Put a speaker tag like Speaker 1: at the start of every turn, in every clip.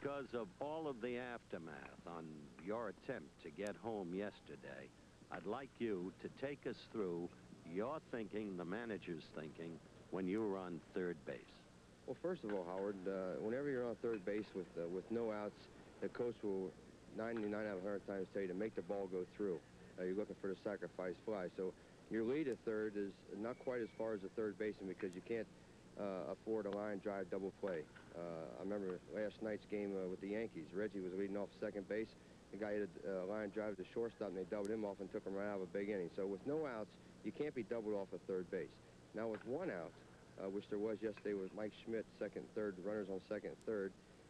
Speaker 1: because of all of the aftermath on your attempt to get home yesterday, I'd like you to take us through your thinking, the manager's thinking, when you were on third base.
Speaker 2: Well, first of all, Howard, whenever you're on third base with no outs, the coach will 99 out of 100 times tell you to make the ball go through. You're looking for the sacrifice fly. So your lead at third is not quite as far as the third baseman because you can't afford a line drive double play. I remember last night's game with the Yankees. Reggie was leading off second base. The guy hit a line drive to the shortstop, and they doubled him off and took him right out of a big inning. So with no outs, you can't be doubled off of third base. Now with one out, which there was yesterday with Mike Schmidt, second, third, runners on second and third,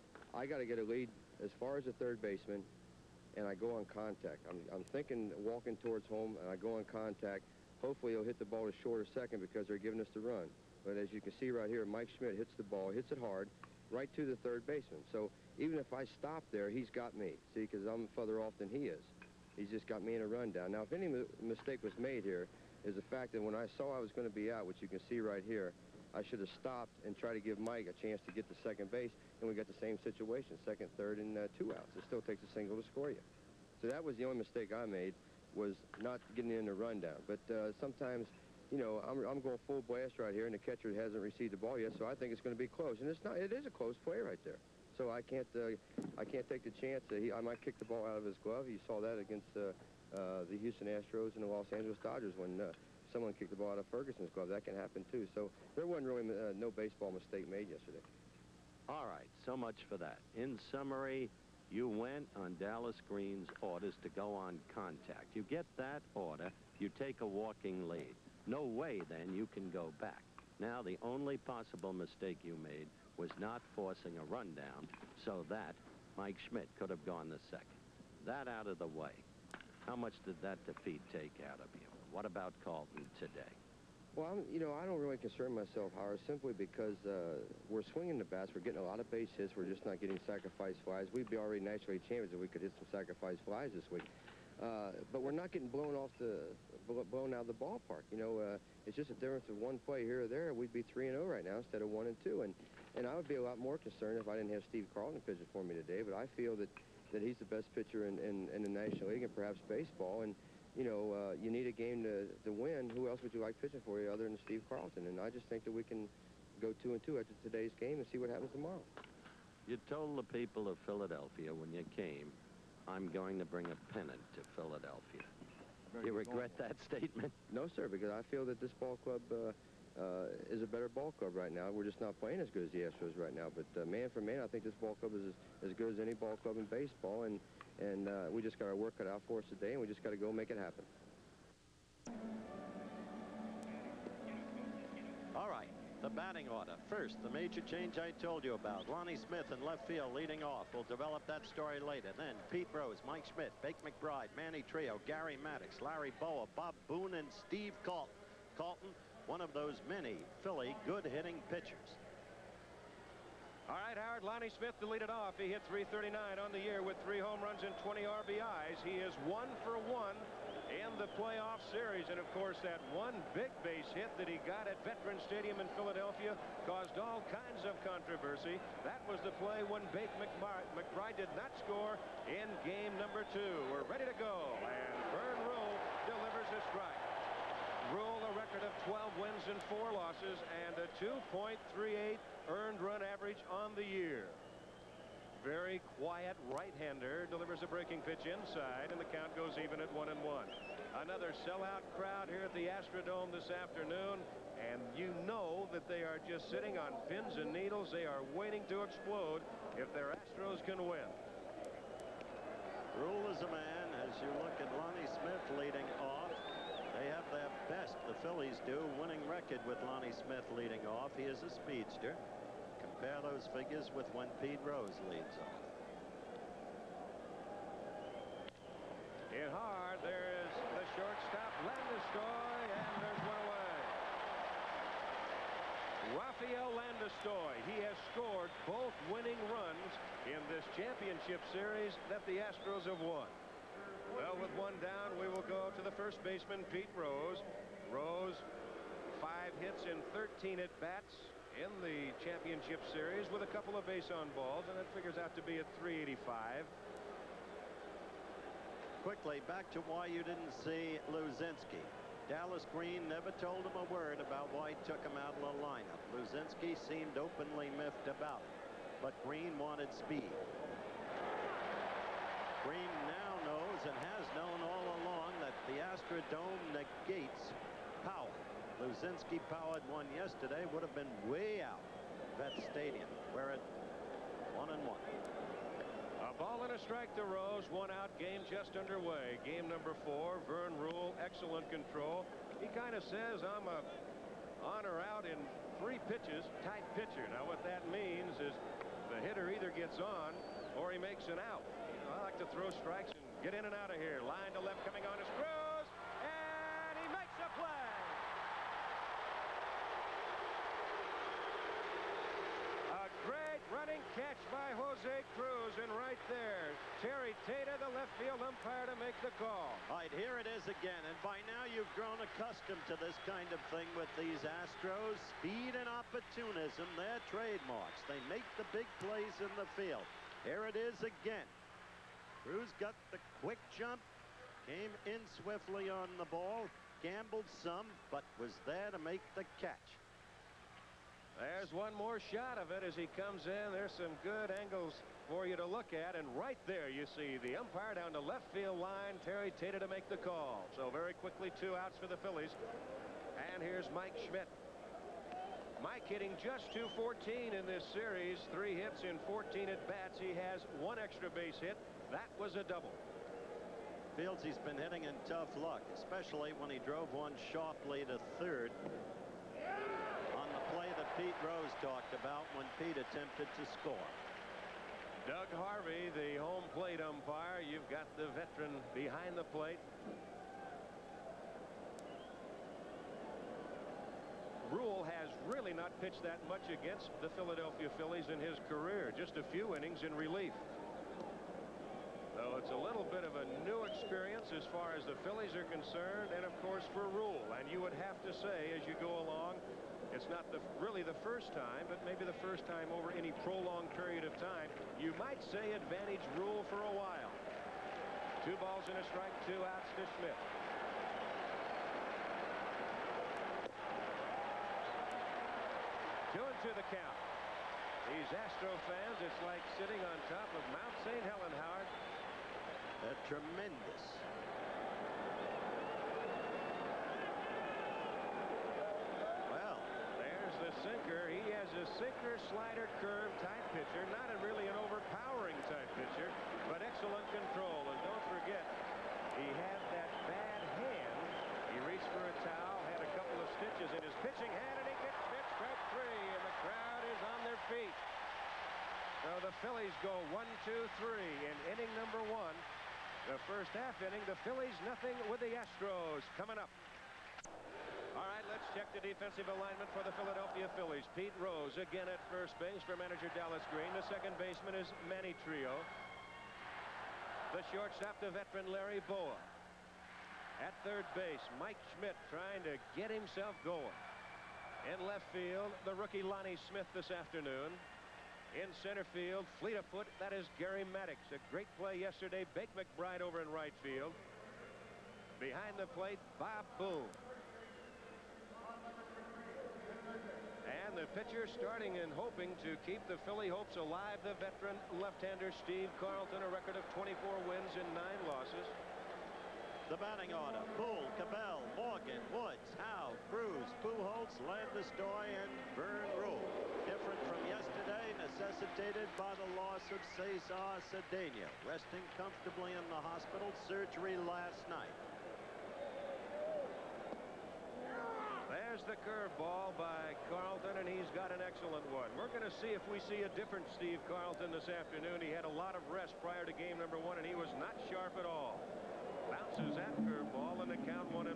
Speaker 2: I got to get a lead as far as the third baseman, and I go on contact. I'm thinking walking towards home, and I go on contact. Hopefully he'll hit the ball to short or second because they're giving us the run. But as you can see right here, Mike Schmidt hits the ball, hits it hard, right to the third baseman. So even if I stop there, he's got me. See, because I'm further off than he is. He's just got me in a rundown. Now, if any mistake was made here, is the fact that when I saw I was going to be out, which you can see right here, I should have stopped and tried to give Mike a chance to get to second base, and we got the same situation, second, third, and 2 outs. It still takes a single to score you. So that was the only mistake I made, was not getting in the rundown. But sometimes, you know, I'm going full blast right here, and the catcher hasn't received the ball yet, so I think it's going to be close. And it's not. It is a close play right there. So I can't take the chance that I might kick the ball out of his glove. You saw that against the Houston Astros and the Los Angeles Dodgers when someone kicked the ball out of Ferguson's glove. That can happen too. So there wasn't really no baseball mistake made yesterday.
Speaker 1: All right, so much for that. In summary, you went on Dallas Green's orders to go on contact. You get that order, you take a walking lead. No way, then, you can go back. Now, the only possible mistake you made was not forcing a rundown so that Mike Schmidt could have gone the second. That out of the way. How much did that defeat take out of you? What about Carlton today?
Speaker 2: Well, you know, I don't really concern myself, Howard, simply because we're swinging the bats. We're getting a lot of base hits. We're just not getting sacrifice flies. We'd be already nationally champions if we could hit some sacrifice flies this week. But we're not getting blown out of the ballpark. You know, it's just a difference of one play here or there. We'd be 3-0 right now instead of 1-2. And I would be a lot more concerned if I didn't have Steve Carlton pitching for me today. But I feel that he's the best pitcher in the National League and perhaps baseball. And you know, you need a game to win. Who else would you like pitching for you other than Steve Carlton? And I just think that we can go 2-2 after today's game and see what happens tomorrow.
Speaker 1: You told the people of Philadelphia when you came, I'm going to bring a pennant to Philadelphia. Do you regret that statement?
Speaker 2: No, sir, because I feel that this ball club is a better ball club right now. We're just not playing as good as the Astros right now. But man for man, I think this ball club is as good as any ball club in baseball. And we just got our work cut out for us today, and we just got to go make it happen.
Speaker 1: All right, the batting order. First, the major change I told you about. Lonnie Smith in left field leading off. We'll develop that story later. Then Pete Rose, Mike Schmidt, Bake McBride, Manny Trio, Gary Maddox, Larry Bowa, Bob Boone, and Steve Carlton. Carlton, one of those many Philly good-hitting pitchers.
Speaker 3: All right, Howard, Lonnie Smith to lead it off. He hit .339 on the year with 3 home runs and 20 RBIs. He is 1 for 1 in the playoff series. And, of course, that one big base hit that he got at Veterans Stadium in Philadelphia caused all kinds of controversy. That was the play when Bake McBride did not score in game number 2. We're ready to go. And Vern Rule delivers a strike. Rule a record of 12 wins and 4 losses and a 2.38 earned run average on the year. Very quiet right-hander delivers a breaking pitch inside, and the count goes even at 1-1. Another sellout crowd here at the Astrodome this afternoon, and you know that they are just sitting on pins and needles. They are waiting to explode if their Astros can win.
Speaker 1: Rule is a man, as you look at Lonnie Smith leading off. They have their best, the Phillies do, winning record with Lonnie Smith leading off. He is a speedster. Compare those figures with when Pete Rose leads off.
Speaker 3: In hard, there is the shortstop, Landeskog, and there's one away. Rafael Landeskog, he has scored both winning runs in this championship series that the Astros have won. Well, with one down, we will go to the first baseman, Pete Rose. Rose, 5 hits in 13 at-bats. in the championship series with a couple of base on balls, and it figures out to be at 385.
Speaker 4: Quickly, back to why you didn't see Luzinski. Dallas Green never told him a word about why he took him out of the lineup. Luzinski seemed openly miffed about it, but Green wanted speed. Green now knows and has known all along that the Astrodome negates power. Luzinski powered one yesterday, would have been way out of Vet Stadium, where it 1-1.
Speaker 3: A ball and a strike to Rose. 1 out. Game just underway. Game number 4. Vern Rule, excellent control. He kind of says I'm a on or out in 3 pitches type pitcher. Now what that means is the hitter either gets on or he makes an out. You know, I like to throw strikes and get in and out of here. Line to left coming on is Cruz, and he makes a play. A great running catch by Jose Cruz, and right there, Terry Tata, the left field umpire, to make the call.
Speaker 4: All right, here it is again, and by now you've grown accustomed to this kind of thing with these Astros. Speed and opportunism, they're trademarks. They make the big plays in the field. Here it is again. Cruz got the quick jump, came in swiftly on the ball, gambled some, but was there to make the catch.
Speaker 3: There's one more shot of it as he comes in. There's some good angles for you to look at, and right there you see the umpire down the left field line, Terry Tata, to make the call. So very quickly 2 outs for the Phillies, and here's Mike Schmidt. Mike hitting just .214 in this series, 3 hits in 14 at bats. He has 1 extra base hit. That was a double.
Speaker 4: Feels he's been hitting in tough luck, especially when he drove one sharply to third on the play that Pete Rose talked about when Pete attempted to score.
Speaker 3: Doug Harvey, the home plate umpire. You've got the veteran behind the plate. Rule has really not pitched that much against the Philadelphia Phillies in his career. Just a few innings in relief. So it's a little bit of a new experience as far as the Phillies are concerned, and of course for Rule. And you would have to say as you go along, it's not really the first time, but maybe the first time over any prolonged period of time. You might say advantage Rule for a while. 2 balls and a strike, 2 outs to Schmidt. Two and 2 the count. These Astro fans, it's like sitting on top of Mount St. Helens, Howard.
Speaker 4: They're tremendous. Well,
Speaker 3: there's the sinker. He has a sinker, slider, curve type pitcher. Not really an overpowering type pitcher, but excellent control. And don't forget, he had that bad hand. He reached for a towel, had a couple of stitches in his pitching hand, and he gets hit strike 3, and the crowd is on their feet. So the Phillies go 1-2-3 in inning number 1. The first half inning, the Phillies nothing with the Astros. Coming up. All right, let's check the defensive alignment for the Philadelphia Phillies. Pete Rose again at first base for manager Dallas Green. The second baseman is Manny Trio. The shortstop, the veteran Larry Bowa. At third base, Mike Schmidt trying to get himself going. In left field, the rookie Lonnie Smith this afternoon. In center field, fleet of foot, that is Gary Maddox. A great play yesterday. Bake McBride over in right field. Behind the plate, Bob Boone. And the pitcher starting and hoping to keep the Philly hopes alive, the veteran left-hander Steve Carlton, a record of 24 wins and 9 losses.
Speaker 4: the batting order: Bull, Cabell, Morgan, Woods, Howe, Cruz, Pujols, Landis-Doy, and Vern Rule. Different from yesterday, necessitated by the loss of Cesar Cedeno, resting comfortably in the hospital, surgery last night.
Speaker 3: There's the curveball by Carlton, and he's got an excellent one. We're going to see if we see a different Steve Carlton this afternoon. He had a lot of rest prior to game number 1, and he was not sharp at all. Bounces that curveball, and the count 1-1.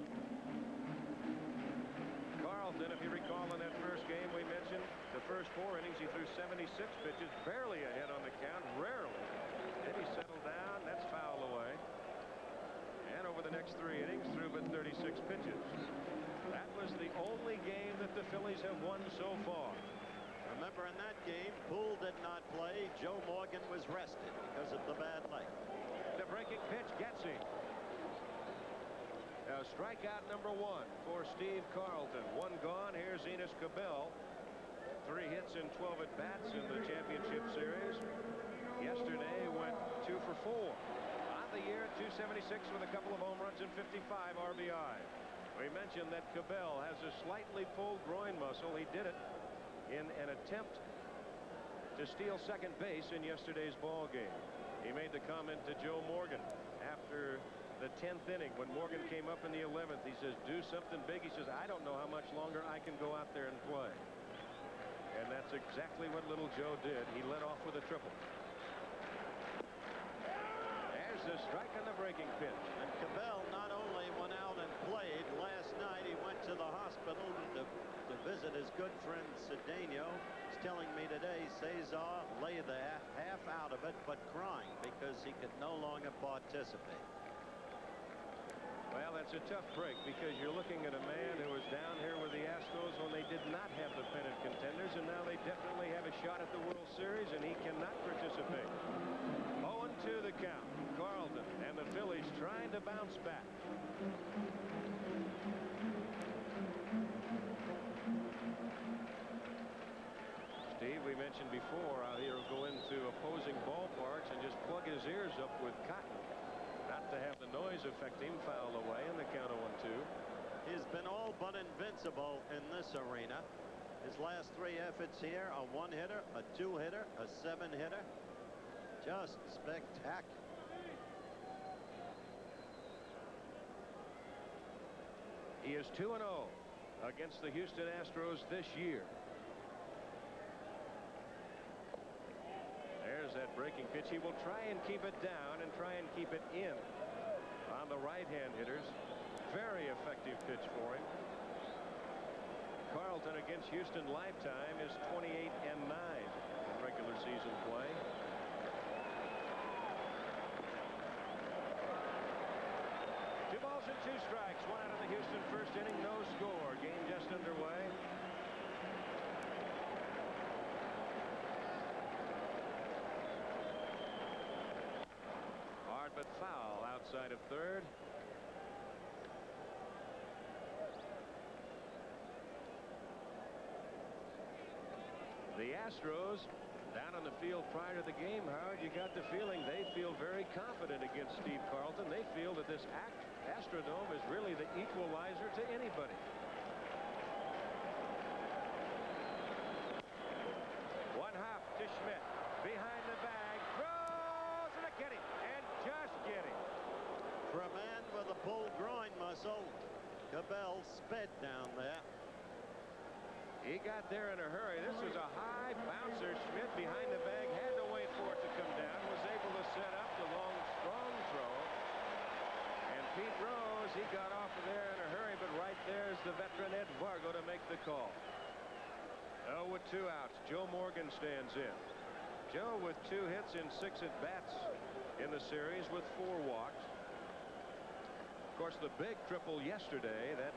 Speaker 3: Carlton, if you recall in that first game, we mentioned the first 4 innings he threw 76 pitches, barely a hit on the count, rarely. Then he settled down. That's foul away. And over the next 3 innings, threw but 36 pitches. That was the only game that the Phillies have won so far.
Speaker 4: Remember, in that game, Poole did not play. Joe Morgan was rested because of the bad leg.
Speaker 3: The breaking pitch gets him. Now, strikeout number 1 for Steve Carlton. 1 gone. Here's Enos Cabell. 3 hits and 12 at-bats in the championship series. Yesterday went 2 for 4. On the year, 276 with a couple of home runs and 55 RBI. We mentioned that Cabell has a slightly pulled groin muscle. He did it in an attempt to steal second base in yesterday's ball game. He made the comment to Joe Morgan after the 10th inning when Morgan came up in the 11th. He says, do something big. He says, I don't know how much longer I can go out there and play. And that's exactly what little Joe did. He led off with a triple. There's the strike on the breaking pitch.
Speaker 4: And Cabell not only went out and played last night, he went to the hospital to visit his good friend Cedeno. He's telling me today Cesar lay there half out of it but crying because he could no longer participate.
Speaker 3: Well, that's a tough break because you're looking at a man who was down here with the Astros when they did not have the pennant contenders, and now they definitely have a shot at the World Series, and he cannot participate. 0-2 the count. Carlton and the Phillies trying to bounce back. Steve, we mentioned before how he'll go into opposing ballparks and just plug his ears up with cotton. Not to have the noise affect him, foul away in the count of 1-2.
Speaker 4: He's been all but invincible in this arena. His last 3 efforts here, a 1-hitter, a 2-hitter, a 7-hitter. Just spectacular.
Speaker 3: He is 2-0 against the Houston Astros this year. There's that breaking pitch. He will try and keep it down and try and keep it in on the right-hand hitters. Very effective pitch for him. Carlton against Houston lifetime is 28-9 in regular season play. Two balls and 2 strikes. 1 out of the Houston first inning. No score. Game just underway. But foul outside of third. The Astros down on the field prior to the game, Howard, you got the feeling they feel very confident against Steve Carlton. They feel that this Astrodome is really the equalizer to anybody. One hop to Schmidt. Behind the bag. Throws and a get him. And just get him.
Speaker 4: For a man with a pulled groin muscle, Cabell sped down there.
Speaker 3: He got there in a hurry. This was a high bouncer. Schmidt behind the bag had to wait for it to come down. Was able to set up the long, strong throw. And Pete Rose, he got off of there in a hurry, but right there is the veteran Ed Vargo to make the call. Oh, with 2 outs, Joe Morgan stands in. Joe with 2 hits in 6 at-bats in the series with 4 walks. Of course, the big triple yesterday that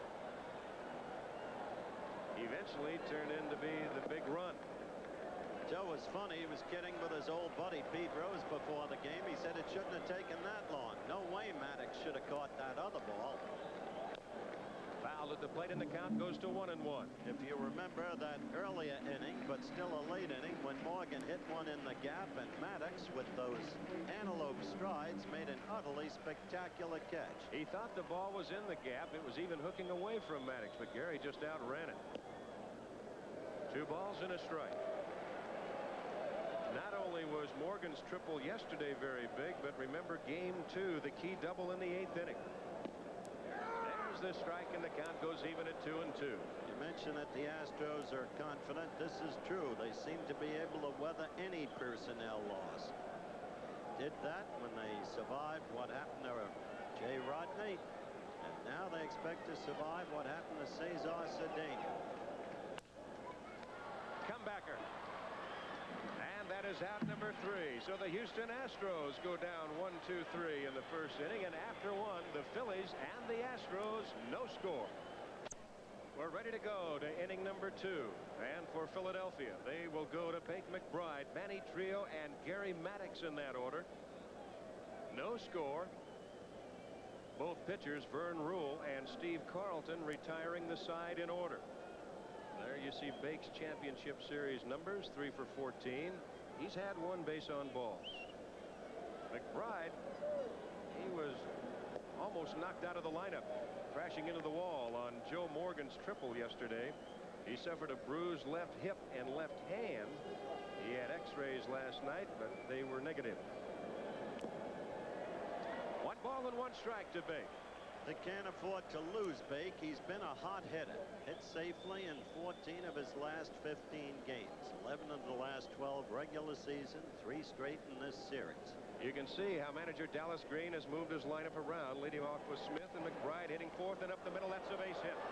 Speaker 3: eventually turned into be the big run.
Speaker 4: Joe was funny. He was kidding with his old buddy Pete Rose before the game. He said it shouldn't have taken that long. No way Maddox should have caught that other ball.
Speaker 3: Foul at the plate, and the count goes to 1-1.
Speaker 4: If you remember that earlier inning, but still a late inning, when Morgan hit one in the gap, and Maddox, with those antelope strides, made an utterly spectacular catch.
Speaker 3: He thought the ball was in the gap. It was even hooking away from Maddox, but Gary just outran it. 2 balls and a strike. Not only was Morgan's triple yesterday very big, but remember game 2, the key double in the 8th inning. There's the strike, and the count goes even at 2-2.
Speaker 4: You mentioned that the Astros are confident. This is true. They seem to be able to weather any personnel loss. Did that when they survived what happened to Jay Rodney, and now they expect to survive what happened to Cesar Cedeno.
Speaker 3: Comebacker. And that is out number 3. So the Houston Astros go down 1-2-3 in the first inning, and after 1, the Phillies and the Astros, no score. We're ready to go to inning number 2. And for Philadelphia, they will go to Bake McBride, Manny Trillo, and Gary Maddox in that order. No score. Both pitchers, Vern Rule and Steve Carlton, retiring the side in order. There you see Bake's championship series numbers, 3 for 14. He's had 1 base on balls. McBride, he was almost knocked out of the lineup, crashing into the wall on Joe Morgan's triple yesterday. He suffered a bruised left hip and left hand. He had x-rays last night, but they were negative. 1 ball and 1 strike to Bake.
Speaker 4: They can't afford to lose Bake. He's been a hot hitter. Hit safely in 14 of his last 15 games. 11 of the last 12 regular season. 3 straight in this series.
Speaker 3: You can see how manager Dallas Green has moved his lineup around, leading off with Smith and McBride hitting 4th and up the middle. That's a base hit.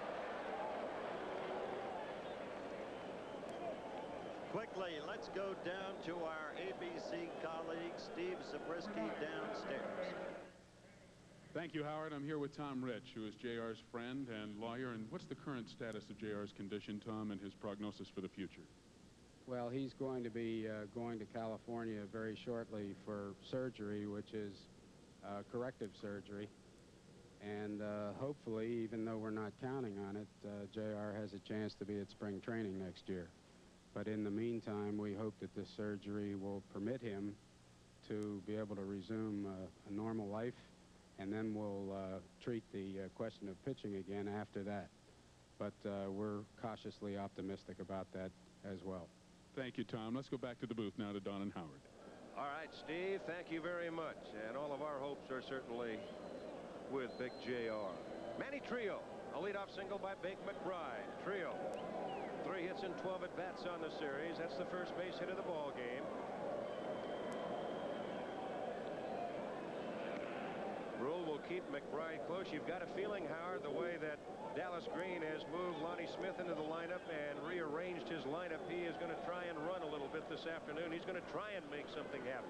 Speaker 4: Quickly, let's go down to our ABC colleague Steve Zabriskie downstairs.
Speaker 5: Thank you, Howard. I'm here with Tom Rich, who is JR's friend and lawyer. And what's the current status of JR's condition, Tom, and his prognosis for the future?
Speaker 6: Well, he's going to be going to California very shortly for surgery, which is corrective surgery. And hopefully, even though we're not counting on it, JR has a chance to be at spring training next year. But in the meantime, we hope that this surgery will permit him to be able to resume a normal life, and then we'll treat the question of pitching again after that. But we're cautiously optimistic about that as well.
Speaker 5: Thank you, Tom. Let's go back to the booth now to Don and Howard.
Speaker 3: All right, Steve, thank you very much. And all of our hopes are certainly with Big JR. Manny Trillo, a leadoff single by Bake McBride. Trillo, 3 hits and 12 at-bats on the series. That's the first base hit of the ball game. Rule will keep McBride close. You've got a feeling, Howard, the way that Dallas Green has moved Lonnie Smith into the lineup and rearranged his lineup, he is going to try and run a little bit this afternoon. He's going to try and make something happen.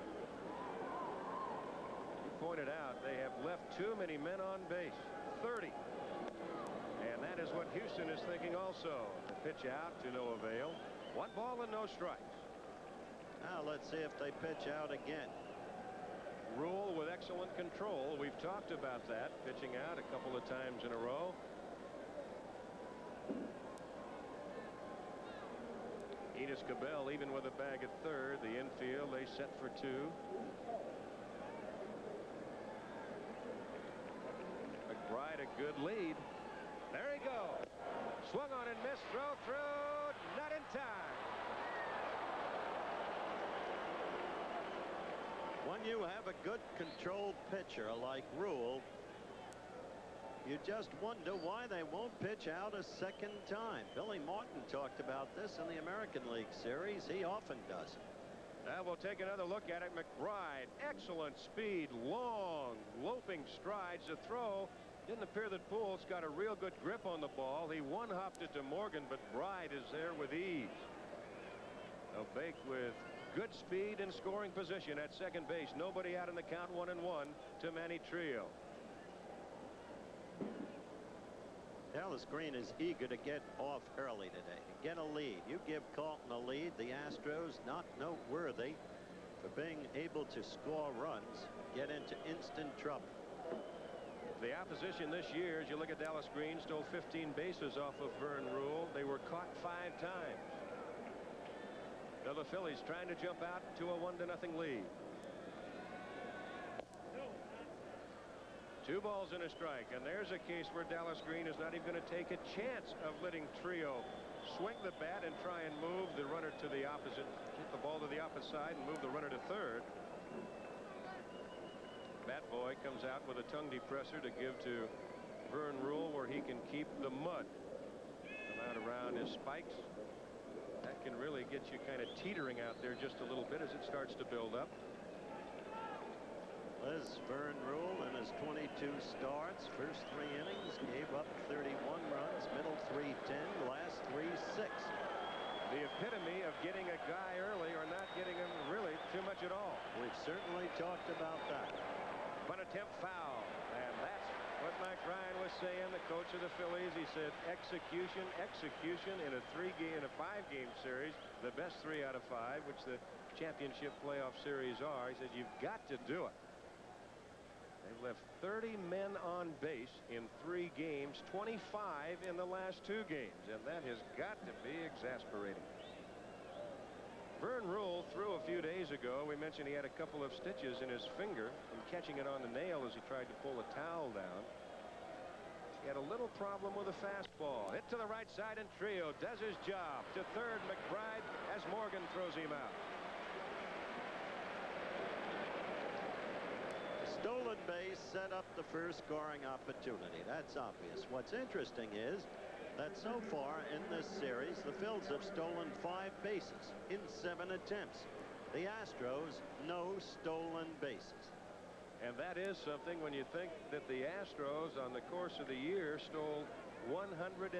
Speaker 3: You pointed out they have left too many men on base, 30. And that is what Houston is thinking also. The pitch out to no avail. 1 ball and no strikes.
Speaker 4: Now let's see if they pitch out again.
Speaker 3: Rule with excellent control. We've talked about that, pitching out a couple of times in a row. Enos Cabell even with a bag at third. The infield, they set for 2. McBride a good lead. There he goes. Swung on and missed. Throw through. Not in time.
Speaker 4: When you have a good controlled pitcher like Rule, you just wonder why they won't pitch out a second time. Billy Martin talked about this in the American League Series. He often does it.
Speaker 3: Now we'll take another look at it. McBride, excellent speed, long, loping strides. The throw didn't appear that Pujols got a real good grip on the ball. He one-hopped it to Morgan, but Bride is there with ease. Now Bake with good speed and scoring position at second base. Nobody out in the count, 1-1 to Manny Trillo.
Speaker 4: Dallas Green is eager to get off early today, to get a lead. You give Carlton a lead. The Astros not noteworthy for being able to score runs, get into instant trouble.
Speaker 3: The opposition this year, as you look at Dallas Green, stole 15 bases off of Vern Rule. They were caught 5 times. Now the Phillies trying to jump out to a 1-0 lead. 2 balls and a strike, and there's a case where Dallas Green is not even going to take a chance of letting Trillo swing the bat and try and move the runner to the opposite, hit the ball to the opposite side and move the runner to third. Bat Boy comes out with a tongue depressor to give to Vern Rule where he can keep the mud come out around his spikes. That can really get you kind of teetering out there just a little bit as it starts to build up.
Speaker 4: As Vern Rule in his 22 starts, first 3 innings, gave up 31 runs, middle 310, last 3 6.
Speaker 3: The epitome of getting a guy early or not getting him really too much at all.
Speaker 4: We've certainly talked about that.
Speaker 3: Bunt attempt foul, and that's what Mike Ryan was saying, the coach of the Phillies. He said execution, execution in a 5-game series, the best 3 out of 5, which the championship playoff series are. He said you've got to do it. They've left 30 men on base in 3 games, 25 in the last 2 games, and that has got to be exasperating. Vern Rule threw a few days ago. We mentioned he had a couple of stitches in his finger from catching it on the nail as he tried to pull a towel down. He had a little problem with a fastball. Hit to the right side, and Trio does his job. To third, McBride, as Morgan throws him out.
Speaker 4: Stolen base set up the first scoring opportunity. That's obvious. What's interesting is that so far in this series, the Phils have stolen 5 bases in 7 attempts. The Astros, no stolen bases.
Speaker 3: And that is something when you think that the Astros on the course of the year stole 195.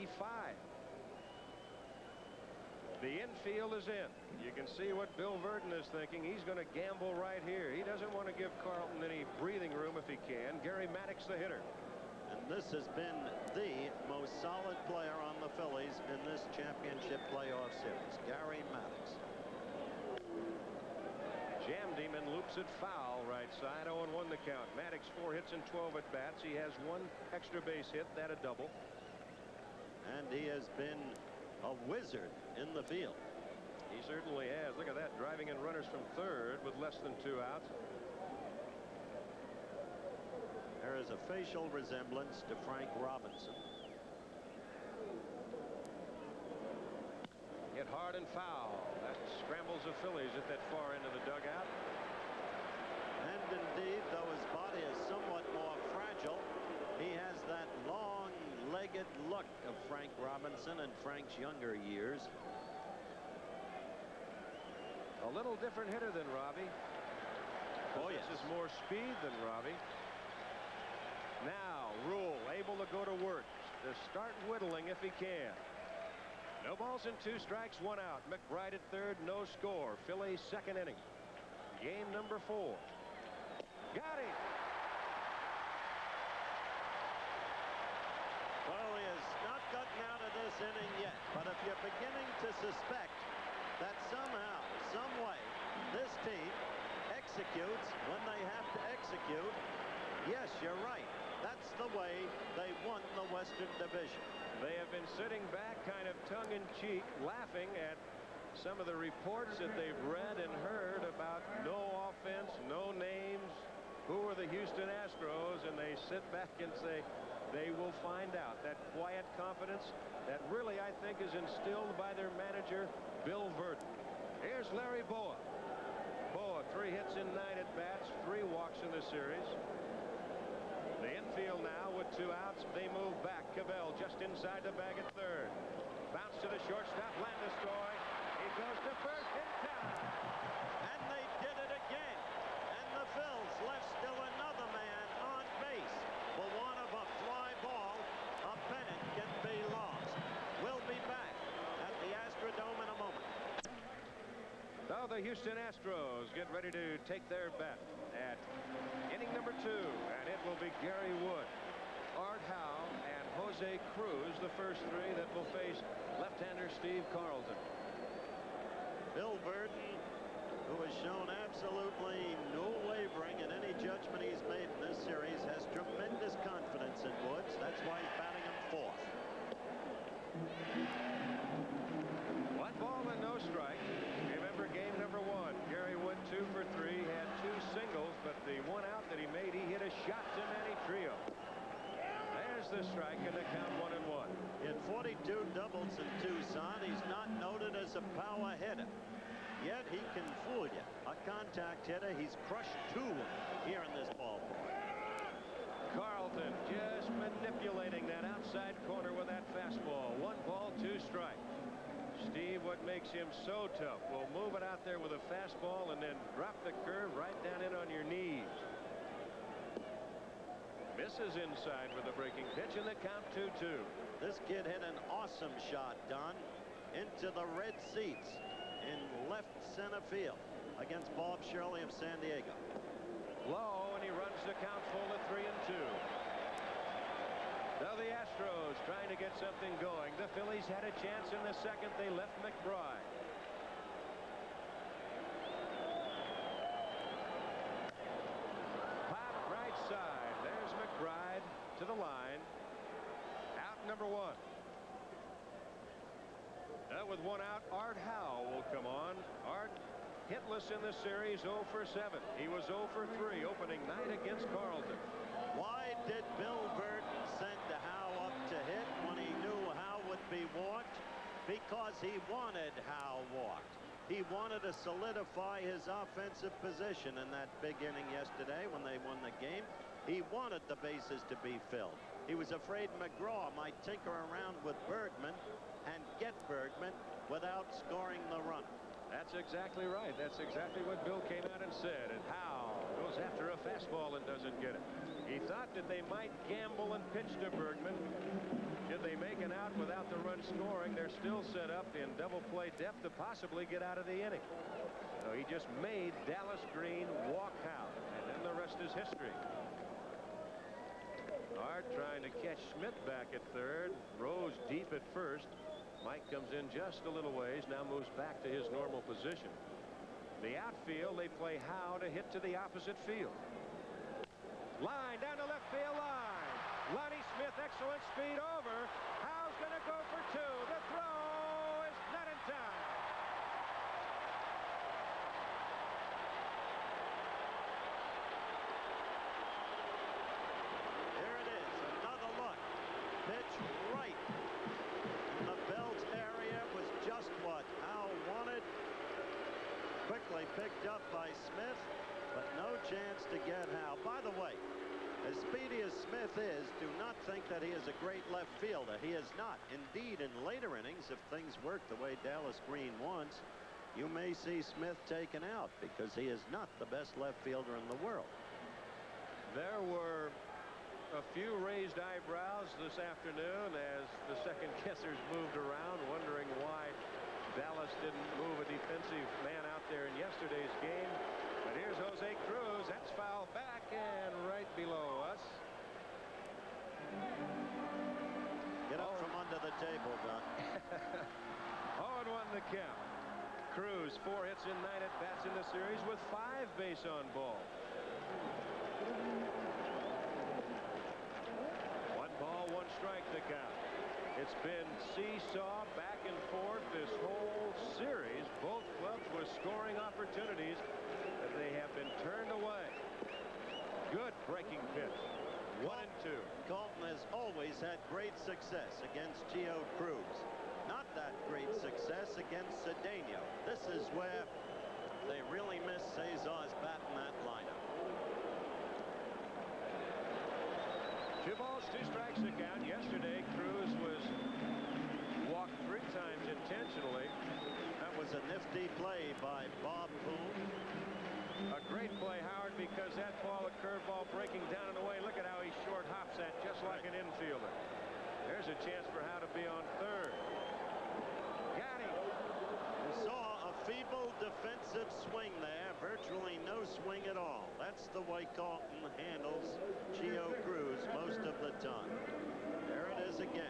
Speaker 3: The infield is in. You can see what Bill Verdon is thinking. He's going to gamble right here. He doesn't want to give Carlton any breathing room if he can. Gary Maddox, the hitter.
Speaker 4: And this has been the most solid player on the Phillies in this championship playoff series, Gary Maddox.
Speaker 3: Jammed him and loops it foul right side. 0-1 the count. Maddox 4 hits and 12 at bats. He has 1 extra base hit, that a double.
Speaker 4: And he has been a wizard in the field.
Speaker 3: He certainly has. Look at that, driving in runners from third with less than 2 outs.
Speaker 4: There is a facial resemblance to Frank Robinson.
Speaker 3: Hit hard and foul. That scrambles the Phillies at that far end of the dugout.
Speaker 4: And indeed, though his body is somewhat more fragile, he has that long-legged look of Frank Robinson in Frank's younger years.
Speaker 3: A little different hitter than Robbie.
Speaker 4: Oh, yes.
Speaker 3: This is more speed than Robbie. Now, Rule able to go to work to start whittling if he can. No balls and 2 strikes, 1 out. McBride at third, no score. Phillies second inning. Game number 4. Got him.
Speaker 4: Well, he has not gotten out of this inning yet, but if you're beginning to suspect that somehow, some way, this team executes when they have to execute, yes, you're right. That's the way they won the Western Division.
Speaker 3: They have been sitting back kind of tongue-in-cheek, laughing at some of the reports that they've read and heard about no offense, no names, who are the Houston Astros, and they sit back and say they will find out. That quiet confidence that really, I think, is instilled by their manager, Bill Verdon. Here's Larry Bowa. Bowa, 3 hits in 9 at-bats, 3 walks in the series. The infield now with 2 outs. They move back. Cabell just inside the bag at third. Bounce to the shortstop. Landeskog. He goes to first in time.
Speaker 4: And they did it again. And the Phils left still another man on base. For want of a fly ball, a pennant can be lost. We'll be back at the Astrodome in a moment.
Speaker 3: Now the Houston Astros get ready to take their bet at inning number 2, and it will be Gary Wood, Art Howe, and Jose Cruz, the first 3 that will face left-hander Steve Carlton.
Speaker 4: Bill Verdon, who has shown absolutely no wavering in any judgment he's made in this series, has tremendous confidence in Woods. That's why he's batting him 4th.
Speaker 3: 1 ball and no strike. Remember game number 1. Gary Wood 2 for 3, had 2 singles, but the 1 out that he made, he hit a shot to Manny Trio. There's the strike, and the count 1-1.
Speaker 4: He had 42 doubles in Tucson. He's not noted as a power hitter. Yet he can fool you. A contact hitter. He's crushed 2 here in this ballpark.
Speaker 3: Carlton just manipulating that outside corner with that fastball. 1 ball, 2 strikes. Steve, what makes him so tough, will move it out there with a fastball and then drop the curve right down in on your knees. Misses inside with a breaking pitch, and the count 2-2.
Speaker 4: This kid hit an awesome shot, Don, into the red seats in left center field against Bob Shirley of San Diego.
Speaker 3: Low, and he runs the count full at 3-2. So the Astros trying to get something going. The Phillies had a chance in the second. They left McBride. Pop right side. There's McBride to the line. Out number 1. With 1 out, Art Howe will come on. Art hitless in the series, 0 for 7. He was 0 for 3 opening night against Carlton.
Speaker 4: Why did Bill Burton send Howe up to hit when he knew Howe would be walked? Because he wanted Howe walked. He wanted to solidify his offensive position in that big inning yesterday when they won the game. He wanted the bases to be filled. He was afraid McGraw might tinker around with Bergman and get Bergman without scoring the run.
Speaker 3: That's exactly right. That's exactly what Bill came out and said. And Howe goes after a fastball and doesn't get it. He thought that they might gamble and pitch to Bergman. Should they make an out without the run scoring, they're still set up in double play depth to possibly get out of the inning. So he just made Dallas Green walk Howe. And then the rest is history. Art trying to catch Smith back at third. Rose deep at first. Mike comes in just a little ways, now moves back to his normal position. The outfield, they play Howe to hit to the opposite field. Line down the left field line. Lonnie Smith, excellent speed over. Howe's going to go for 2. The throw is not in time.
Speaker 4: Here it is, another look. Pitch right. The belt area was just what Howe wanted. Quickly picked up by Smith, but no chance to get Howe. By the way, as speedy as Smith is, do not think that he is a great left fielder. He is not. Indeed, in later innings, if things work the way Dallas Green wants, you may see Smith taken out because he is not the best left fielder in the world.
Speaker 3: There were a few raised eyebrows this afternoon as the second guessers moved around, wondering why Dallas didn't move a defensive man out there in yesterday's game. But here's Jose Cruz. That's foul back and right below us.
Speaker 4: Get up from under the table, Don.
Speaker 3: 0-1 the count. Cruz 4 hits in 9 at-bats in the series with 5 base on balls. 1 ball, 1 strike the count. It's been seesaw back and forth this whole series. Both clubs with scoring opportunities, but they have been turned away. Good breaking pitch. 1 and 2.
Speaker 4: Colton has always had great success against Gio Cruz. Not that great success against Cedeno. This is where they really miss Cesar's bat in that lineup.
Speaker 3: 2 balls, 2 strikes the count. Yesterday, Cruz was walked 3 times intentionally.
Speaker 4: That was a nifty play by Bob Boone.
Speaker 3: A great play, Howard, because that ball, a curveball breaking down and away. Look at how he short hops that just like an infielder. There's a chance for Howe to be on third. Got him.
Speaker 4: We saw a feeble defensive swing there. Virtually no swing at all. That's the way Colton handles Gio Cruz most of the time. There it is again.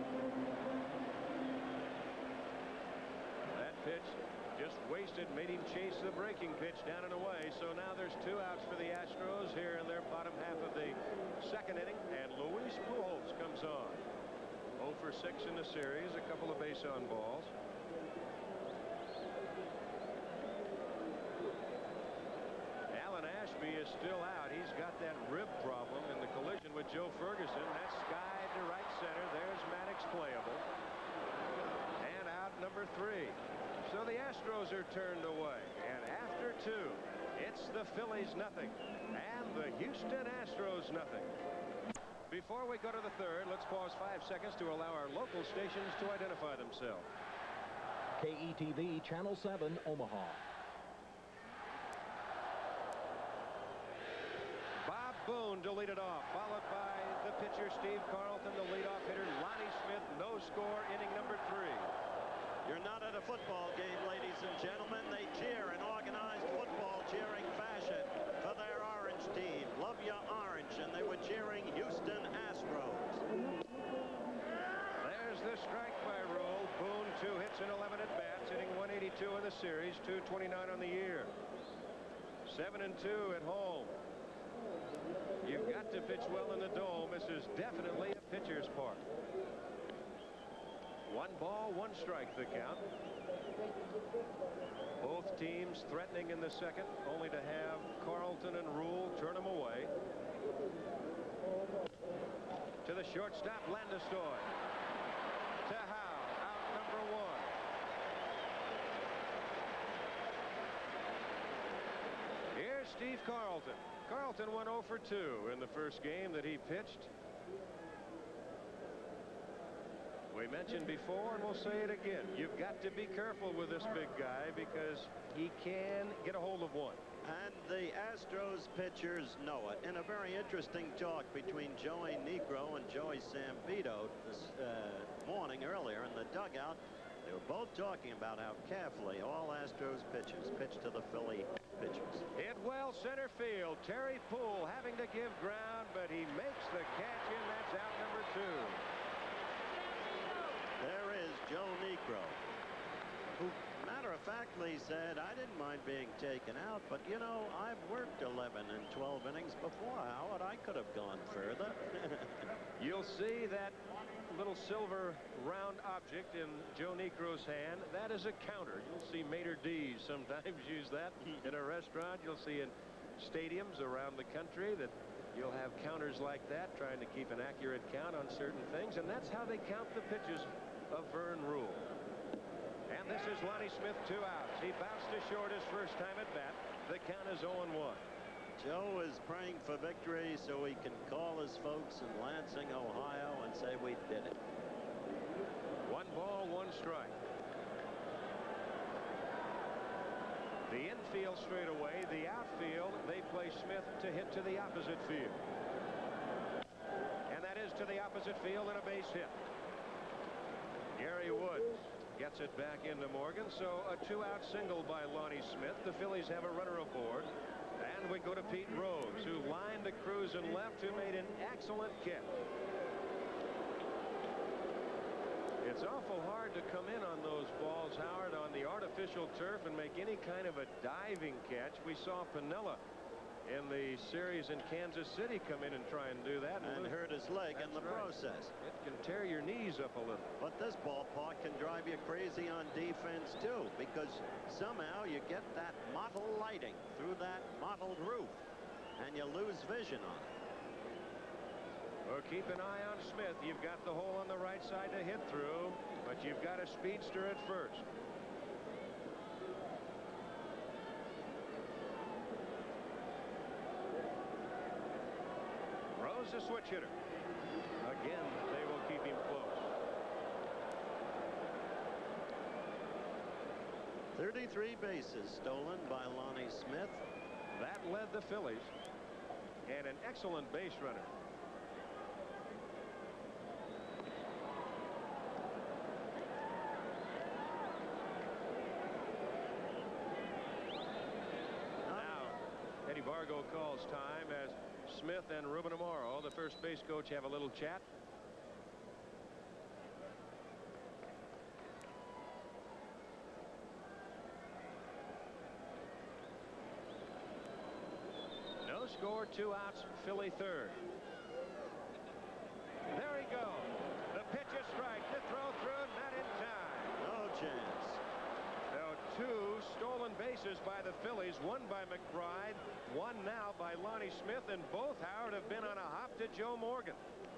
Speaker 3: That pitch just wasted, made him chase the breaking pitch down and away. So now there's 2 outs for the Astros here in their bottom half of the second inning, and Luis Pujols comes on. 0 for 6 in the series, a couple of base on balls. Alan Ashby is still out. He's got that rib problem in the collision with Joe Ferguson. That's skied to right center. There's Maddox playable. And out number 3. So the Astros are turned away. And after 2, it's the Phillies nothing and the Houston Astros nothing. Before we go to the third, let's pause 5 seconds to allow our local stations to identify themselves.
Speaker 7: KETV Channel 7, Omaha.
Speaker 3: Bob Boone to lead it off, followed by the pitcher Steve Carlton, the leadoff hitter Lonnie Smith. No score, inning number 3.
Speaker 4: You're not at a football game, ladies and gentlemen. They cheer in organized football cheering fashion for their orange team. Love your orange, and they were cheering Houston Astros.
Speaker 3: 2 in the series, 229 on the year. 7-2 at home. You've got to pitch well in the Dome. This is definitely a pitcher's park. 1 ball, 1 strike the count. Both teams threatening in the second, only to have Carlton and Rule turn them away. To the shortstop, Landeskog. To Howe, out number 1. Here's Steve Carlton. Carlton went 0 for 2 in the first game that he pitched. We mentioned before, and we'll say it again, you've got to be careful with this big guy because he can get a hold of one.
Speaker 4: And the Astros pitchers know it. In a very interesting talk between Joey Niekro and Joey Sampeto this morning earlier in the dugout, they were both talking about how carefully all Astros pitchers pitch to the Philly pitchers.
Speaker 3: Hit well center field. Terry Poole having to give ground, but he makes the catch in. That's out number 2.
Speaker 4: There is Joe Niekro, who matter-of-factly said, I didn't mind being taken out, but, you know, I've worked 11 and 12 innings before, Howard. I could have gone further.
Speaker 3: You'll see that little silver round object in Joe Niekro's hand. That is a counter. You'll see Mater D's sometimes use that in a restaurant. You'll see in stadiums around the country that you'll have counters like that, trying to keep an accurate count on certain things, and that's how they count the pitches of Vern Rule. And this is Lonnie Smith, 2 outs. He bounced to short his first time at bat. The count is 0-1.
Speaker 4: Joe is praying for victory so he can call his folks in Lansing, Ohio, and say we did it.
Speaker 3: 1 ball, 1 strike. The infield straight away. The outfield, they play Smith to hit to the opposite field. And that is to the opposite field and a base hit. Gary Woods gets it back into Morgan. So a 2-out single by Lonnie Smith. The Phillies have a runner aboard. And we go to Pete Rose, who lined the Cruz and left, who made an excellent catch. It's awful hard to come in on those balls, Howard, on the artificial turf and make any kind of a diving catch. We saw Piniella in the series in Kansas City come in and try and do that.
Speaker 4: And hurt his leg in the process.
Speaker 3: It can tear your knees up a little.
Speaker 4: But this ballpark can drive you crazy on defense, too, because somehow you get that mottled lighting through that mottled roof, and you lose vision on it.
Speaker 3: Well, keep an eye on Smith. You've got the hole on the right side to hit through, but you've got a speedster at first. Rose, a switch hitter. Again, they will keep him close.
Speaker 4: 33 bases stolen by Lonnie Smith.
Speaker 3: That led the Phillies. And an excellent base runner. Now, Eddie Vargo calls time as Smith and Ruben Amaro, the first base coach, have a little chat. No score, 2 outs, Philly third. There he goes. The pitch is strike. The throw through, not in time.
Speaker 4: No chance.
Speaker 3: Now 2 stolen bases by the Phillies, 1 by McBride, 1 now by Lonnie Smith, and both, Howard, have been on a hop to Joe Morgan.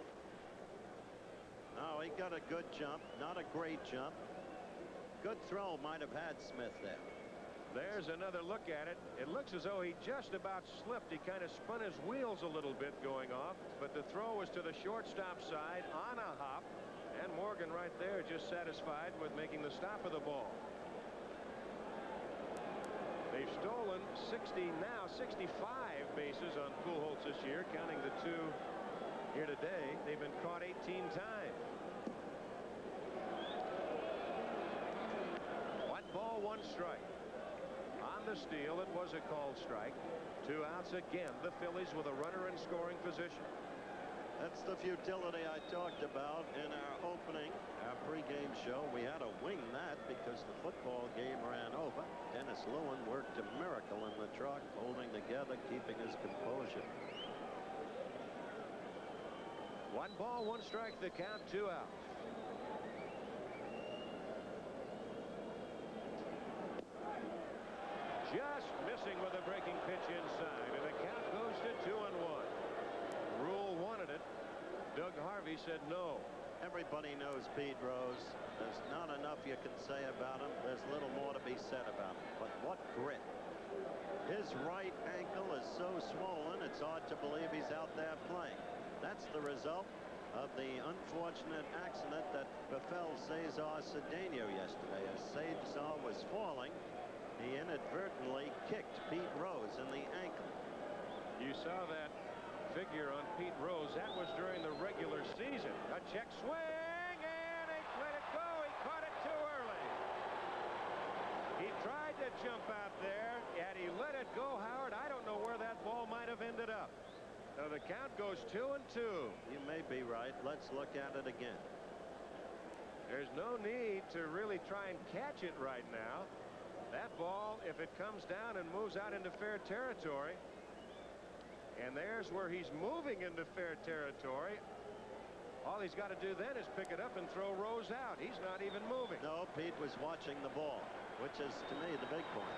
Speaker 4: No, he got a good jump, not a great jump. Good throw might have had Smith there.
Speaker 3: There's another look at it. It looks as though he just about slipped. He kind of spun his wheels a little bit going off, but the throw was to the shortstop side on a hop, and Morgan right there just satisfied with making the stop of the ball. They've stolen 65 bases on Pujols this year, counting the 2 here today. They've been caught 18 times. 1 ball, 1 strike. On the steal, it was a called strike. 2 outs again. The Phillies with a runner in scoring position.
Speaker 4: That's the futility I talked about in our opening, our pregame show. We had to wing that because the football game ran over. Dennis Lewin worked a miracle in the truck, holding together, keeping his composure.
Speaker 3: 1 ball, 1 strike, the count, 2 outs. Just missing with a breaking pitch inside, and the count goes to 2-1. Rule wanted it. Doug Harvey said no.
Speaker 4: Everybody knows Pete Rose. There's not enough you can say about him. There's little more to be said about him. But what grit. His right ankle is so swollen, it's hard to believe he's out there playing. That's the result of the unfortunate accident that befell Cesar Cedeno yesterday. As Cesar was falling, he inadvertently kicked Pete Rose in the ankle.
Speaker 3: You saw that figure on Pete Rose. That was during the regular season. A check swing, and he let it go. He caught it too early. He tried to jump out there, and he let it go, Howard. I don't know where that ball might have ended up. So the count goes 2-2.
Speaker 4: You may be right. Let's look at it again.
Speaker 3: There's no need to really try and catch it right now. That ball, if it comes down and moves out into fair territory, and there's where he's moving into fair territory, all he's got to do then is pick it up and throw Rose out. He's not even moving.
Speaker 4: No, Pete was watching the ball, which is, to me, the big point.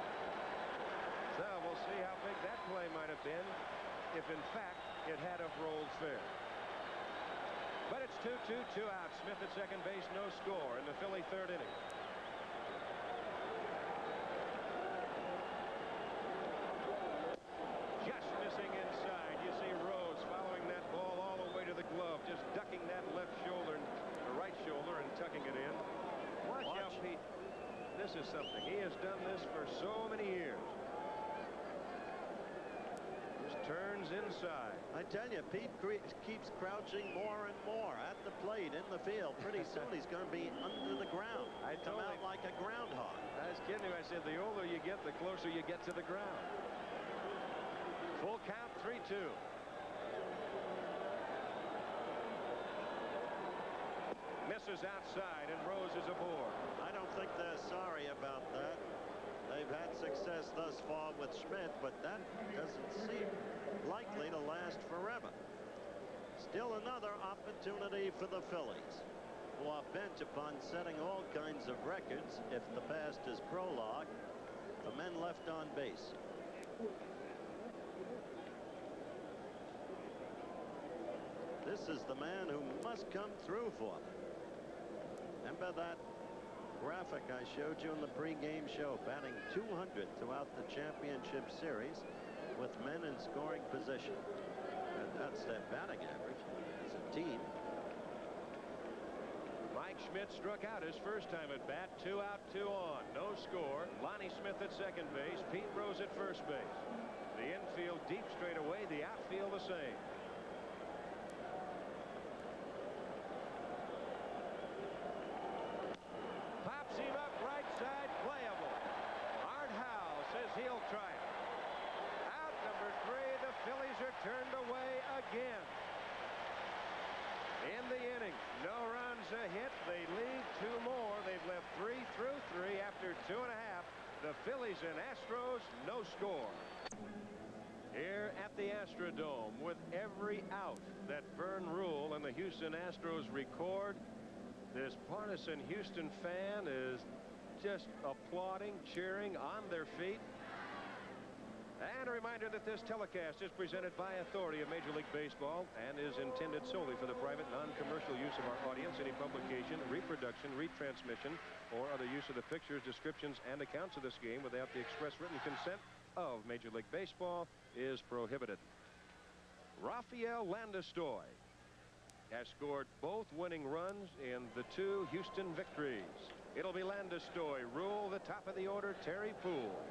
Speaker 3: So we'll see how big that play might have been if, in fact, it had have rolled fair. But it's 2-2, 2 outs. Smith at second base, no score in the Philly third inning. Just missing inside. You see Rose following that ball all the way to the glove, just ducking that left shoulder, the right shoulder, and tucking it in. Watch out, Pete. This is something. He has done this for so many years. Just turns inside.
Speaker 4: I tell you, Pete keeps crouching more and more at the plate in the field. Pretty soon he's going to be under the ground. Come out like a groundhog.
Speaker 3: I was kidding you. I said the older you get, the closer you get to the ground. Full count, 3-2. Misses outside, and Rose is aboard.
Speaker 4: I don't think they're sorry about that. They've had success thus far with Schmidt, but that doesn't seem likely to last forever. Still another opportunity for the Phillies, who are bent upon setting all kinds of records, if the past is prologue, for men left on base. This is the man who must come through for them. Remember that graphic I showed you in the pregame show, batting 200 throughout the championship series with men in scoring position. And that's their batting average as a team.
Speaker 3: Mike Schmidt struck out his first time at bat. 2 out, 2 on. No score. Lonnie Smith at second base. Pete Rose at first base. The infield deep straight away. The outfield the same. Pops him up right side, playable. Art Howell says he'll try it. Out number 3, the Phillies are turned away again. In the inning, no runs, a hit. They lead 2 more. They've left 3 through 3 after 2 1/2. The Phillies and Astros, no score. Here at the Astrodome, with every out that Vern Rule and the Houston Astros record, this partisan Houston fan is just applauding, cheering, on their feet. And a reminder that this telecast is presented by authority of Major League Baseball and is intended solely for the private, non-commercial use of our audience. Any publication, reproduction, retransmission, or other use of the pictures, descriptions, and accounts of this game without the express written consent of Major League Baseball is prohibited. Rafael Landestoi has scored both winning runs in the 2 Houston victories. It'll be Landestoi, Rule, the top of the order, Terry Poole.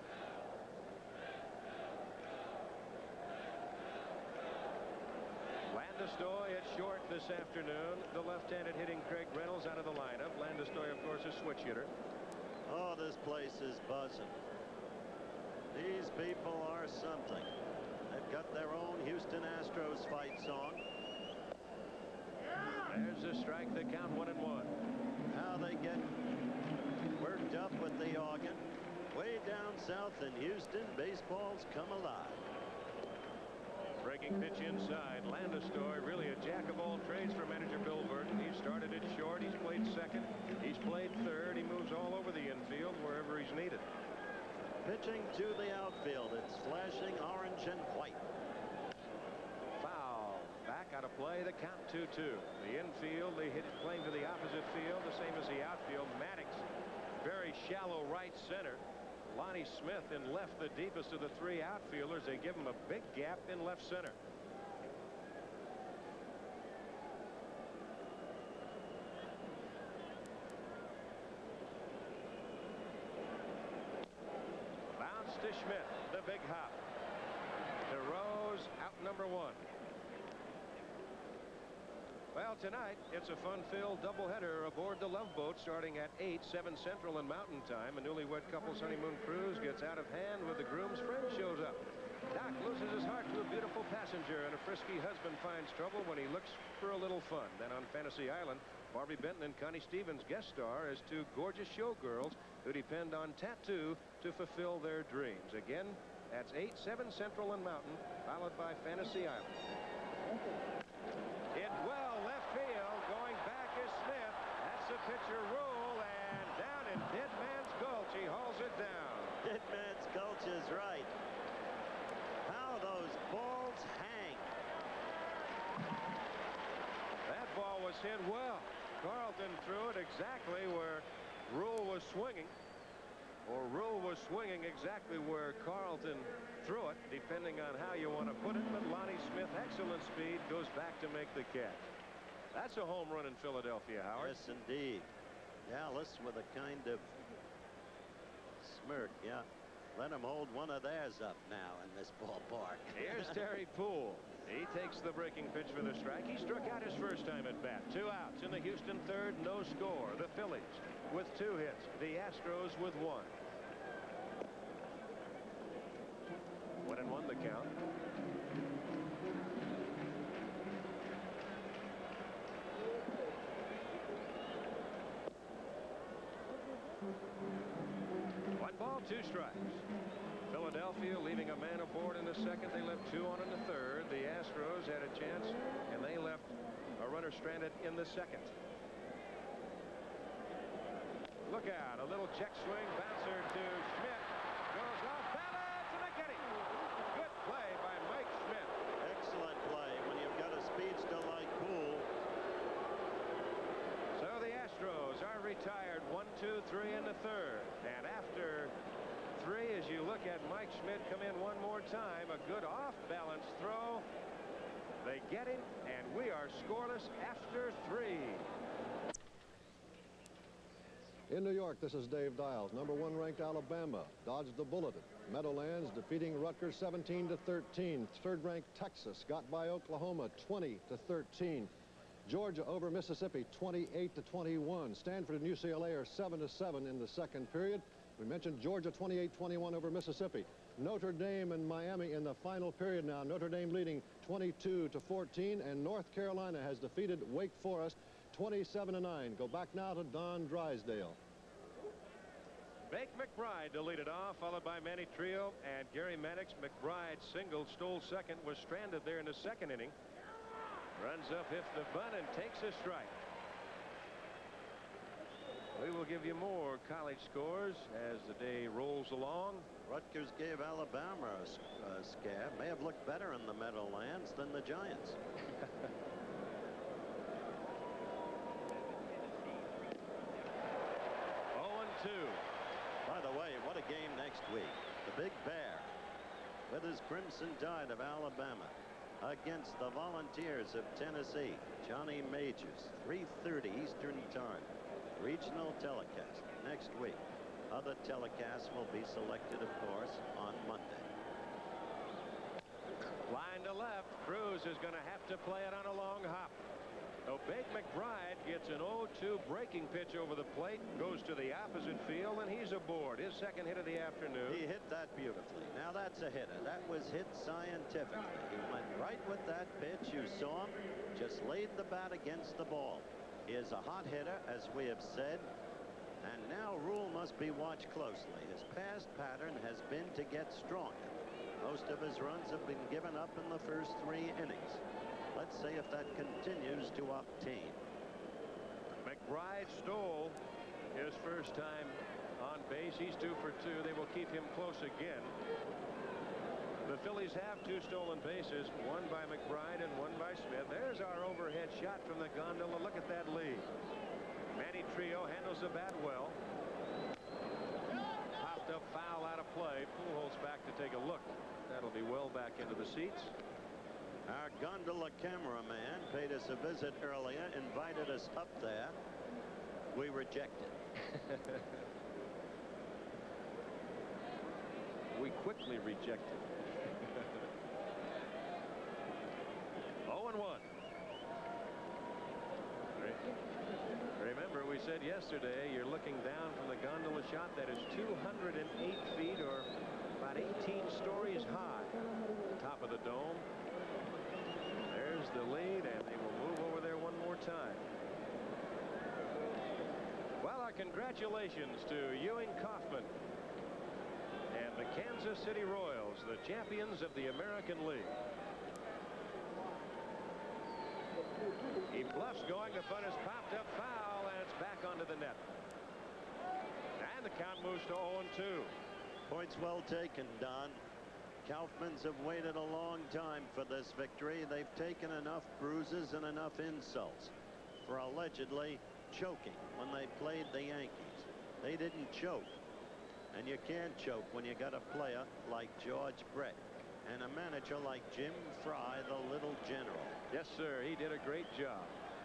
Speaker 3: Landestoi at short this afternoon. The left-handed hitting Craig Reynolds out of the lineup. Landestoi, of course, a switch hitter.
Speaker 4: Oh, this place is buzzing. These people are something. They've got their own Houston Astros fight song.
Speaker 3: There's a strike. The count 1-1.
Speaker 4: how they get worked up with the organ. Way down south in Houston, baseball's come alive.
Speaker 3: Breaking pitch inside. Landeskog, really a jack of all trades for manager Bill Burton. He started it short. He's played second. He's played third. He moves all over the infield wherever he's needed.
Speaker 4: Pitching to the outfield. It's flashing orange and white.
Speaker 3: Foul. Back out of play. The count 2-2. The infield, they hit it playing to the opposite field, the same as the outfield. Maddox, very shallow right center. Lonnie Smith in left, the deepest of the three outfielders. They give him a big gap in left center. Bounce to Schmidt, the big hop. To Rose, out number 1. Well, tonight, it's a fun-filled doubleheader aboard the Love Boat starting at 8, 7 Central and Mountain Time. A newlywed couple's honeymoon cruise gets out of hand when the groom's friend shows up. Doc loses his heart to a beautiful passenger, and a frisky husband finds trouble when he looks for a little fun. Then on Fantasy Island, Barbie Benton and Connie Stevens guest star as two gorgeous showgirls who depend on tattoo to fulfill their dreams. Again, that's 8, 7 Central and Mountain, followed by Fantasy Island. Hit well left field. Going back is Smith. That's the pitcher Rule, and down in Dead Man's Gulch, he hauls it down.
Speaker 4: Dead Man's Gulch is right. How those balls hang.
Speaker 3: That ball was hit well. Carlton threw it exactly where Rule was swinging, or Rule was swinging exactly where Carlton threw it, depending on how you want to put it. But Lonnie Smith, excellent speed, goes back to make the catch. That's a home run in Philadelphia, Howard.
Speaker 4: Yes, indeed. Dallas with a kind of smirk. Yeah, let him hold one of theirs up now in this ballpark.
Speaker 3: Here's Terry Poole. He takes the breaking pitch for the strike. He struck out his first time at bat. 2 outs in the Houston third, no score. The Phillies with 2 hits. The Astros with 1. 1-1 the count. One ball, 2 strikes. Philadelphia leaving a man aboard in the second. They left 2 on in the third. The Astros had a chance, and they left a runner stranded in the second. Look out. A little check swing. Bouncer to Schmidt. Goes off balance, and they get him. Good play by Mike Schmidt.
Speaker 4: Excellent play when you've got a speedster like Poole.
Speaker 3: So the Astros are retired. 1, 2, 3 in the third. And after 3, as you look at Mike Schmidt come in one more time, a good off-balance throw. They get him, and we are scoreless after 3.
Speaker 8: In New York, this is Dave Dials. Number 1 ranked Alabama dodged the bullet at Meadowlands, defeating Rutgers 17-13. Third ranked Texas got by Oklahoma 20-13. Georgia over Mississippi 28-21. Stanford and UCLA are 7-7 in the second period. We mentioned Georgia 28-21 over Mississippi. Notre Dame and Miami in the final period now. Notre Dame leading 22-14, and North Carolina has defeated Wake Forest 27-9. Go back now to Don Drysdale.
Speaker 3: Bake McBride to lead it off, followed by Manny Trio and Gary Maddox. McBride singled, stole second, was stranded there in the second inning. Runs up, hits the bunt, and takes a strike. We will give you more college scores as the day rolls along.
Speaker 4: Rutgers gave Alabama a scare. May have looked better in the Meadowlands than the Giants.
Speaker 3: 0-2.
Speaker 4: By the way, what a game next week. The Big Bear with his Crimson Tide of Alabama against the Volunteers of Tennessee. Johnny Majors, 3:30 Eastern Time. Regional telecast next week. Other telecasts will be selected, of course, on Monday.
Speaker 3: Line to left. Cruz is going to have to play it on a long hop. So Bake McBride gets an 0-2 breaking pitch over the plate, goes to the opposite field, and he's aboard. His second hit of the afternoon.
Speaker 4: He hit that beautifully. Now that's a hitter. That was hit scientifically. He went right with that pitch. You saw him. Just laid the bat against the ball. He is a hot hitter, as we have said. And now Rule must be watched closely. His past pattern has been to get stronger. Most of his runs have been given up in the first 3 innings. Let's see if that continues to obtain.
Speaker 3: McBride stole his first time on base. He's 2 for 2. They will keep him close again. The Phillies have 2 stolen bases, one by McBride and one by Smith. There's our overhead shot from the gondola. Look at that lead. Manny Trio handles the bat well. Popped up foul out of play. Pujols back to take a look. That'll be well back into the seats.
Speaker 4: Our gondola cameraman paid us a visit earlier, invited us up there. We rejected.
Speaker 3: We quickly rejected. 0-1. Remember, we said yesterday you're looking down from the gondola shot that is 208 feet or about 18 stories high. Top of the dome. There's the lead, and they will move over there one more time. Well, our congratulations to Ewing Kauffman and the Kansas City Royals, the champions of the American League. He bluffs going. The butt is popped up foul, and it's back onto the net. And the count moves to 0-2.
Speaker 4: Points well taken, Don. Kaufmans have waited a long time for this victory. They've taken enough bruises and enough insults for allegedly choking when they played the Yankees. They didn't choke. And you can't choke when you got a player like George Brett and a manager like Jim Fry, the little general.
Speaker 3: Yes, sir. He did a great job.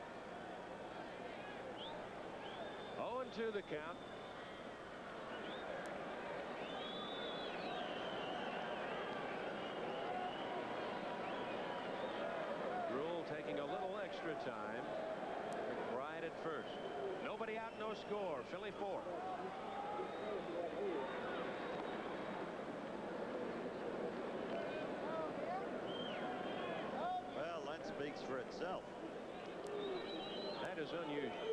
Speaker 3: 0-2 the count. Rule taking a little extra time. McBride at first. Nobody out, no score. Philly 4.
Speaker 4: Well, that speaks for itself.
Speaker 3: That is unusual.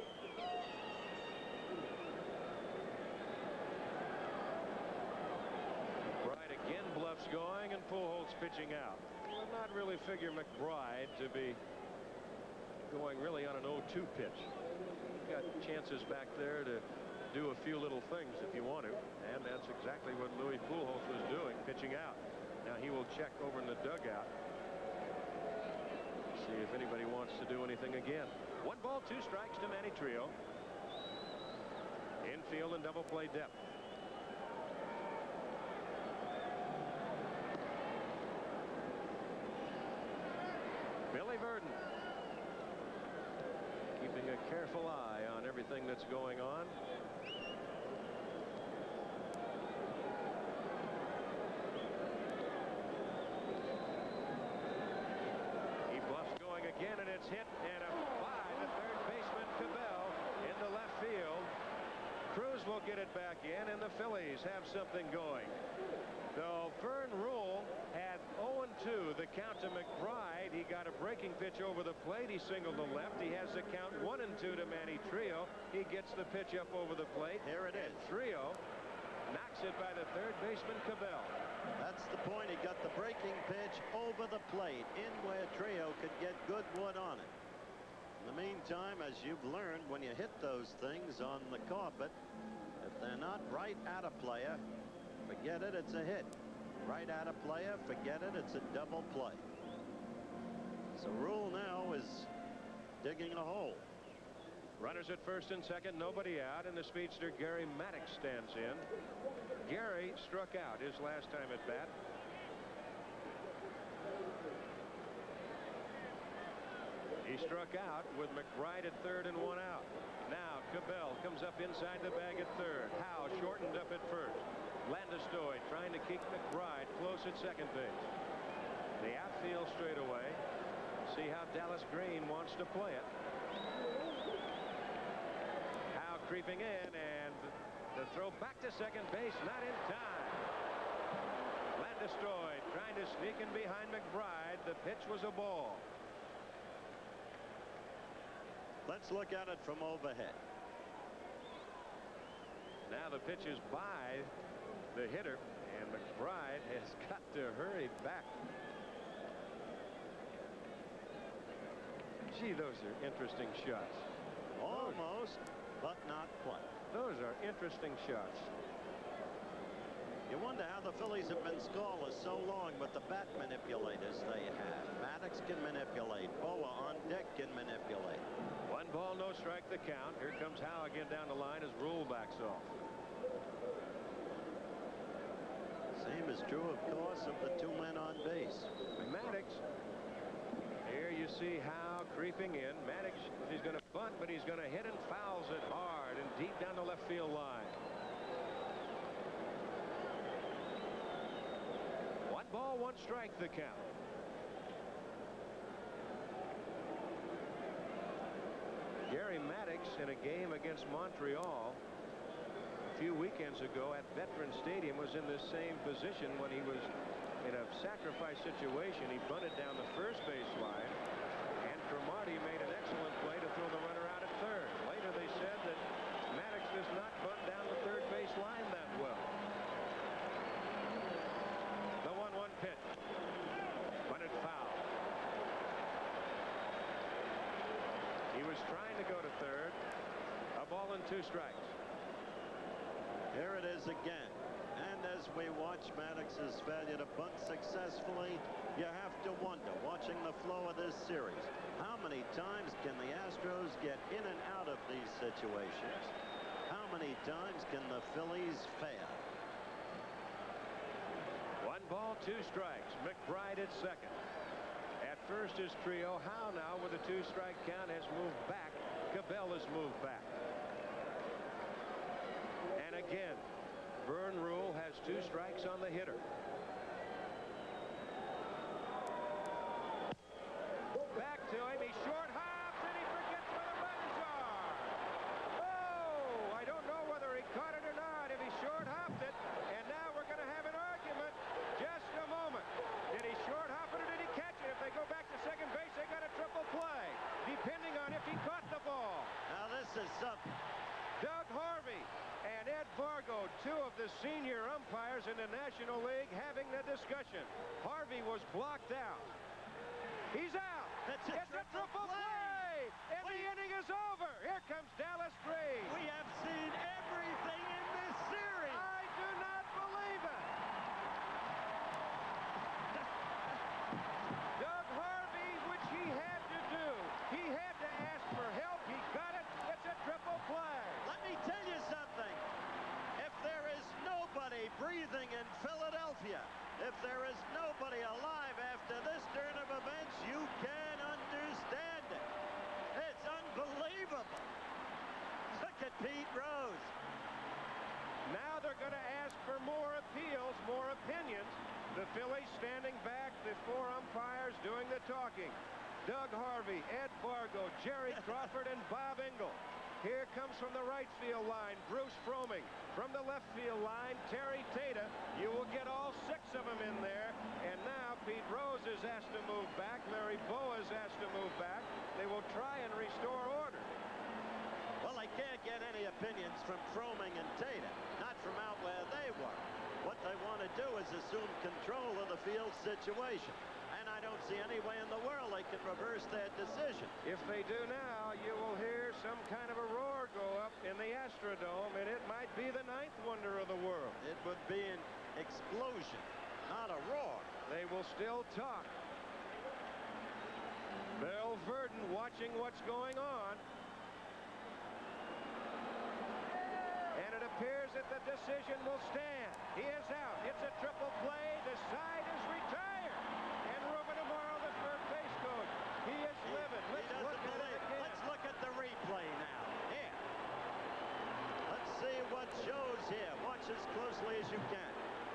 Speaker 3: McBride again bluffs going, and Pujols pitching out. Will not really figure McBride to be going really on an 0-2 pitch. You've got chances back there to do a few little things if you want to, and that's exactly what Louis Pujols was doing, pitching out. Now he will check over in the dugout, see if anybody wants to do anything again. 1 ball, 2 strikes to Manny Trio. Infield and double play depth. Billy Verdon keeping a careful eye on everything that's going on. He bluffs going again, and it's hit, and a fly to third baseman Cabell into left field. Cruz will get it back in, and the Phillies have something going. So Vern Rule had 0-2 the count to McBride. He got a breaking pitch over the plate. He singled to left. He has the count 1-2 to Manny Trio. He gets the pitch up over the plate.
Speaker 4: Here it is.
Speaker 3: Trio knocks it by the third baseman Cabell.
Speaker 4: That's the point. He got the breaking pitch over the plate in where Trio could get good wood on it. In the meantime, as you've learned, when you hit those things on the carpet, if they're not right at a player, forget it, it's a hit. Right at a player, forget it, it's a double play. So Rule now is digging a hole.
Speaker 3: Runners at first and second, nobody out, and the speedster Gary Maddox stands in. Gary struck out his last time at bat. He struck out with McBride at third and 1 out. Now Cabell comes up inside the bag at third. Howe shortened up at first. Landesteaux trying to keep McBride close at second base. The outfield straightaway. See how Dallas Green wants to play it. Howe creeping in, and the throw back to second base, not in time. Landesteaux trying to sneak in behind McBride. The pitch was a ball.
Speaker 4: Let's look at it from overhead.
Speaker 3: Now the pitch is by the hitter, and McBride has got to hurry back. Gee, those are interesting shots.
Speaker 4: Almost, but not quite.
Speaker 3: Those are interesting shots.
Speaker 4: You wonder how the Phillies have been scoreless so long with the bat manipulators they have. Maddox can manipulate. Boa on deck can manipulate.
Speaker 3: 1 ball, no strike, the count. Here comes Howe again down the line as Rule backs off.
Speaker 4: Same is true, of course, of the 2 men on base.
Speaker 3: Maddox. Here you see Howe creeping in. Maddox, he's going to bunt, but he's going to hit and fouls it hard and deep down the left field line. 1 ball, 1 strike, the count. Gary Maddox in a game against Montreal a few weekends ago at Veterans Stadium was in this same position when he was in a sacrifice situation. He bunted down the first base line, and Cromartie made an excellent play to throw the runner out at third. Later they said that Maddox does not bunt down the third base line that well. The 1-1 pitch. Bunted foul. He was trying to go to third. A ball and 2 strikes.
Speaker 4: Here it is again. And as we watch Maddox's failure to bunt successfully, you have to wonder, watching the flow of this series, how many times can the Astros get in and out of these situations? How many times can the Phillies fail?
Speaker 3: 1 ball, 2 strikes. McBride at second. At first is trio. Howe now with a 2-strike count has moved back. Cabell has moved back. And again, Vern Rule has 2 strikes on the hitter. Back to him. He short hops and he forgets where the buttons are. Oh, I don't know whether he caught it or not. If he short hopped it, and now we're going to have an argument. Just a moment. Did he short hop it or did he catch it? If they go back to second base, they got a triple play, depending on if he caught the ball.
Speaker 4: Now this is something.
Speaker 3: Doug Harvey and Ed Vargo, 2 of the senior umpires in the National League, having the discussion. Harvey was blocked out. He's out.
Speaker 4: It's a triple
Speaker 3: play. And the inning is over. Here comes Dallas Green.
Speaker 4: We have seen everything in this series.
Speaker 3: I do not believe it. Doug Harvey, which he had to do. He had to ask for help. He got it. It's a triple play.
Speaker 4: Let me tell you something. If there is nobody breathing in Philadelphia, if there is nobody alive after this turn of events, you can understand it. It's unbelievable. Look at Pete Rose.
Speaker 3: Now they're going to ask for more appeals, more opinions. The Phillies standing back, the 4 umpires doing the talking. Doug Harvey, Ed Vargo, Jerry Crawford, and Bob Engel. Here comes from the right field line, Bruce Froemming. From the left field line, Terry Tata. You will get all 6 of them in there. And now Pete Rose is asked to move back. Larry Bowa is asked to move back. They will try and restore order.
Speaker 4: Well, I can't get any opinions from Froemming and Tata, not from out where they were. What they want to do is assume control of the field situation. And I don't see any way in the world they can reverse that decision.
Speaker 3: If they do now, you will hear some kind of a roar go up in the Astrodome, and it might be the 9th wonder of the world.
Speaker 4: It would be an explosion, not a roar.
Speaker 3: They will still talk. Bill Verdon watching what's going on. And it appears that the decision will stand. He is out. It's a triple play. The side is retired. And Ruben Amaro, the third base coach, he is livid. Let's look at it again.
Speaker 4: Let's look at the replay now. Here. Let's see what shows here. Watch as closely as you can.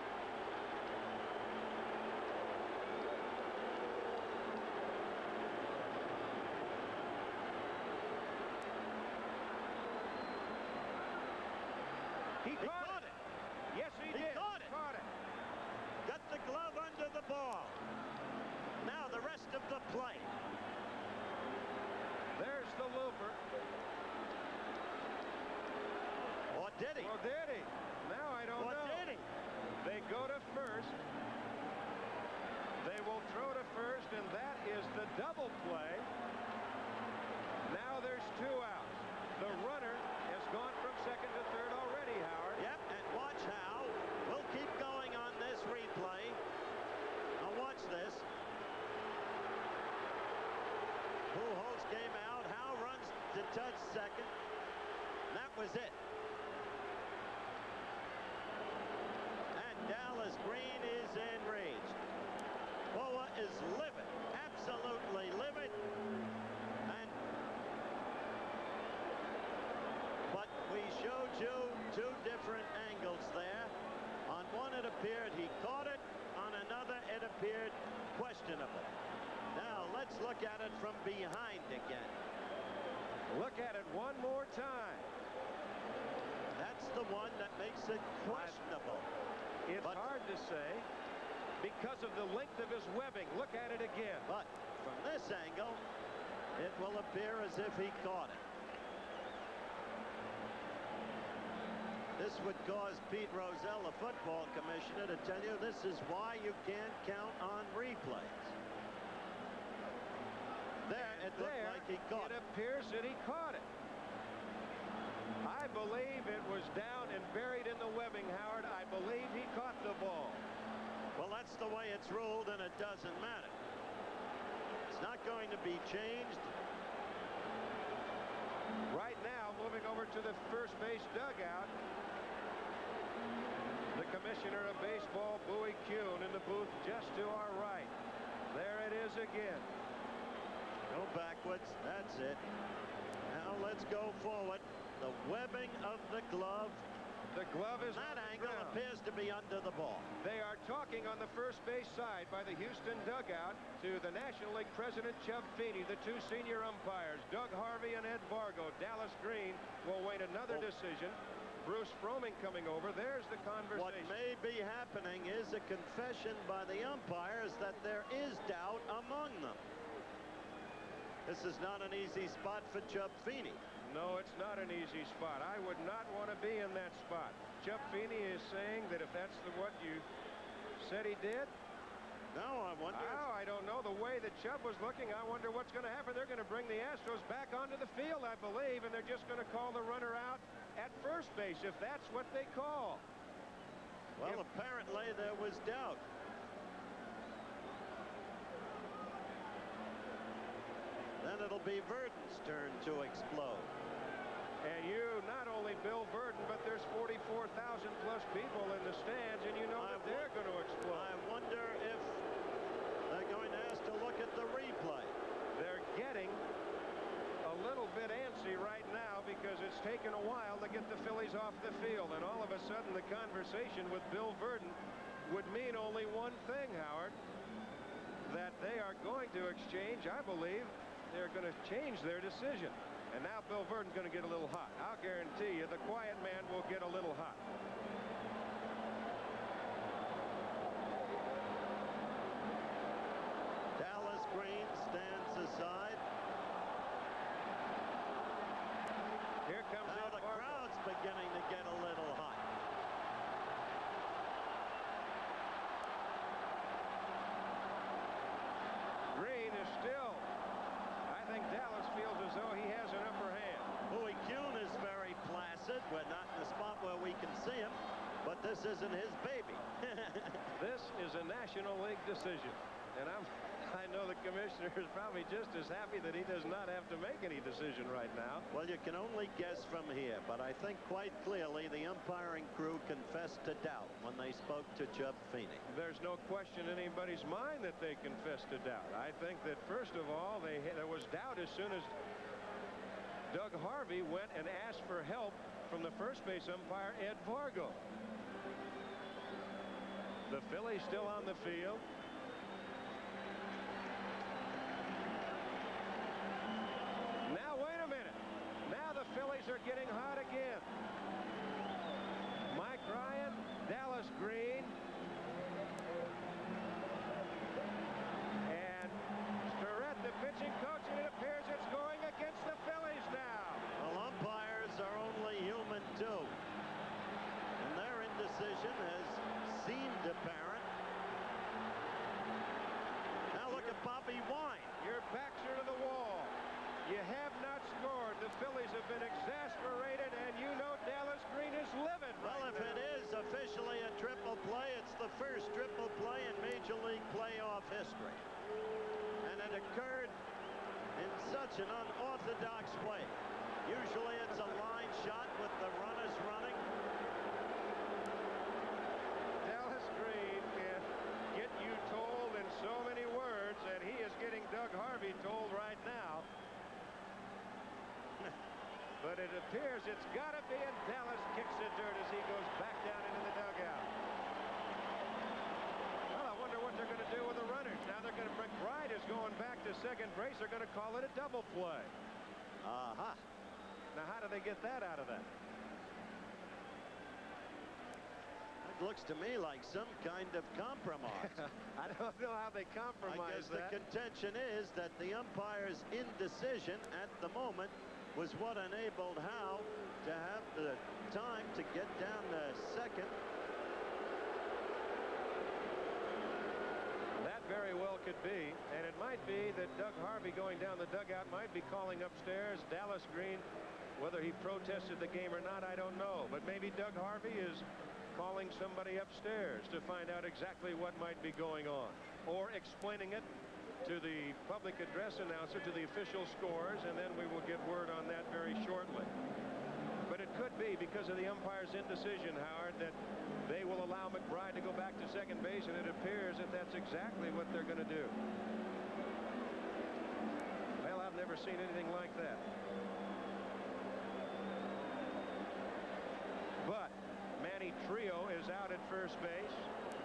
Speaker 3: He caught it. Yes, he did.
Speaker 4: Caught it. Got the glove under the ball. Now the rest of the play.
Speaker 3: There's the looper.
Speaker 4: Or did he?
Speaker 3: Well, did he? Now I don't know.
Speaker 4: Or did he?
Speaker 3: They go to first. They will throw to first, and that is the double play. Now there's 2 outs. The runner has gone from second to third already, Howard.
Speaker 4: Yep, and watch how. We'll keep going on this replay. Now watch this. Pujols came out. Howe runs to touch second. That was it. And Dallas Green is enraged. Boa is livid, absolutely livid. But we showed you 2 different angles there. On one it appeared he caught it. On another it appeared questionable. Now let's look at it from behind again.
Speaker 3: Look at it one more time.
Speaker 4: That's the one that makes it questionable.
Speaker 3: It's hard to say because of the length of his webbing. Look at it again.
Speaker 4: But from this angle, it will appear as if he caught it. This would cause Pete Rozelle, the football commissioner, to tell you this is why you can't count on replays. There, it looked like he caught it.
Speaker 3: It appears that he caught it. I believe it was down and buried in the webbing, Howard. I believe he caught the ball.
Speaker 4: Well, that's the way it's ruled, and it doesn't matter. It's not going to be changed.
Speaker 3: Right now, moving over to the first base dugout, the commissioner of baseball, Bowie Kuhn, in the booth just to our right. There it is again.
Speaker 4: Go backwards. That's it. Now let's go forward. The webbing of the glove.
Speaker 3: The glove is
Speaker 4: that
Speaker 3: on the
Speaker 4: angle
Speaker 3: ground.
Speaker 4: appears to be under the ball.
Speaker 3: They are talking on the first base side by the Houston dugout to the National League president, Chub Feeney, the 2 senior umpires, Doug Harvey and Ed Vargo. Dallas Green will wait another decision. Bruce Fromming coming over. There's the conversation.
Speaker 4: What may be happening is a confession by the umpires that there is doubt among them. This is not an easy spot for Chub Feeney.
Speaker 3: No, it's not an easy spot. I would not want to be in that spot. Chub Feeney is saying that if that's what you said he did.
Speaker 4: No, I wonder.
Speaker 3: Oh, I don't know. The way that Chub was looking, I wonder what's going to happen. They're going to bring the Astros back onto the field, I believe, and they're just going to call the runner out at first base, if that's what they call.
Speaker 4: Well, apparently there was doubt. Then it'll be Verdon's turn to explode.
Speaker 3: And you, not only Bill Verdon, but there's 44,000 plus people in the stands, and you know that they're going to explode.
Speaker 4: I wonder if they're going to ask to look at the replay.
Speaker 3: They're getting a little bit antsy right now because it's taken a while to get the Phillies off the field, and all of a sudden the conversation with Bill Verdon would mean only one thing, Howard, that they are going to exchange, I believe, they're going to change their decision. And now Bill Verdon's going to get a little hot. I'll guarantee you the quiet man will get a little hot.
Speaker 4: Dallas Green stands aside.
Speaker 3: Here comes
Speaker 4: now the crowd's beginning to get a little hot.
Speaker 3: Green is still. I think Dallas feels as though he has an upper hand.
Speaker 4: Bowie Kuhn is very placid. We're not in the spot where we can see him, but this isn't his baby.
Speaker 3: This is a National League decision, and I know the commissioner is probably just as happy that he does not have to make any decision right now.
Speaker 4: Well, you can only guess from here, but I think quite clearly the umpiring crew confessed to doubt when they spoke to Chub Feeney.
Speaker 3: There's no question in anybody's mind that they confessed to doubt. I think that first of all, there was doubt as soon as Doug Harvey went and asked for help from the first base umpire, Ed Vargo. The Phillies still on the field. Now, wait a minute. Now the Phillies are getting hot again. Mike Ryan, Dallas Green, and Starrett, the pitching coach, and it appears it's going against
Speaker 4: decision has seemed apparent. Now look at Bobby Wine.
Speaker 3: Your backs are to the wall. You have not scored. The Phillies have been exasperated, and you know Dallas Green is livid right
Speaker 4: Well, if
Speaker 3: now.
Speaker 4: it is officially a triple play, it's the first triple play in Major League playoff history. And it occurred in such an unorthodox way. Usually it's a line shot with the runners running.
Speaker 3: Dallas Green can get you told in so many words, and he is getting Doug Harvey told right now. But it appears it's got to be, and Dallas kicks the dirt as he goes back down into the dugout. Well, I wonder what they're going to do with the runners. Now they're going to, McBride is going back to second base. They're going to call it a double play.
Speaker 4: Aha.
Speaker 3: Now how do they get that out of that?
Speaker 4: It looks to me like some kind of compromise.
Speaker 3: I don't know how they compromise
Speaker 4: I guess the contention is that the umpire's indecision at the moment was what enabled Howe to have the time to get down to second.
Speaker 3: That very well could be, and it might be that Doug Harvey going down the dugout might be calling upstairs. Dallas Green, whether he protested the game or not, I don't know, but maybe Doug Harvey is calling somebody upstairs to find out exactly what might be going on, or explaining it to the public address announcer, to the official scores, and then we will get word on that very shortly. But it could be because of the umpire's indecision, Howard, that they will allow McBride to go back to second base, and it appears that that's exactly what they're going to do. Well, I've never seen anything like that. But Manny Trio is out at first base.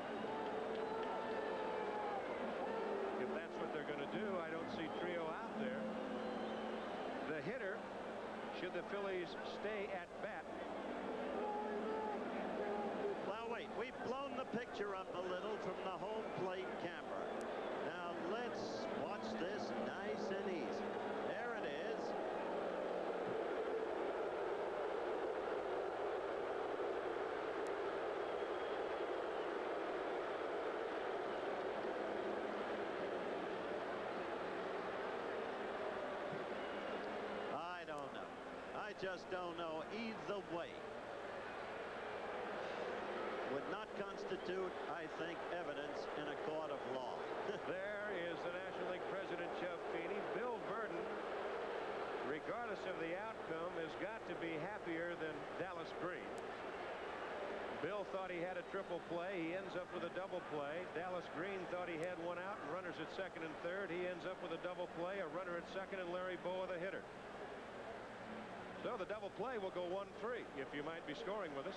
Speaker 3: If that's what they're going to do, I don't see Trio out there. The hitter, should the Phillies stay at bat.
Speaker 4: Well, wait, we've blown the picture up a little from the home plate camera. Now let's watch this nice and easy. There it is. I don't know. I just don't know either way. Would not constitute, I think, evidence in a court of law.
Speaker 3: There is the National League president, Chubb Feeney. Bill Burton, regardless of the outcome, has got to be happier than Dallas Green. Bill thought he had a triple play. He ends up with a double play. Dallas Green thought he had one out and runners at second and third. He ends up with a double play, a runner at second, and Larry Bowa the hitter. So the double play will go 1-3 if you might be scoring with us.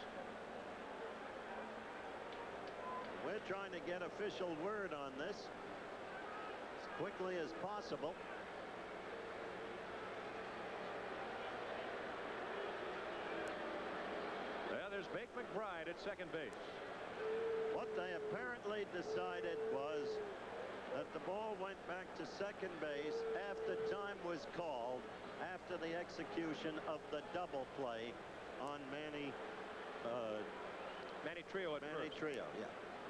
Speaker 4: We're trying to get official word on this as quickly as possible.
Speaker 3: Well, there's Bake McBride at second base.
Speaker 4: What they apparently decided was that the ball went back to second base after time was called after the execution of the double play on Manny
Speaker 3: Trio at
Speaker 4: Manny
Speaker 3: first.
Speaker 4: Trio, yeah.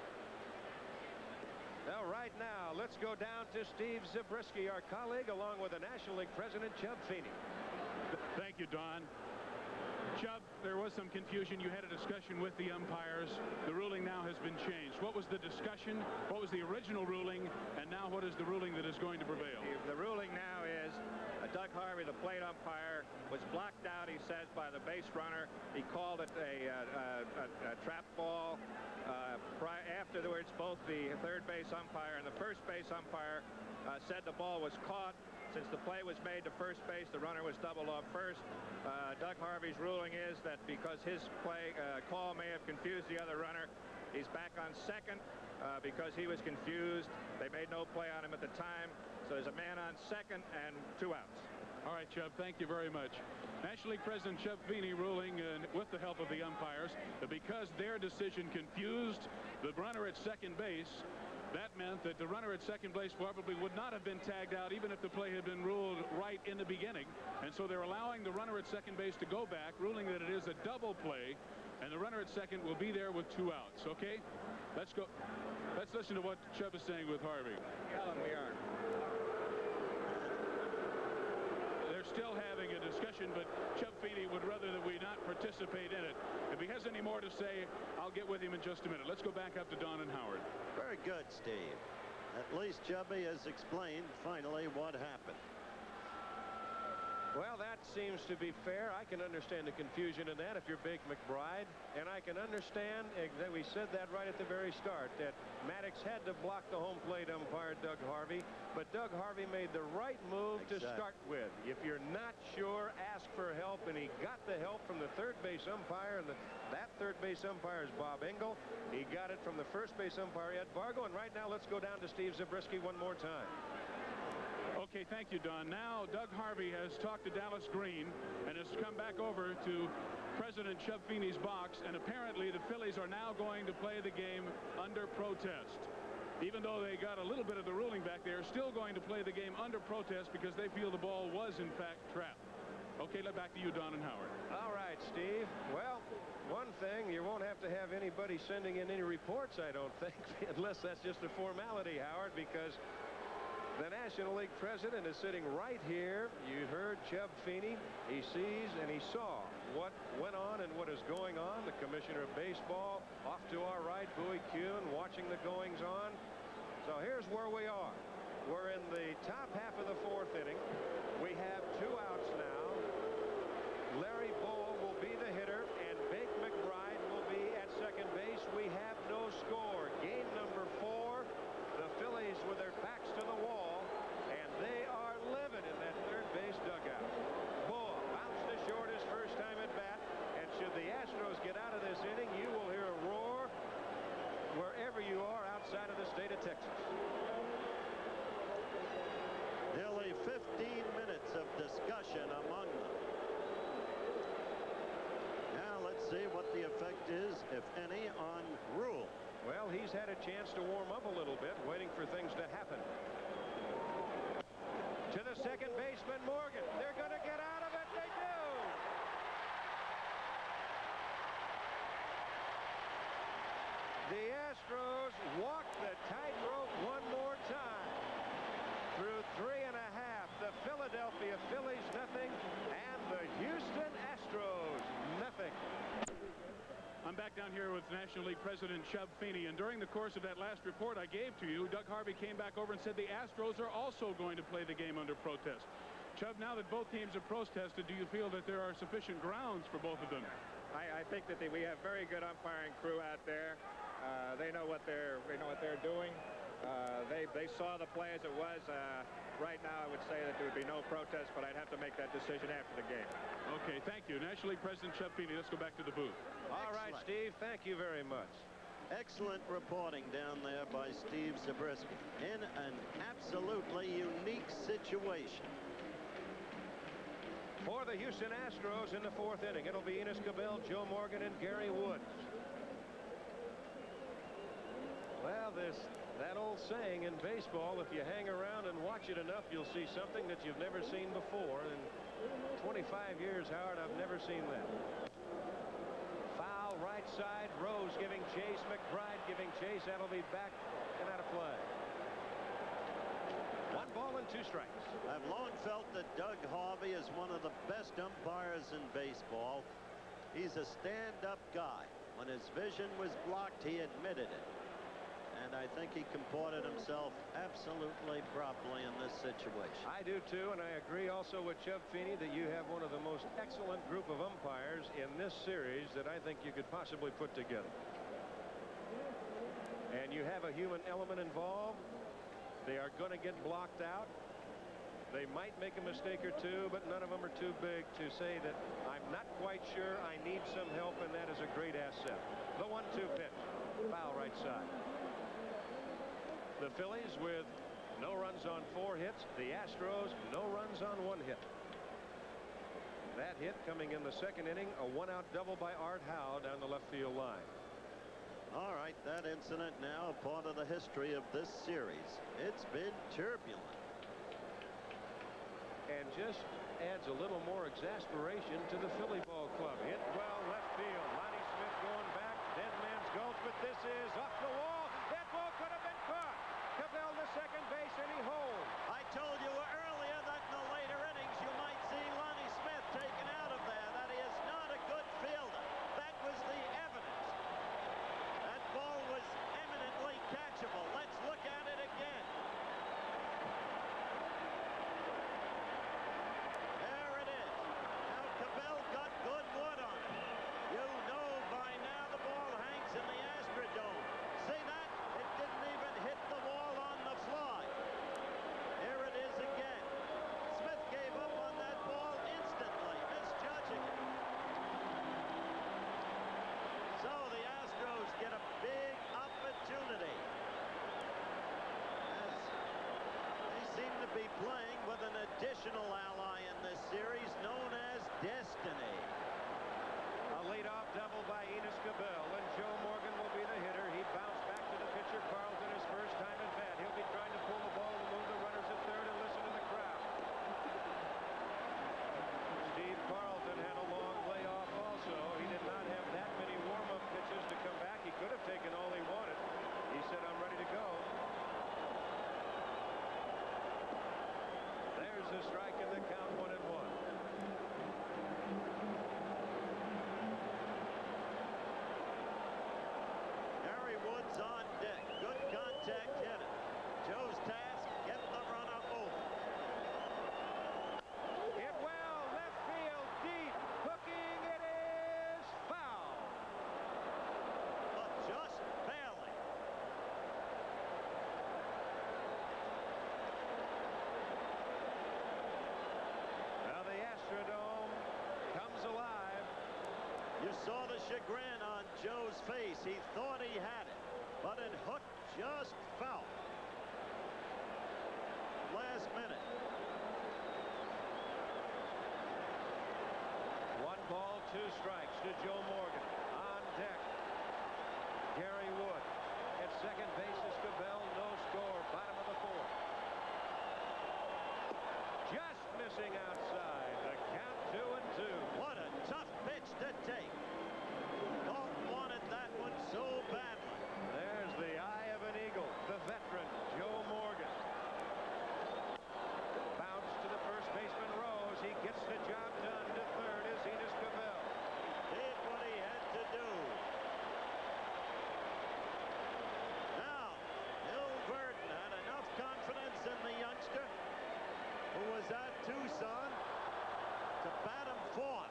Speaker 3: Now, right now, let's go down to Steve Zabriskie, our colleague, along with the National League president, Chubb Feeney.
Speaker 5: Thank you, Don. Chubb, there was some confusion. You had a discussion with the umpires. The ruling now has been changed. What was the discussion? What was the original ruling? And now what is the ruling that is going to prevail?
Speaker 9: The ruling now is Doug Harvey, the plate umpire, was blocked out, he says, by the base runner. He called it a trap ball. Afterwards, both the third base umpire and the first base umpire said the ball was caught. Since the play was made to first base, the runner was doubled off first. Doug Harvey's ruling is that because his call may have confused the other runner, he's back on second because he was confused. They made no play on him at the time. So there's a man on second and 2 outs.
Speaker 5: All right, Chubb, thank you very much. National League President Chubb Feeney ruling with the help of the umpires that because their decision confused the runner at second base, that meant that the runner at second base probably would not have been tagged out even if the play had been ruled right in the beginning. And so they're allowing the runner at second base to go back, ruling that it is a double play. and the runner at second will be there with 2 outs. Okay, let's go. Let's listen to what Chubb is saying with Harvey.
Speaker 9: Tell him we are.
Speaker 5: They're still having a discussion, but Chubb Feeney would rather that we not participate in it. If he has any more to say, I'll get with him in just a minute. Let's go back up to Don and Howard.
Speaker 4: Very good, Steve. At least Chubby has explained finally what happened.
Speaker 3: Well, that seems to be fair. I can understand the confusion in that if you're Bake McBride. And I can understand that we said that right at the very start, that Maddox had to block the home plate umpire, Doug Harvey. But Doug Harvey made the right move to start with. If you're not sure, ask for help. And he got the help from the third base umpire. And that third base umpire is Bob Engel. He got it from the first base umpire, Ed Vargo. And right now, let's go down to Steve Zabriskie one more time.
Speaker 5: Okay, thank you, Don. Now, Doug Harvey has talked to Dallas Green and has come back over to President Chubb Feeney's box, and apparently the Phillies are now going to play the game under protest. Even though they got a little bit of the ruling back, they are still going to play the game under protest because they feel the ball was, in fact, trapped. Okay, back to you, Don and Howard.
Speaker 3: All right, Steve. Well, one thing, you won't have to have anybody sending in any reports, I don't think, unless that's just a formality, Howard, because the National League president is sitting right here. You heard Chubb Feeney. He sees and he saw what went on and what is going on. The commissioner of baseball off to our right, Bowie Kuhn, watching the goings on. So here's where we are. We're in the top half of the 4th inning. We have 2 outs now. Larry Bowa will be the hitter, and Bake McBride will be at second base. We have no score. Game number 4. The Phillies with their backs to the wall, and they are living in that third base dugout. Bowa bounced to short his first time at bat, and should the Astros get out of this inning, you will hear a roar wherever you are outside of the state of Texas.
Speaker 4: Nearly 15 minutes of discussion among them. Now let's see what the effect is, if any, on Rule.
Speaker 3: Well, he's had a chance to warm up a little bit, waiting for things to happen. To the second baseman, Morgan. They're going to get out of it. They do. The Astros walk the tightrope one more time. Through 3 1/2, the Philadelphia Phillies nothing, and the Houston Astros nothing.
Speaker 5: I'm back down here with National League President Chubb Feeney, and during the course of that last report I gave to you, Doug Harvey came back over and said the Astros are also going to play the game under protest. Chubb, now that both teams have protested, do you feel that there are sufficient grounds for both of them?
Speaker 9: I think that we have very good umpiring crew out there. They know what they're doing. They saw the play as it was. Right now, I would say that there would be no protest, but I'd have to make that decision after the game.
Speaker 5: Okay, thank you. National League President Chubb Feeney. Let's go back to the booth.
Speaker 3: All right, Steve, thank you very much.
Speaker 4: Excellent reporting down there by Steve Zabriskie in an absolutely unique situation.
Speaker 3: For the Houston Astros in the 4th inning, it'll be Enos Cabell, Joe Morgan, and Gary Woods. Well, that old saying in baseball, if you hang around and watch it enough, you'll see something that you've never seen before. In 25 years, Howard, I've never seen that. Foul right side, Rose giving chase, McBride giving chase. That'll be back and out of play. 1 ball and 2 strikes.
Speaker 4: I've long felt that Doug Harvey is one of the best umpires in baseball. He's a stand-up guy. When his vision was blocked, he admitted it. And I think he comported himself absolutely properly in this situation.
Speaker 3: I do too, and I agree also with Chubb Feeney that you have one of the most excellent group of umpires in this series that I think you could possibly put together. And you have a human element involved. They are going to get blocked out. They might make a mistake or two, but none of them are too big to say that I'm not quite sure, I need some help, and that is a great asset. The 1-2 pitch. Foul right side. The Phillies with no runs on 4 hits. The Astros no runs on 1 hit. That hit coming in the 2nd inning, a 1-out double by Art Howe down the left field line.
Speaker 4: All right, that incident now a part of the history of this series. It's been turbulent.
Speaker 3: And just adds a little more exasperation to the Philly ball club. Hit well left field. Lonnie Smith but this is off the wall. That ball could have been caught. Cabell to second base, and he holds.
Speaker 4: I told you earlier that in the later innings you might see Lonnie Smith taken out of there, that he is not a good fielder. That was the evidence. That ball was eminently catchable. Let's look at it again. There it is. Now Cabell got good wood on it. You know by now the ball hangs in the Astrodome. See that? It didn't even hit the wall on the fly. Here it is again. Smith gave up on that ball instantly, misjudging it. So the Astros get a big opportunity. As they seem to be playing with an additional ally in this series known as Destiny.
Speaker 3: A leadoff double by Enos Cabell, and Joe Morgan will be the hitter. He bounced back to the pitcher, Carlton, his first time at bat. He'll be trying to pull the ball and move the runners at third and listen to the crowd. Steve Carlton had a long layoff also. He did not have that many warm-up pitches to come back. He could have taken all he wanted. He said, I'm ready to go. There's a strike in the count, 1-1.
Speaker 4: Harry Woods on deck. Good contact hitter. Joe's task, get the runner over.
Speaker 3: Hit well, left field, deep, hooking, it is foul.
Speaker 4: But just barely.
Speaker 3: Now the Astrodome comes alive.
Speaker 4: You saw the chagrin on Joe's face. He thought he had it, but it hooked just foul. Last minute.
Speaker 3: 1 ball, 2 strikes to Joe Morgan. On deck, Gary Wood. At second base is Cabell. No score. Bottom of the 4th. Just missing outside. The count 2-2.
Speaker 4: What a tough pitch to take. Dalton wanted that one so badly.
Speaker 3: There's the eye of an eagle. The veteran, Joe Morgan. Bounce to the first baseman, Rose. He gets the job done. To third is Enos Cabell.
Speaker 4: Did what he had to do. Now, Bill Verdon had enough confidence in the youngster who was at Tucson to bat him 4th.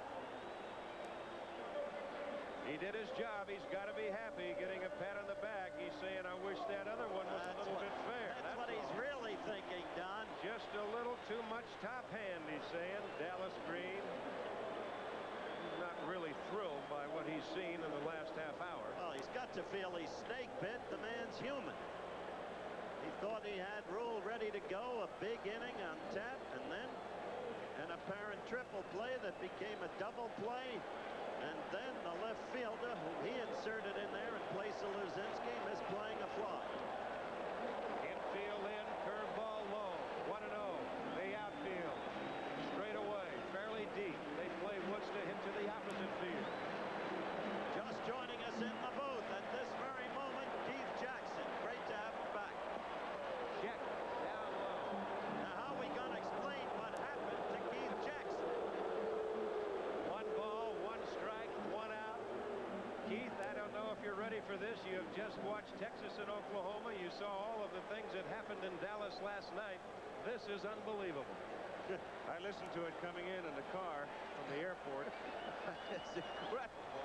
Speaker 3: He did his job. He's got to be happy getting a pat on the back. He's saying, I wish that other one was a little bit fair.
Speaker 4: That's what he's really thinking, Don.
Speaker 3: Just a little too much top hand, he's saying. Dallas Green. He's not really thrilled by what he's seen in the last half hour.
Speaker 4: Well, he's got to feel he's snake bit. The man's human. He thought he had Rule ready to go, a big inning on tap, and then an apparent triple play that became a double play. And then the left fielder, who he inserted in there in place of Luzinski, misplaying a fly.
Speaker 3: Infield in, curveball low. 1-0. The outfield. Straight away, fairly deep. They play Woods to hit to the opposite field.
Speaker 4: Just joining us in the booth at this very moment, Keith Jackson. Great to have him back.
Speaker 3: Check down low.
Speaker 4: Now, how are we going to explain what happened to Keith Jackson?
Speaker 3: 1 ball, 1 strike, 1 out. Keith, I don't know if you're ready for this. You have just watched Texas and Oklahoma. You saw all of the things that happened in Dallas last night. This is unbelievable. I listened to it coming in the car from the airport.
Speaker 4: It's incredible.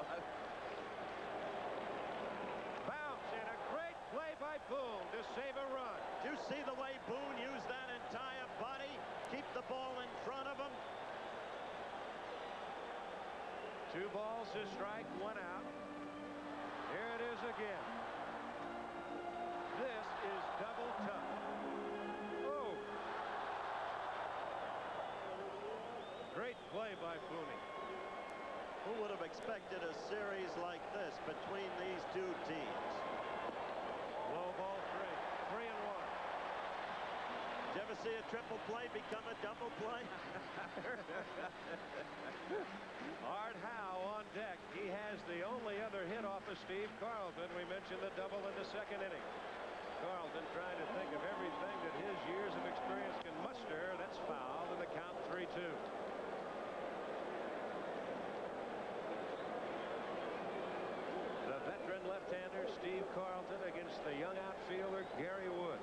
Speaker 3: Bounce and a great play by Boone to save a run.
Speaker 4: Do you see the way Boone used that entire body? Keep the ball in front of him.
Speaker 3: 2 balls to strike, 1 out. Here it is again. This is double tough. Oh. Great play by Booney.
Speaker 4: Who would have expected a series like this between these two teams?
Speaker 3: Low ball 3. 3-1.
Speaker 4: ever see a triple play become a double play?
Speaker 3: Art Howe on deck. He has the only other hit off of Steve Carlton. We mentioned the double in the second inning. Carlton trying to think of everything that his years of experience can muster. That's fouled, and the count 3-2. The veteran left-hander Steve Carlton against the young outfielder Gary Wood.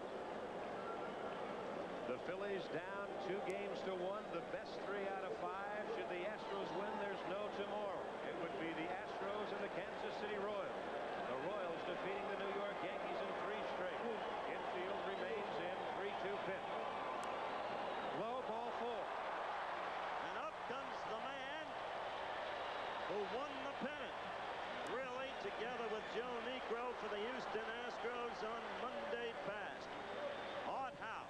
Speaker 3: The Phillies down 2-1. The best 3 out of 5. Should the Astros win, there's no tomorrow. It would be the Astros and the Kansas City Royals. The Royals defeating the New York Yankees in 3 straight. Infield remains in 3-2 pitch. Low, ball 4.
Speaker 4: And up comes the man who won the pennant. Really, together with Joe Niekro for the Houston Astros on Monday past. Art Howe.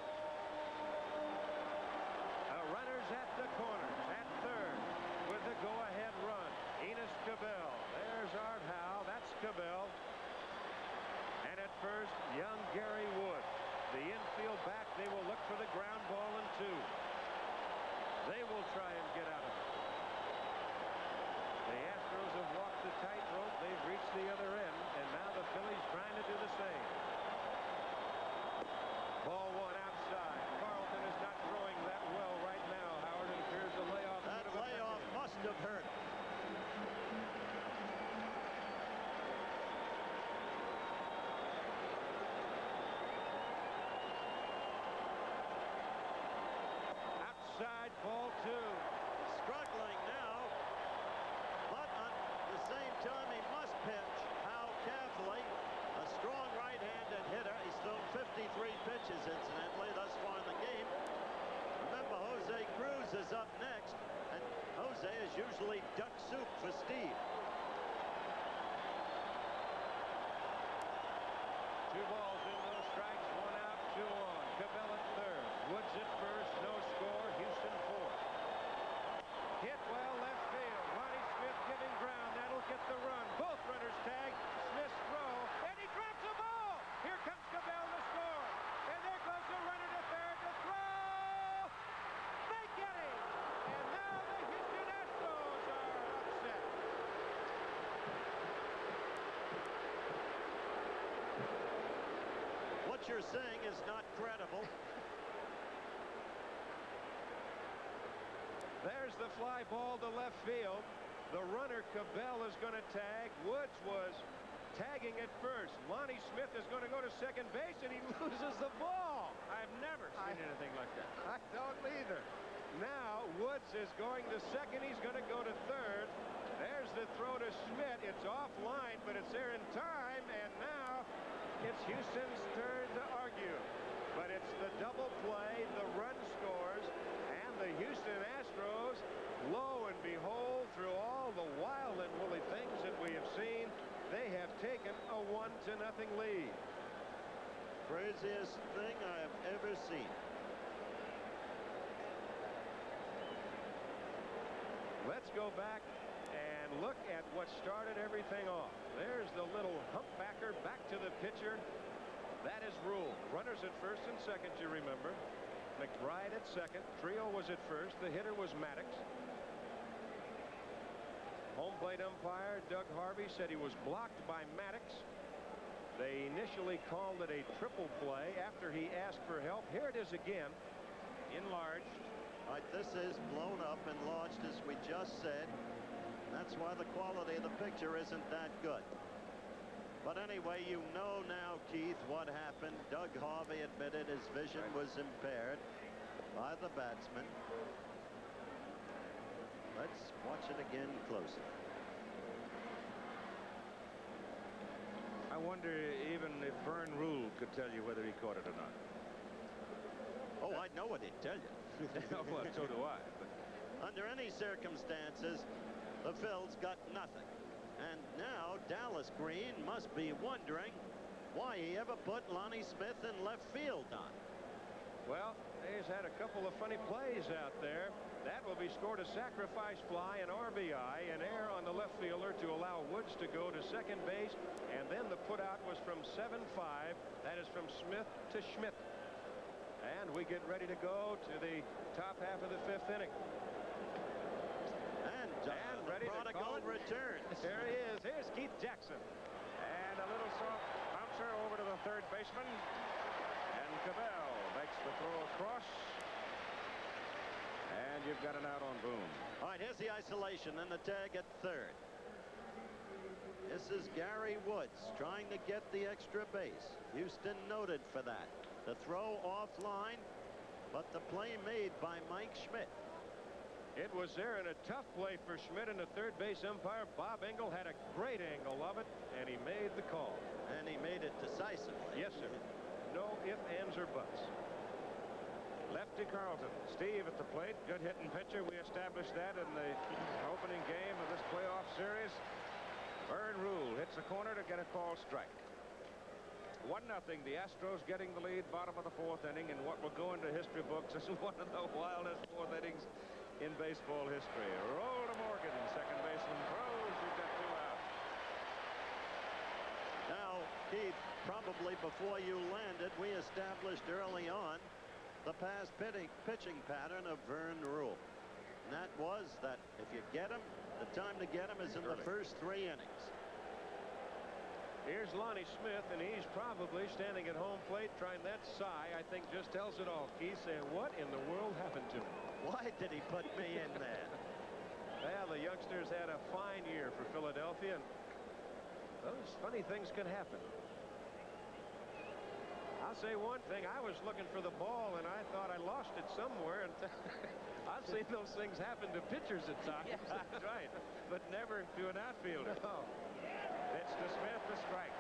Speaker 3: Runners at the corners at third with the go-ahead run. Enos Cabell. There's Art Howe. That's Cabell. And at first, young Gary Wood. The infield back, they will look for the ground ball in 2. They will try and get out of it. The Astros have walked the tightrope. They've reached the other end, and now the Phillies trying to do the same. Ball 1 outside. Carlton is not throwing that well right now, Howard. It appears the layoff.
Speaker 4: That layoff must have hurt.
Speaker 3: Outside, ball 2.
Speaker 4: Struggling now, but at the same time he must pitch Howe carefully. A strong right-handed hitter. He's thrown 53 pitches, incidentally, thus far in the game. Remember, Jose Cruz is up next, and Jose is usually duck soup for Steve.
Speaker 3: 2 balls in, no strikes, 1 out, 2 on. Cabell at third. Woods at first, no score. Houston 4. Hit well left field. Ronnie Smith giving ground. That'll get the run. Both runners tag. Smith's throw, and he drops the ball. Here comes Cabell to score. And there goes the runner to third to throw. They get him. And now the Houston Astros are upset.
Speaker 4: What you're saying is not credible.
Speaker 3: There's the fly ball to left field. The runner, Cabell, is going to tag. Woods was tagging at first. Lonnie Smith is going to go to second base, and he loses the ball. I've never seen anything like that. I don't either. Now, Woods is going to second. He's going to go to third. There's the throw to Schmidt. It's offline, but it's there in time, and now it's Houston's turn to argue. But it's the double play, the run scores, and the Houston Astros, lo and behold, through all the wild and woolly things that we have seen, they have taken a 1-0 lead.
Speaker 4: Craziest thing I have ever seen.
Speaker 3: Let's go back and look at what started everything off. There's the little humpbacker back to the pitcher. That is Rule. Runners at first and second, you remember. McBride at second. Trio was at first. The hitter was Maddox. Home plate umpire Doug Harvey said he was blocked by Maddox. They initially called it a triple play after he asked for help. Here it is again, enlarged.
Speaker 4: All right, this is blown up, enlarged, as we just said. That's why the quality of the picture isn't that good. But anyway, you know now, Keith, what happened. Doug Harvey admitted his vision was impaired by the batsman. Let's watch it again closely.
Speaker 9: I wonder even if Vern Rule could tell you whether he caught it or not.
Speaker 4: Oh, I know what he'd tell you.
Speaker 9: Well, so do I. But
Speaker 4: under any circumstances, the Phils got nothing. And now Dallas Green must be wondering why he ever put Lonnie Smith in left field on.
Speaker 3: Well, he's had a couple of funny plays out there. That will be scored a sacrifice fly, an RBI, an error on the left fielder to allow Woods to go to second base. And then the putout was from 7-5. That is from Smith to Schmidt. And we get ready to go to the top half of the 5th inning.
Speaker 4: And
Speaker 3: ready to call it.
Speaker 4: returns.
Speaker 3: There he is. Here's Keith Jackson. And a little soft bouncer over to the third baseman. And Cabell makes the throw across. And you've got an out on Boone.
Speaker 4: All right, here's the isolation and the tag at third. This is Gary Woods trying to get the extra base. Houston noted for that. The throw offline, but the play made by Mike Schmidt.
Speaker 3: It was there in a tough play for Schmidt, and the third base umpire, Bob Engel, had a great angle of it, and he made the call.
Speaker 4: And he made it decisively.
Speaker 3: Yes, sir. No ifs, ands, or buts. Lefty Carlton. Steve at the plate. Good hitting pitcher. We established that in the opening game of this playoff series. Vern Rule hits the corner to get a call strike. 1-0. The Astros getting the lead, bottom of the 4th inning, and what will go into history books is one of the wildest 4th innings in baseball history. Roll to Morgan, second baseman throws. You've got 2 out.
Speaker 4: Now, Keith, probably before you landed, we established early on the past pitching pattern of Vern Rule. And that was that if you get him, the time to get him is in the first 3 innings.
Speaker 3: Here's Lonnie Smith, and he's probably standing at home plate trying that sigh. I think just tells it all. Keith saying, what in the world happened to him?
Speaker 4: Why did he put me in there?
Speaker 3: Well, the youngsters had a fine year for Philadelphia, and those funny things can happen. I'll say one thing. I was looking for the ball, and I thought I lost it somewhere. And I've seen those things happen to pitchers at times. Yeah. That's right. But never to an outfielder. No. Pitch to Smith, the strike.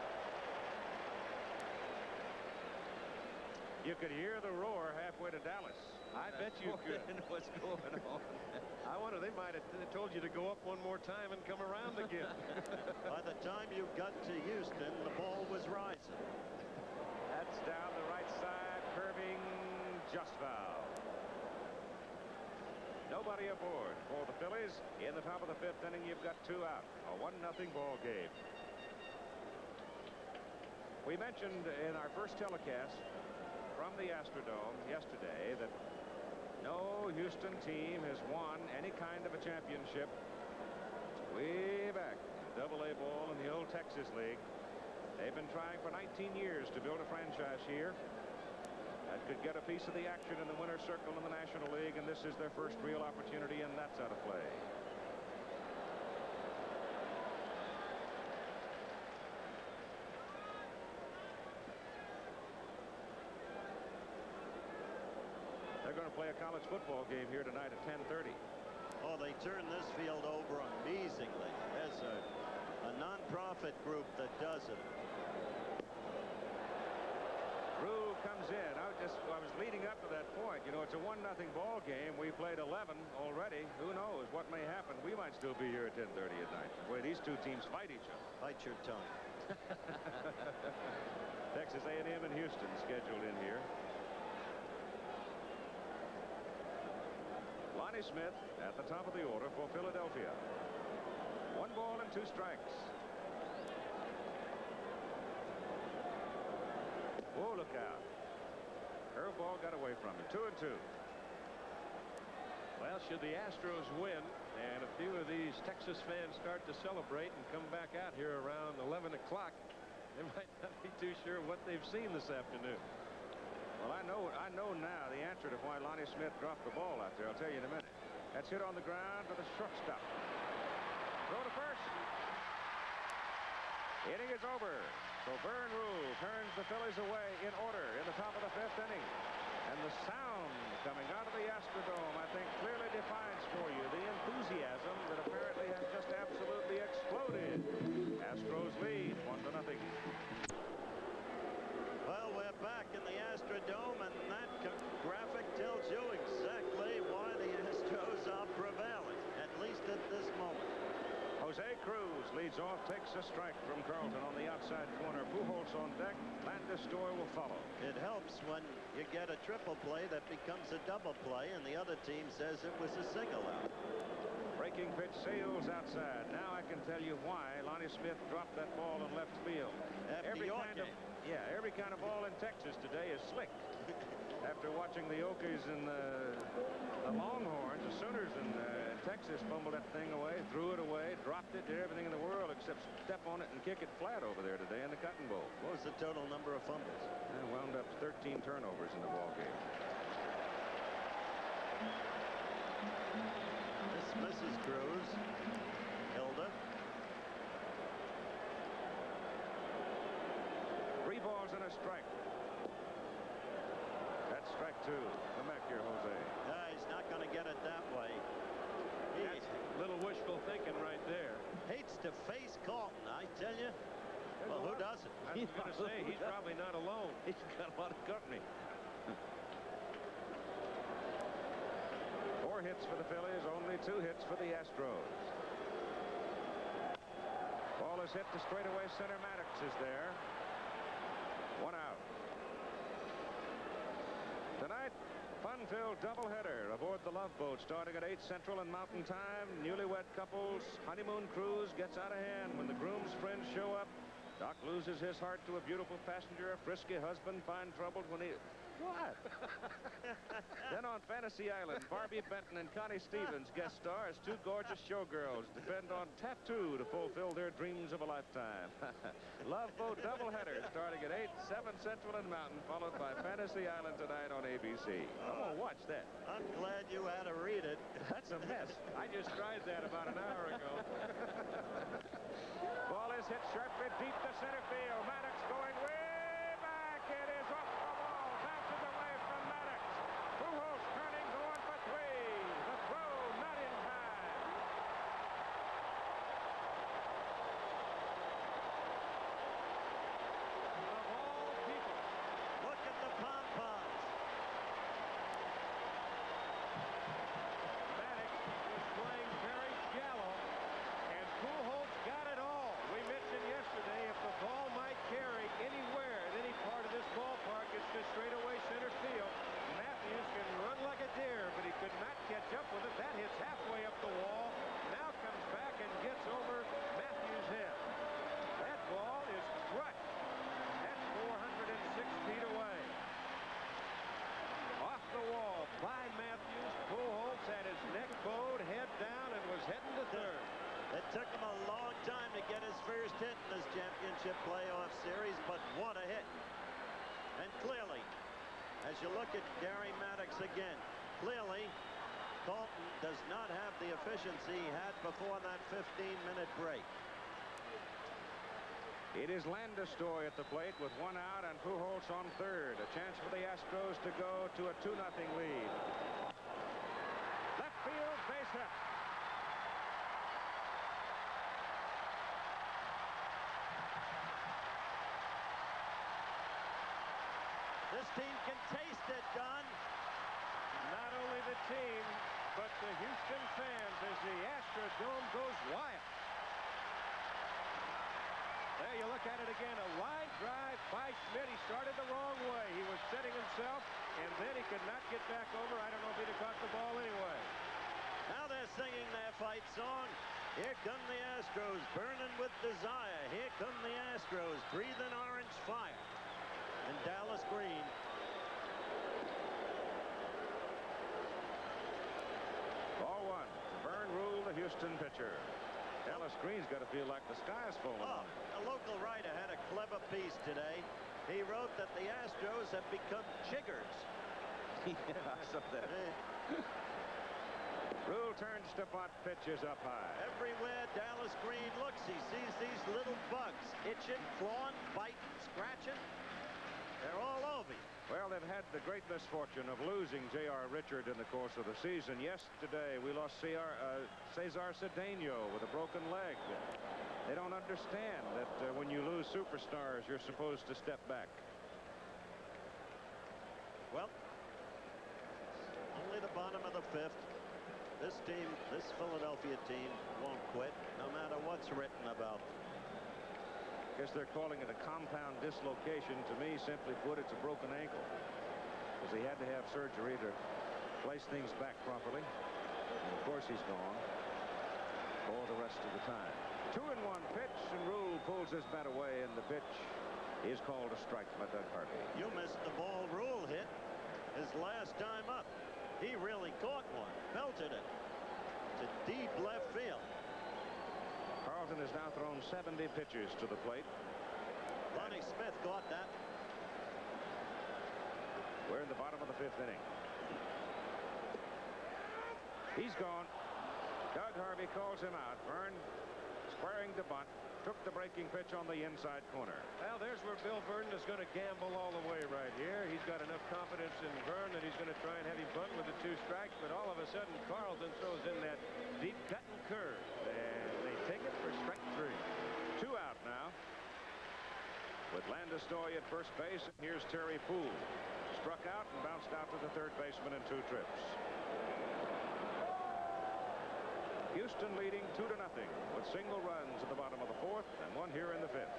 Speaker 3: You could hear the roar halfway to Dallas. I bet you could.
Speaker 4: What's going on?
Speaker 3: I wonder, they might have told you to go up one more time and come around again.
Speaker 4: By the time you got to Houston, the ball was rising.
Speaker 3: That's down the right side, curving, just foul. Nobody aboard for the Phillies. In the top of the 5th inning, you've got 2 out. A 1-0 ball game. We mentioned in our first telecast from the Astrodome yesterday that no Houston team has won any kind of a championship way back Double-A ball in the old Texas League. They've been trying for 19 years to build a franchise here that could get a piece of the action in the winner's circle in the National League, and this is their first real opportunity, and that's out of play. They're going to play a college football game here tonight at 10:30.
Speaker 4: Oh, they turned this field over amazingly. There's a non-profit group that does it.
Speaker 3: Rule comes in. I was leading up to that point. You know, it's a 1-0 ball game. We played 11 already. Who knows what may happen? We might still be here at 10:30 at night. The way these two teams fight each other.
Speaker 4: Bite your tongue.
Speaker 3: Texas A&M and Houston scheduled in here. Lonnie Smith at the top of the order for Philadelphia. 1 ball and 2 strikes. Oh, look out. Curveball got away from him. 2-2. Well, should the Astros win and a few of these Texas fans start to celebrate and come back out here around 11 o'clock, they might not be too sure what they've seen this afternoon. Well, I know now the answer to why Lonnie Smith dropped the ball out there. I'll tell you in a minute. That's hit on the ground to the shortstop. Throw to first. Inning is over. So Vern Rule turns the Phillies away in order in the top of the 5th inning. And the sound coming out of the Astrodome, I think, clearly defines for you the enthusiasm that apparently has just absolutely exploded. Astros lead 1-0.
Speaker 4: Well, we're back in the Astrodome, and that graphic tells you exactly why the Astros are prevailing, at least at this moment.
Speaker 3: Jose Cruz leads off, takes a strike from Carlton on the outside corner. Pujols on deck. Landis-Stoy will follow.
Speaker 4: It helps when you get a triple play that becomes a double play, and the other team says it was a single out.
Speaker 3: Breaking pitch sails outside. Now I can tell you why Lonnie Smith dropped that ball in left field.
Speaker 4: Every kind of
Speaker 3: ball in Texas today is slick. after watching the Okies and the Longhorns, the Sooners in Texas fumbled that thing away, threw it away, dropped it, did everything in the world except step on it and kick it flat over there today in the Cotton Bowl.
Speaker 4: What was the total number of fumbles?
Speaker 3: And wound up 13 turnovers in the ball game.
Speaker 4: This misses Cruz. Hilda.
Speaker 3: 3 balls and a strike. That's strike 2. Come back here, Jose.
Speaker 4: He's not going to get it that way.
Speaker 5: That's a little wishful thinking right there.
Speaker 4: Hates to face Colton, I tell you. Well, who doesn't?
Speaker 3: I was going to say, he's probably not alone. He's got a lot of company. 4 hits for the Phillies, only 2 hits for the Astros. Ball is hit to straightaway center. Maddox is there. 1 out. Tonight, fun-filled doubleheader aboard the Love Boat starting at 8 Central and Mountain Time. Newlywed couples honeymoon cruise gets out of hand when the groom's friends show up. Doc loses his heart to a beautiful passenger. A frisky husband find trouble when he... What? Then on Fantasy Island, Barbie Benton and Connie Stevens guest star as 2 gorgeous showgirls depend on tattoo to fulfill their dreams of a lifetime. Love Boat doubleheader starting at 8, 7 Central and Mountain, followed by Fantasy Island tonight on ABC. I'm going to watch that.
Speaker 4: I'm glad you had to read it.
Speaker 3: That's a mess. I just tried that about an hour ago. Ball is hit sharply deep to center field. Maddox going way back. It is off the wall. Bounces away from Maddox. Pujols turning, going for 3. The throw not in time.
Speaker 4: Of all people, look at the pom-poms.
Speaker 3: Maddox was playing very shallow, and Pujols got it all. We mentioned yesterday if the ball might carry anywhere at any part of this ballpark, it's to straightaway center field. Matthews can run like a deer, but he could not catch up with it. That hits halfway up the wall. Now comes back and gets over Matthews' head. That ball is crushed. That's 406 feet away. Off the wall by Matthews. Pujols had his neck bowed, head down, and was heading to third.
Speaker 4: It took him a long time to get his first hit in this championship playoff series, but what a hit. And clearly, as you look at Gary Maddox again, clearly Colton does not have the efficiency he had before that 15-minute break.
Speaker 3: It is Landesstoy at the plate with 1 out and Pujols on third. A chance for the Astros to go to a 2-0 lead. Left field base hit.
Speaker 4: This team can taste it, Don.
Speaker 3: Not only the team, but the Houston fans as the Astrodome goes wild. There you look at it again, a line drive by Schmidt. He started the wrong way. He was setting himself, and then he could not get back over. I don't know if he'd have caught the ball anyway.
Speaker 4: Now they're singing their fight song. Here come the Astros, burning with desire. Here come the Astros, breathing orange fire. And Dallas Green.
Speaker 3: Ball 1. Vern Rule, the Houston pitcher. Dallas Green's got to feel like the sky's falling.
Speaker 4: Oh, a local writer had a clever piece today. He wrote that the Astros have become chiggers.
Speaker 3: Yeah, I saw that. Rule turns to bunt, pitches up high.
Speaker 4: Everywhere Dallas Green looks, he sees these little bugs itching, clawing, biting, scratching. They're all over you.
Speaker 3: Well, they've had the great misfortune of losing J.R. Richard in the course of the season. Yesterday, we lost Cesar Cedeno with a broken leg. They don't understand that when you lose superstars, you're supposed to step back.
Speaker 4: Well, only the bottom of the 5th. This team, this Philadelphia team, won't quit, no matter what's written about them.
Speaker 3: Guess they're calling it a compound dislocation. To me, simply put, it's a broken ankle. Because he had to have surgery to place things back properly. And of course, he's gone for the rest of the time. 2-1 pitch, and Rule pulls his bat away, and the pitch is called a strike by Doug Harvey.
Speaker 4: You missed the ball Rule hit. His deep left field.
Speaker 3: Carlton has now thrown 70 pitches to the plate.
Speaker 4: Lonnie Smith caught that.
Speaker 3: We're in the bottom of the 5th inning. He's gone. Doug Harvey calls him out. Vern squaring to bunt. Took the breaking pitch on the inside corner.
Speaker 9: Well, there's where Bill Verdon is going to gamble all the way right here. He's got enough confidence in Vern that he's going to try and have him bunt with the 2 strikes, but all of a sudden Carlton throws in that deep cut and curve, and they take it for strike 3. 2 out now. With Landestoy at first base, here's Terry Poole. Struck out and bounced out to the third baseman in 2 trips. Houston leading 2-0 with single runs at the bottom of the 4th and 1 here in the 5th.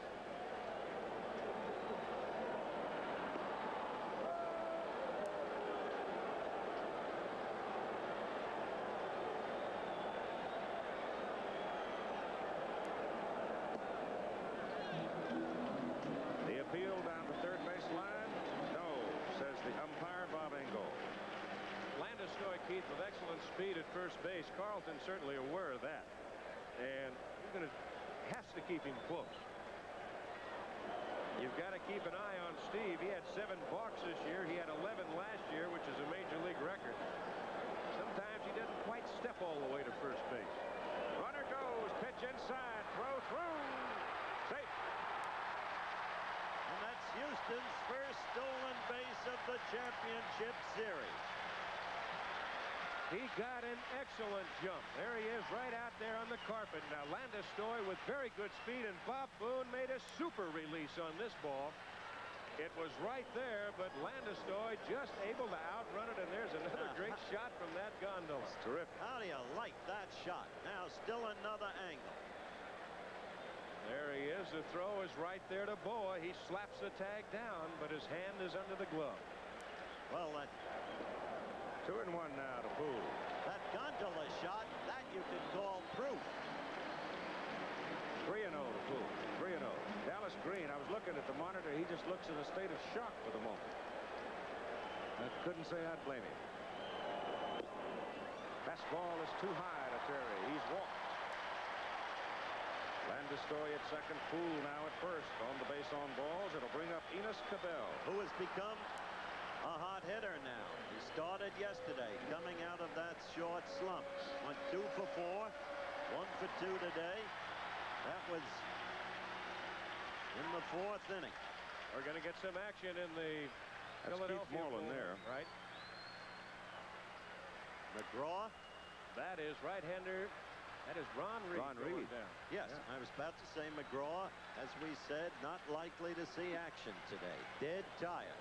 Speaker 9: The appeal down the third base line. No, says the umpire, Bob Engel. Landeskog, Keith, with excellent speed at first base. Carlton certainly aware of that, and he's has to keep him close. You've got to keep an eye on Steve. He had 7 balks this year. He had 11 last year, which is a major league record. Sometimes he doesn't quite step all the way to first base. Runner goes, pitch inside, throw through, safe.
Speaker 4: And that's Houston's first stolen base of the championship series.
Speaker 9: He got an excellent jump. There he is right out there on the carpet. Now Landestoy with very good speed, and Bob Boone made a super release on this ball. It was right there, but Landestoy just able to outrun it, and there's another great shot from that gondola.
Speaker 3: It's terrific.
Speaker 4: How do you like that shot? Now still another angle.
Speaker 9: There he is. The throw is right there to Boa. He slaps the tag down, but his hand is under the glove.
Speaker 4: Well, that
Speaker 3: 2-1 now to Poole.
Speaker 4: That gondola shot, that you could call proof.
Speaker 3: 3-0 to Poole. 3-0. Dallas Green, I was looking at the monitor. He just looks in a state of shock for the moment. I couldn't say I'd blame him. Fastball is too high to Terry. He's walked. Landestoy at second. Poole now at first. On the base on balls. It'll bring up Enos Cabell,
Speaker 4: who has become a hot hitter now. He started yesterday, coming out of that short slump. Went 2 for 4, 1 for 2 today. That was in the 4th inning.
Speaker 9: We're going to get some action in the Philadelphia
Speaker 3: Keith Moreland there.
Speaker 9: Right.
Speaker 4: McGraw.
Speaker 9: That is right-hander. That is Ron Reed.
Speaker 3: Ron Reed.
Speaker 4: Yes, yeah. I was about to say McGraw, as we said, not likely to see action today. Dead tired.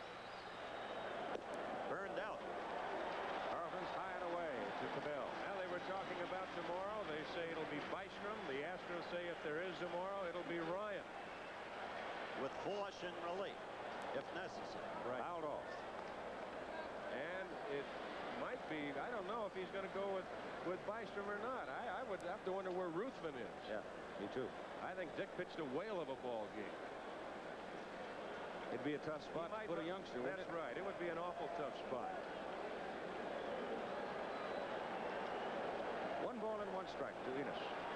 Speaker 4: Burned out.
Speaker 3: Carlton's high and away to Cabell.
Speaker 9: Now they were talking about tomorrow. They say it'll be Bystrom. The Astros say if there is tomorrow, it'll be Ryan.
Speaker 4: With Forsh in relief, if necessary.
Speaker 9: Right.
Speaker 3: Fouled off.
Speaker 9: And it might be, I don't know if he's going to go with Bystrom or not. I would have to wonder where Ruthven is.
Speaker 3: Yeah, me too.
Speaker 9: I think Dick pitched a whale of a ball game.
Speaker 3: It'd be a tough spot to put a youngster.
Speaker 9: That's right. It would be an awful tough spot.
Speaker 3: 1 ball and 1 strike to Enos.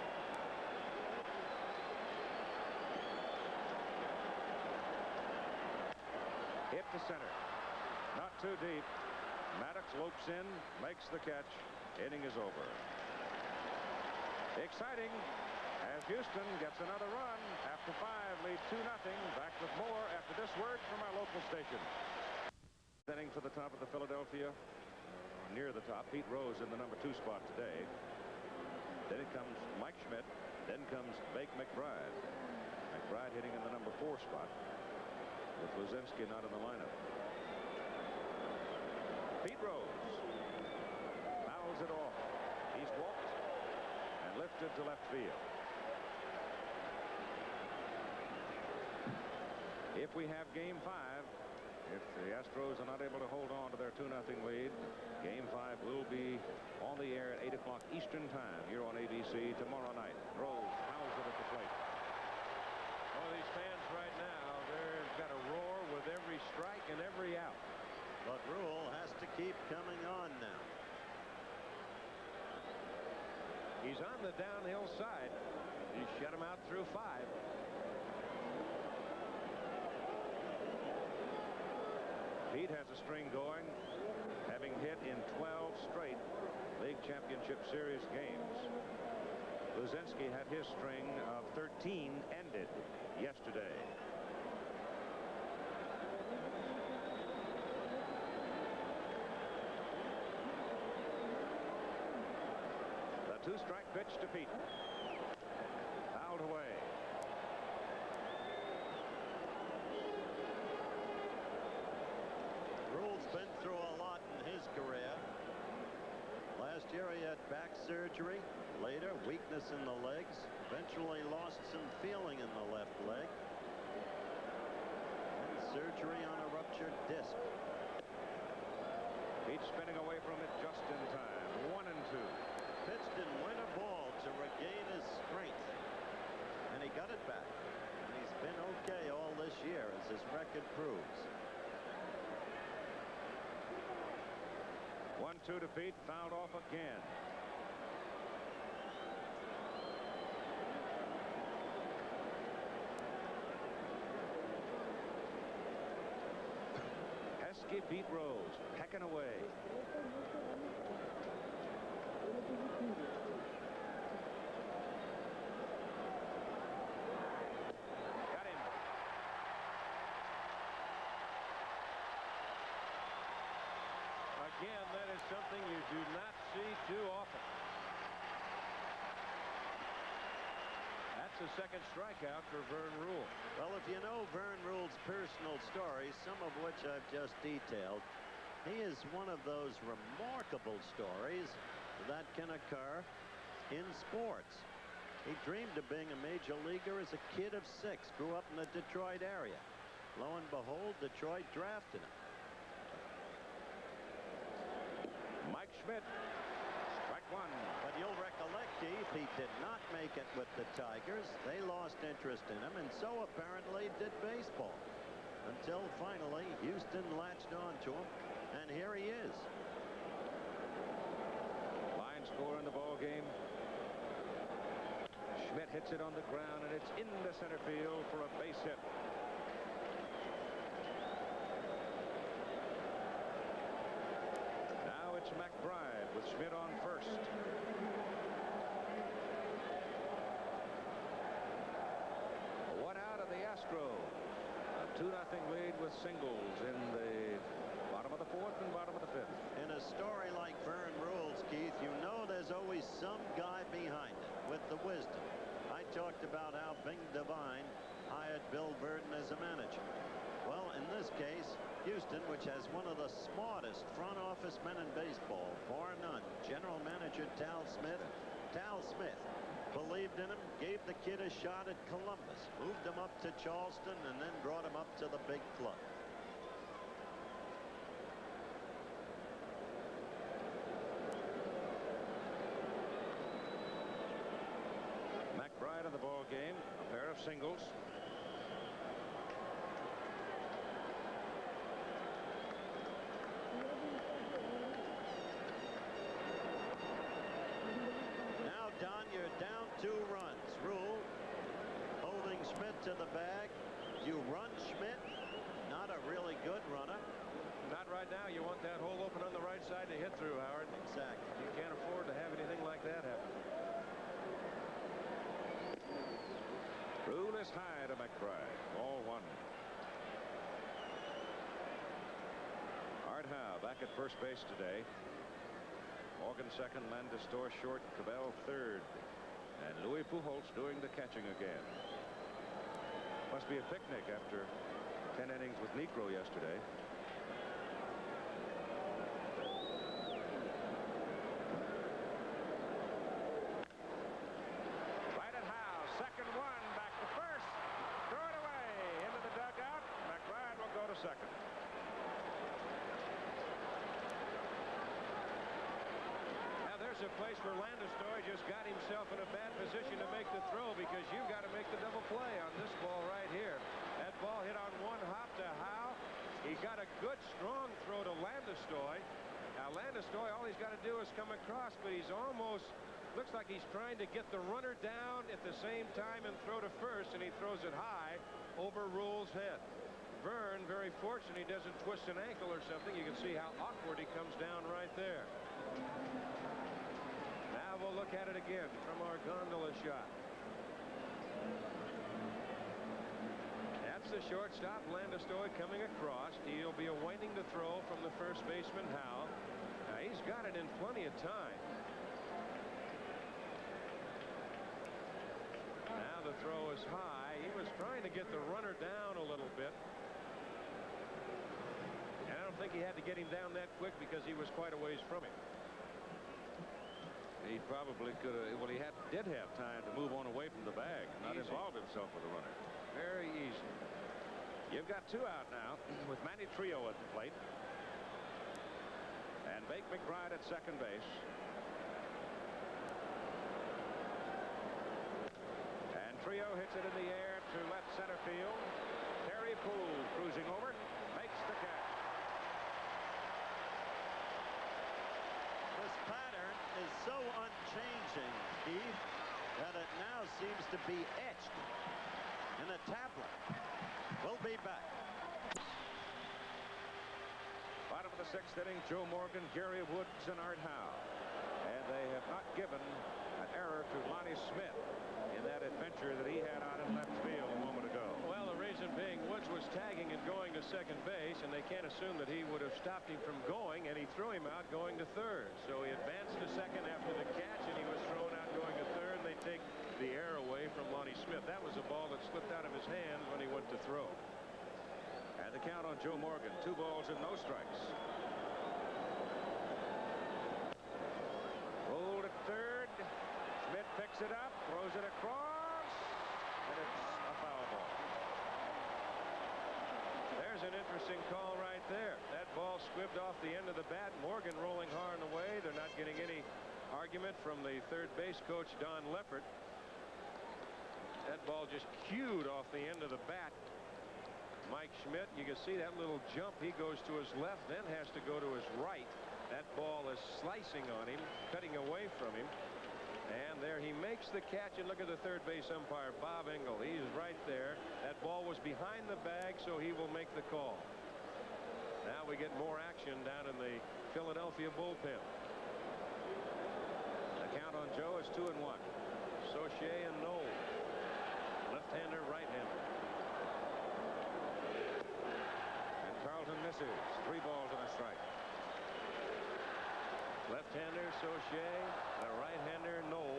Speaker 3: Hit to center. Not too deep. Maddox lopes in, makes the catch. Inning is over. Exciting as Houston gets another run. After 5, lead 2-0. Back with more after this word from our local station. Inning for the top of the Philadelphia. Near the top, Pete Rose in the number 2 spot today. Then it comes Mike Schmidt. Then comes Bake McBride. McBride hitting in the number 4 spot, with Luzinski not in the lineup. Pete Rose fouls it off. He's walked and lifted to left field. If we have game 5, if the Astros are not able to hold on to their 2-0 lead, game 5 will be on the air at 8 o'clock Eastern time here on ABC tomorrow night. Rose fouls it at the plate.
Speaker 9: Oh, these fans right now, they've got a roar with every strike and every out.
Speaker 4: But Rule has to keep coming on now.
Speaker 3: He's on the downhill side. He shut him out through 5. Pete has a string going, having hit in 12 straight League Championship Series games. Luzinski had his string of 13 ended yesterday. The 2-strike pitch to Pete. Fouled away.
Speaker 4: Rule's been through a lot in his career. Last year he had back surgery. Later, weakness in the legs. Eventually lost some feeling in the left leg. And surgery on a ruptured disc.
Speaker 3: Pete spinning away from it just in time. 1-2.
Speaker 4: Pitched in winter ball to regain his strength. And he got it back. And he's been okay all this year, as his record proves.
Speaker 3: 1-2 to Pete, fouled off again. Pesky Pete Rose, pecking away. Got him. Again, that is something you do not see too often. That's a second strikeout for Vern Rule.
Speaker 4: Well, if you know Vern Rule's personal stories, some of which I've just detailed, he is one of those remarkable stories that can occur in sports. He dreamed of being a major leaguer as a kid of 6, grew up in the Detroit area. Lo and behold, Detroit drafted him.
Speaker 3: Mike Schmidt, strike 1.
Speaker 4: But you'll recollect, Keith, he did not make it with the Tigers. They lost interest in him, and so apparently did baseball. Until finally, Houston latched on to him, and here he is.
Speaker 3: Line score in the ball game. Schmidt hits it on the ground, and it's into center field for a base hit. Now it's McBride with Schmidt on first. One out of the Astro. A 2-0 lead with singles in the bottom of the 4th and bottom of the 5th.
Speaker 4: In a story like Vern Rule's, Keith, you know there's always some guy behind it with the wisdom. I talked about how Bing Devine hired Bill Burden as a manager. Well, in this case, Houston, which has one of the smartest front office men in baseball, bar none, general manager Tal Smith, believed in him, gave the kid a shot at Columbus, moved him up to Charleston, and then brought him up to the big club.
Speaker 3: McBride of the ball game, a pair of singles.
Speaker 4: Now, Don, you're down 2 runs. Rule holding Schmidt to the bag. You run Schmidt, not a really good runner.
Speaker 3: Not right now. You want that hole open on the right side to hit through, Howard.
Speaker 4: Exactly.
Speaker 3: You can't afford to have anything like that happen. Rule is high to McBride. Ball 1. Art Howe back at first base today. Morgan second, Landis-Door short, Cabell third, and Louis Pujols doing the catching again. Must be a picnic after 10 innings with Negro yesterday. Right at Howe, second one, back to first, throw it away into the dugout. McBride will go to second. There's a place where Landis-Door just got himself in a bad position to make the throw, because you've got to make the double play on this ball right here. That ball hit on one hop to Howe. He got a good strong throw to Landis-Door. Now Landis-Door, all he's got to do is come across, but he's almost looks like he's trying to get the runner down at the same time and throw to first, and he throws it high over Rule's head. Vern, very fortunate he doesn't twist an ankle or something. You can see how awkward he comes down right there. Now we'll look at it again from our gondola shot. That's the shortstop, Landeskog, coming across. He'll be awaiting the throw from the first baseman, Howe. Now, he's got it in plenty of time. Now the throw is high. He was trying to get the runner down a little bit. And I don't think he had to get him down that quick because he was quite a ways from him.
Speaker 9: He probably could have. Well, he did have time to move on away from the bag and not involve himself with the runner.
Speaker 3: Very easy. You've got 2 out now with Manny Trio at the plate. And Bake McBride at second base. And Trio hits it in the air to left center field. Terry Poole cruising over, makes the catch.
Speaker 4: This pattern is so unchanging, Keith, that it now seems to be etched in a tablet. We'll be back.
Speaker 3: Bottom of the 6th inning, Joe Morgan, Gary Woods, and Art Howe. And they have not given an error to Lonnie Smith in that adventure that he had out in left field a moment ago. Well, the reason being Woods was tagging and going to second base, and they can't assume that he would have stopped him from going, and he threw him out going to third. So he advanced to second after the catch, and he was thrown out going to third. They take the air away from Lonnie Smith. That was a ball that slipped out of his hand when he went to throw. And the count on Joe Morgan, 2 balls and no strikes. Rolled at third. Smith picks it up, throws it across, and it's a foul ball. There's an interesting call right there. That ball squibbed off the end of the bat. Morgan rolling hard away. They're not getting any argument from the third base coach, Don Leppert. That ball just cued off the end of the bat. Mike Schmidt, you can see that little jump. He goes to his left, then has to go to his right. That ball is slicing on him, cutting away from him. And there he makes the catch, and look at the third base umpire, Bob Engel. He's right there. That ball was behind the bag, so he will make the call. Now we get more action down in the Philadelphia bullpen. The count on Joe is 2-1. Saucier and Knoll. Left-hander, right-hander. And Carlton misses. 3 balls and a strike. Left-hander Saucier, the right-hander Knoll.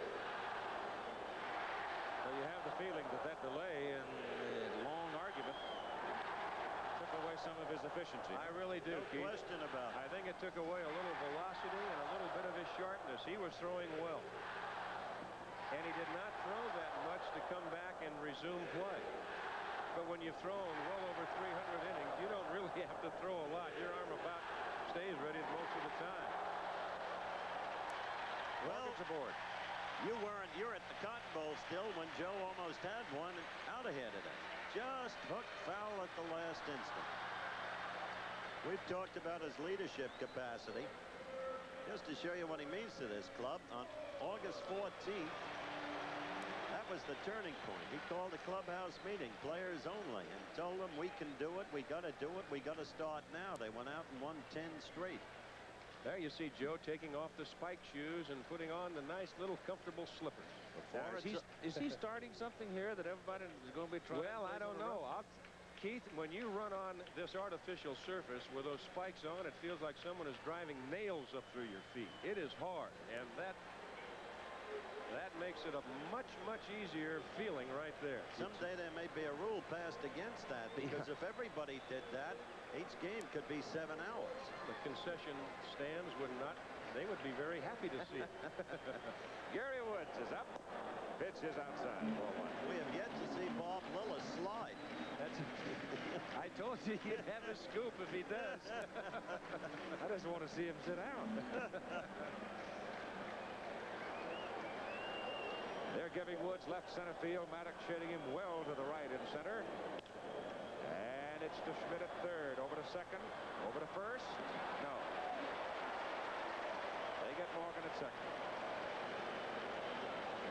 Speaker 3: So you have the feeling that that delay and the long argument took away some of his efficiency. I really do,
Speaker 4: No
Speaker 3: Keith.
Speaker 4: question about it.
Speaker 3: I think it took away a little velocity and a little bit of his sharpness. He was throwing well. And he did not throw that much to come back and resume play. But when you've thrown well over 300 innings, you don't really have to throw a lot. Your arm about stays ready most of the time.
Speaker 4: Well,
Speaker 3: aboard.
Speaker 4: You're at the Cotton Bowl still when Joe almost had one out ahead of it. Just hooked foul at the last instant. We've talked about his leadership capacity. Just to show you what he means to this club, on August 14th, that was the turning point. He called a clubhouse meeting, players only, and told them we can do it, we got to do it, we got to start now. They went out and won 10 straight.
Speaker 3: There you see Joe taking off the spike shoes and putting on the nice little comfortable slippers.
Speaker 9: Now, is he starting something here that everybody is going to be trying?
Speaker 3: Well, I don't know. Keith, when you run on this artificial surface with those spikes on, it feels like someone is driving nails up through your feet. It is hard, and that makes it a much easier feeling right there.
Speaker 4: Someday there may be a rule passed against that, because if everybody did that, each game could be 7 hours.
Speaker 3: The concession stands would not. They would be very happy to see it.
Speaker 9: Gary Woods is up. Pitch is outside. Ball 1.
Speaker 4: We have yet to see Bob Lillis slide.
Speaker 3: I told you you'd have a scoop if he does.
Speaker 9: I just want to see him sit down. They're giving Woods left center field. Maddox shading him well to the right in center. And it's to Schmidt at third. Over to second. Over to first. No. They get Morgan at second.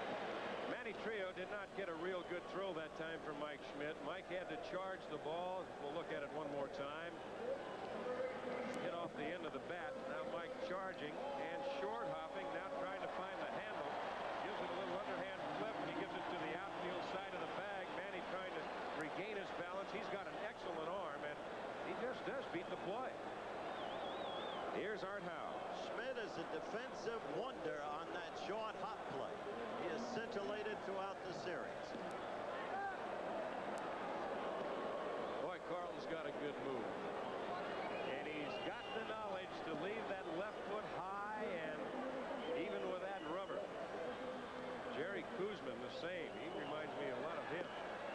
Speaker 3: Manny Trillo did not get a real good throw that time from Mike Schmidt. Mike had to charge the ball. We'll look at it one more time. Hit off the end of the bat. Now Mike charging and short hopping. Now trying to find the handle. Gives it a little underhand flip. He gives it to the outfield side of the bag. Manny trying to regain his balance. He's got an excellent arm, and he just does beat the play. Here's Art Howe.
Speaker 4: Schmidt is a defensive wonder on that short hop play. He has scintillated throughout the series.
Speaker 3: Boy, Carlton's got a good move. And he's got the knowledge to leave that left foot high, and even with that rubber. Jerry Koosman the same. He reminds me a lot of him.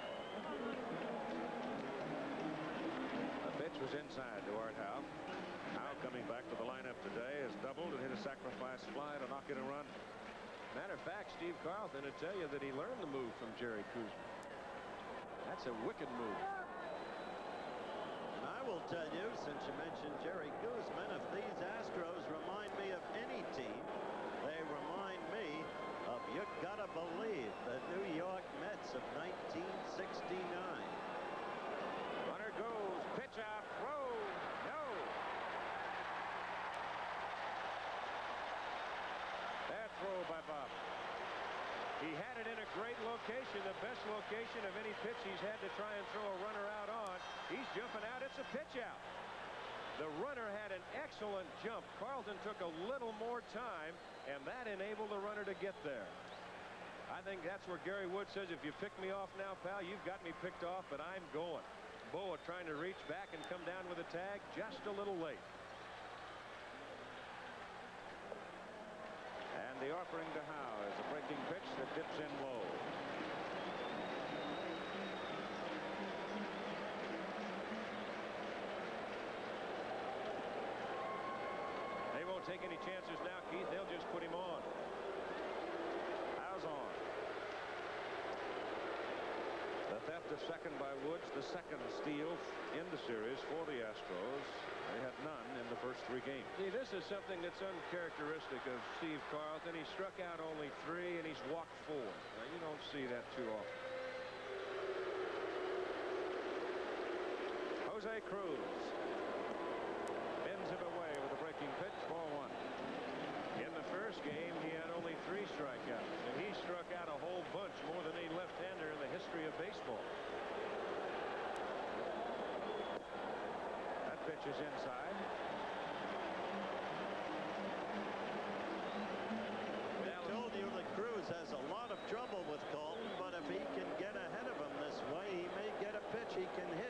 Speaker 3: The pitch was inside to Art Howe. Howe coming back to the lineup today has doubled and hit a sacrifice fly to knock in a run. Matter of fact, Steve Carlton would tell you that he learned the move from Jerry Koosman. That's a wicked move.
Speaker 4: And I will tell you, since you mentioned Jerry Koosman, if these Astros remind me of any team, they remind me of, you gotta believe, the New York Mets of 1969.
Speaker 3: Runner goes, pitch out, throw, no. Bad throw by Bob. He had it in a great location, the best location of any pitch he's had to try and throw a runner out on. He's jumping out. It's a pitch out. The runner had an excellent jump. Carlton took a little more time, and that enabled the runner to get there. I think that's where Gary Wood says, if you pick me off now, pal, you've got me picked off, but I'm going. Boa trying to reach back and come down with a tag, just a little late. And the offering to Howe is a breaking pitch that dips in low. They won't take any chances now, Keith. They'll just put him on. Howe's on. The theft of second by Woods, the second steal in the series for the Astros. They had none in the first 3 games. See, this is something that's uncharacteristic of Steve Carlton. He struck out only 3, and he's walked 4. Now, you don't see that too often. Jose Cruz bends it away with a breaking pitch, ball 1. In the first game, he had only 3 strikeouts, and he struck out a whole bunch, more than any left-hander in the history of baseball. That pitch is inside.
Speaker 4: I told you that Cruz has a lot of trouble with Carlton, but if he can get ahead of him this way, he may get a pitch he can hit.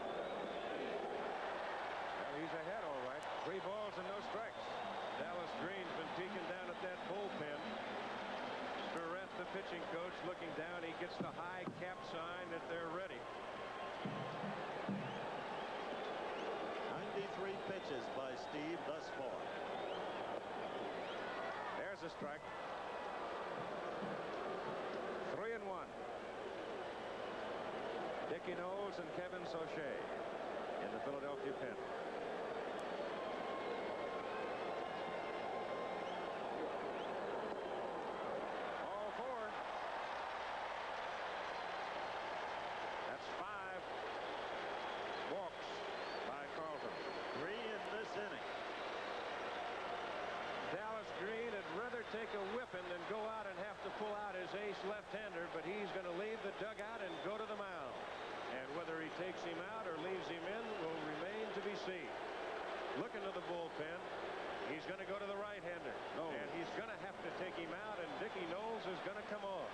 Speaker 3: Well, he's ahead, all right. 3 balls and no strikes. Dallas Green's been peeking down at that bullpen. Starrett, the pitching coach, looking down. He gets the high cap sign that they're ready.
Speaker 4: 93 pitches by Steve thus far.
Speaker 3: There's a strike. 3-1. Dickie Knowles and Kevin Sauché in the Philadelphia pen. All 4. That's 5 walks by Carlton.
Speaker 4: 3 in this inning.
Speaker 3: Dallas Green would rather take a whipping than go out and have to pull out his ace left-hander, but he's going to leave the dugout and go to the mound. And whether he takes him out or leaves him in will remain to be seen. Looking to the bullpen. He's going to go to the right-hander. And he's going to have to take him out, and Dickie Knowles is going to come on.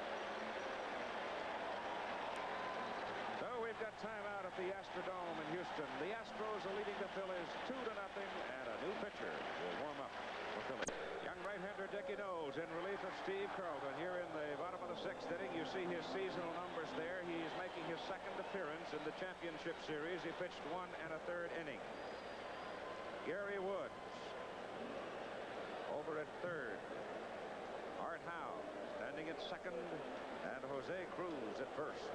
Speaker 3: So we've got time out at the Astrodome in Houston. The Astros are leading the Phillies 2-0, and a new pitcher will warm up for Philly. Young right-hander Dickie Knowles in relief of Steve Carlton. Here in the bottom of the 6th inning, you see his seasonal numbers there. He's making his 2nd appearance in the championship series. He pitched 1 1/3 inning. Gary Woods over at 3rd. Art Howe standing at 2nd, and Jose Cruz at 1st.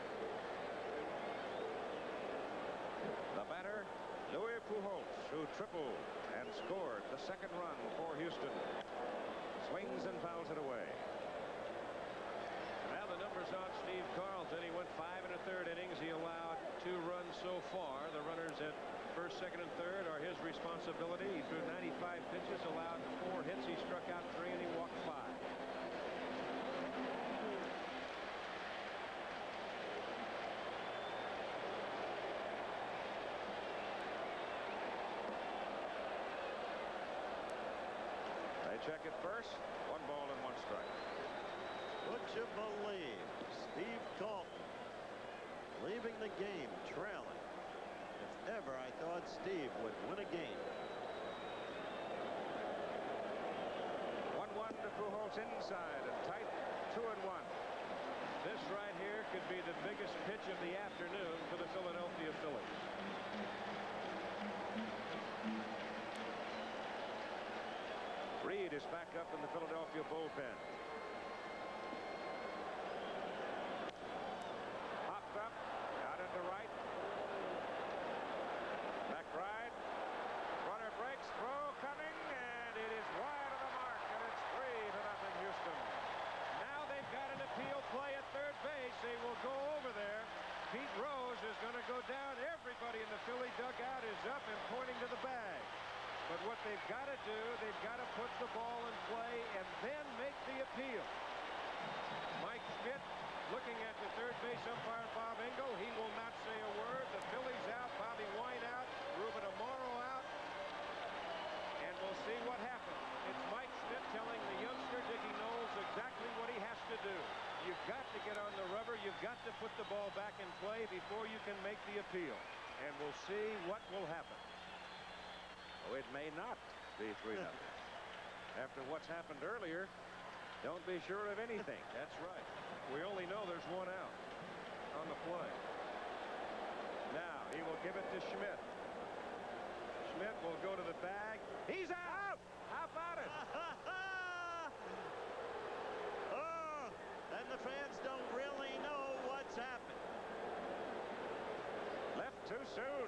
Speaker 3: The batter, Louis Pujols, who tripled and scored the 2nd run for Houston. Swings and fouls it away. numbers on Steve Carlton. He went 5 1/3 innings. He allowed 2 runs so far. The runners at first, second, and third are his responsibility. He threw 95 pitches, allowed 4 hits. He struck out 3, and he walked 5. They check it first. 1 ball and 1 strike.
Speaker 4: Would you believe Steve Carlton leaving the game trailing? If ever I thought Steve would win a game.
Speaker 3: 1-1 to Pujols inside, a tight 2-1. This right here could be the biggest pitch of the afternoon for the Philadelphia Phillies. Reed is back up in the Philadelphia bullpen. Popped up, out into right. McBride. Runner breaks, throw coming, and it is wide of the mark, and it's 3-0 Houston. Now they've got an appeal play at third base. They will go over there. Pete Rose is going to go down. Everybody in the Philly dugout is up and pointing to the bag. But what they've got to do, they've got to put the ball in play and then make the appeal. Mike Schmidt looking at the third base umpire Bob Engel. He will not say a word. The Phillies out, Bobby Wine out, Ruben Amaro out. And we'll see what happens. It's Mike Schmidt telling the youngster Dickie Knowles exactly what he has to do. You've got to get on the rubber. You've got to put the ball back in play before you can make the appeal. And we'll see what will happen. Oh, it may not be 3-0. After what's happened earlier, don't be sure of anything. That's right. We only know there's 1 out on the play. Now he will give it to Schmidt. Schmidt will go to the bag. He's out. How about it?
Speaker 4: Oh, and the fans don't really know what's happened.
Speaker 3: Left too soon.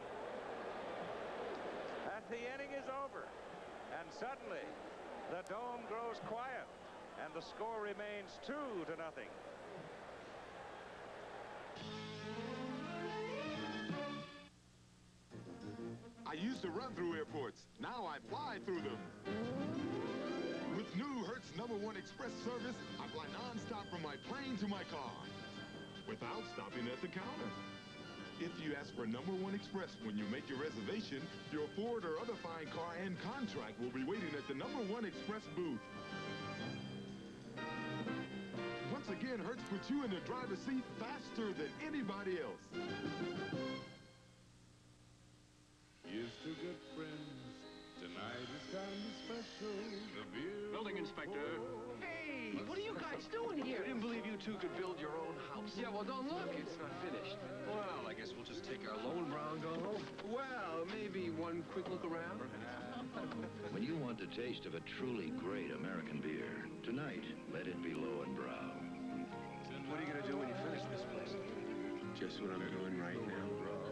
Speaker 3: The inning is over, and suddenly the dome grows quiet, and the score remains 2-0.
Speaker 10: I used to run through airports. Now I fly through them. With new Hertz #1 Express service, I fly nonstop from my plane to my car without stopping at the counter. If you ask for #1 Express when you make your reservation, your Ford or other fine car and contract will be waiting at the #1 Express booth. Once again, Hertz puts you in the driver's seat faster than anybody else.
Speaker 11: Here's to good friends. Tonight is kind of special. The beer.
Speaker 12: Building inspector.
Speaker 13: Hey, what are you guys doing here? I didn't believe you two could build your own house. Yeah, well, don't look. It's not finished. Well, I guess we'll just take our loan brown and go home. Well, maybe one quick look around.
Speaker 14: When you want the taste of a truly great American beer, tonight, let it be Lowenbrau.
Speaker 13: What are you going to do when you finish this place? Just what I'm doing right now.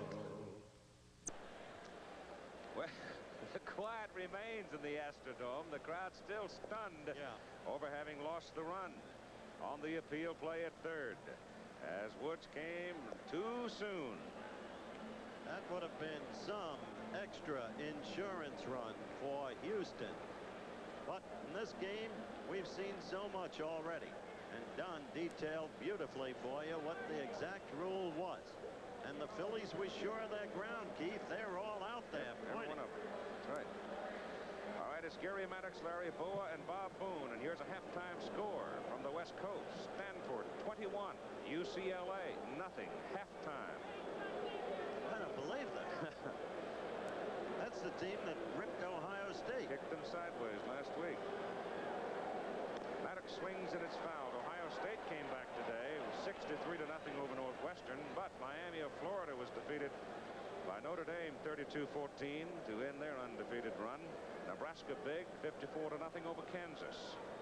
Speaker 3: Well, the quiet remains in the Astrodome. The crowd still stunned over having lost the run on the appeal play at third, as Woods came too soon.
Speaker 4: That would have been some extra insurance run for Houston. But in this game, we've seen so much already. And Don detailed beautifully for you what the exact rule was. And the Phillies were sure of their ground, Keith. They're all out there.
Speaker 3: Every one of them. That's right. All right, it's Gary Maddox, Larry Bowa, and Bob Boone. And here's a halftime score from the West Coast. Stanford 21, UCLA nothing. Halftime.
Speaker 4: I don't believe that. That's the team that ripped Ohio State.
Speaker 3: Kicked them sideways last week. Maddox swings and it's fouled. Ohio State came back today. It was 63-0 over Northwestern, but Miami of Florida was defeated by Notre Dame 32-14 to end their undefeated run. Nebraska big 54-0 over Kansas.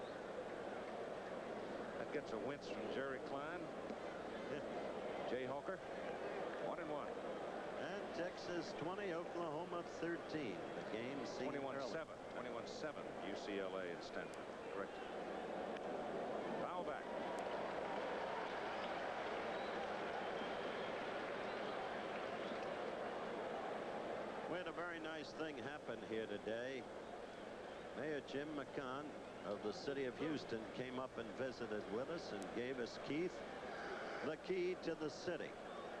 Speaker 3: That gets a wince from Jerry Klein. Jay Hawker 1-1.
Speaker 4: And Texas 20, Oklahoma 13. The game
Speaker 3: 21-7. 21-7 UCLA and Stanford. Correct. Foul back.
Speaker 4: we had a very nice thing happen here today. Mayor Jim McCann of the city of Houston came up and visited with us and gave us, Keith, the key to the city.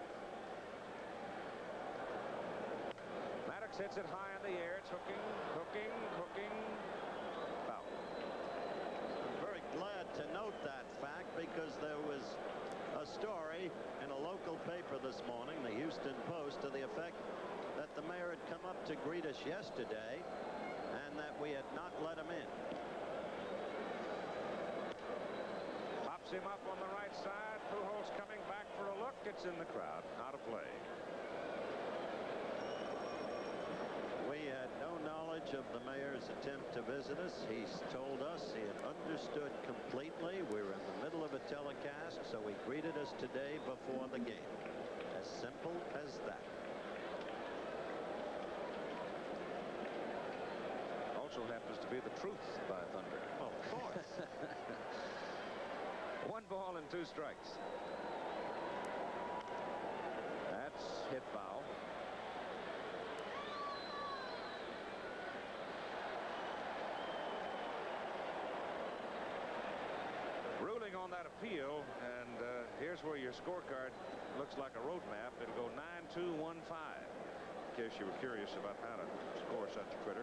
Speaker 3: Maddox hits it high in the air. It's hooking, hooking, hooking. Foul.
Speaker 4: I'm very glad to note that fact because there was a story in a local paper this morning, the Houston Post, to the effect that the mayor had come up to greet us yesterday and that we had not let him in.
Speaker 3: Pops him up on the right side. Pujols coming back for a look. It's in the crowd. Out of play.
Speaker 4: We had no knowledge of the mayor's attempt to visit us. He told us he had understood completely. We were in the middle of a telecast, so he greeted us today before the game. As simple as that.
Speaker 3: Also happens to be the truth by Thunder.
Speaker 4: Well, of course.
Speaker 3: 1 ball and 2 strikes. That's hit foul. Ruling on that appeal, and here's where your scorecard looks like a road map. It'll go 9-2-1-5. In case you were curious about how to score such a critter.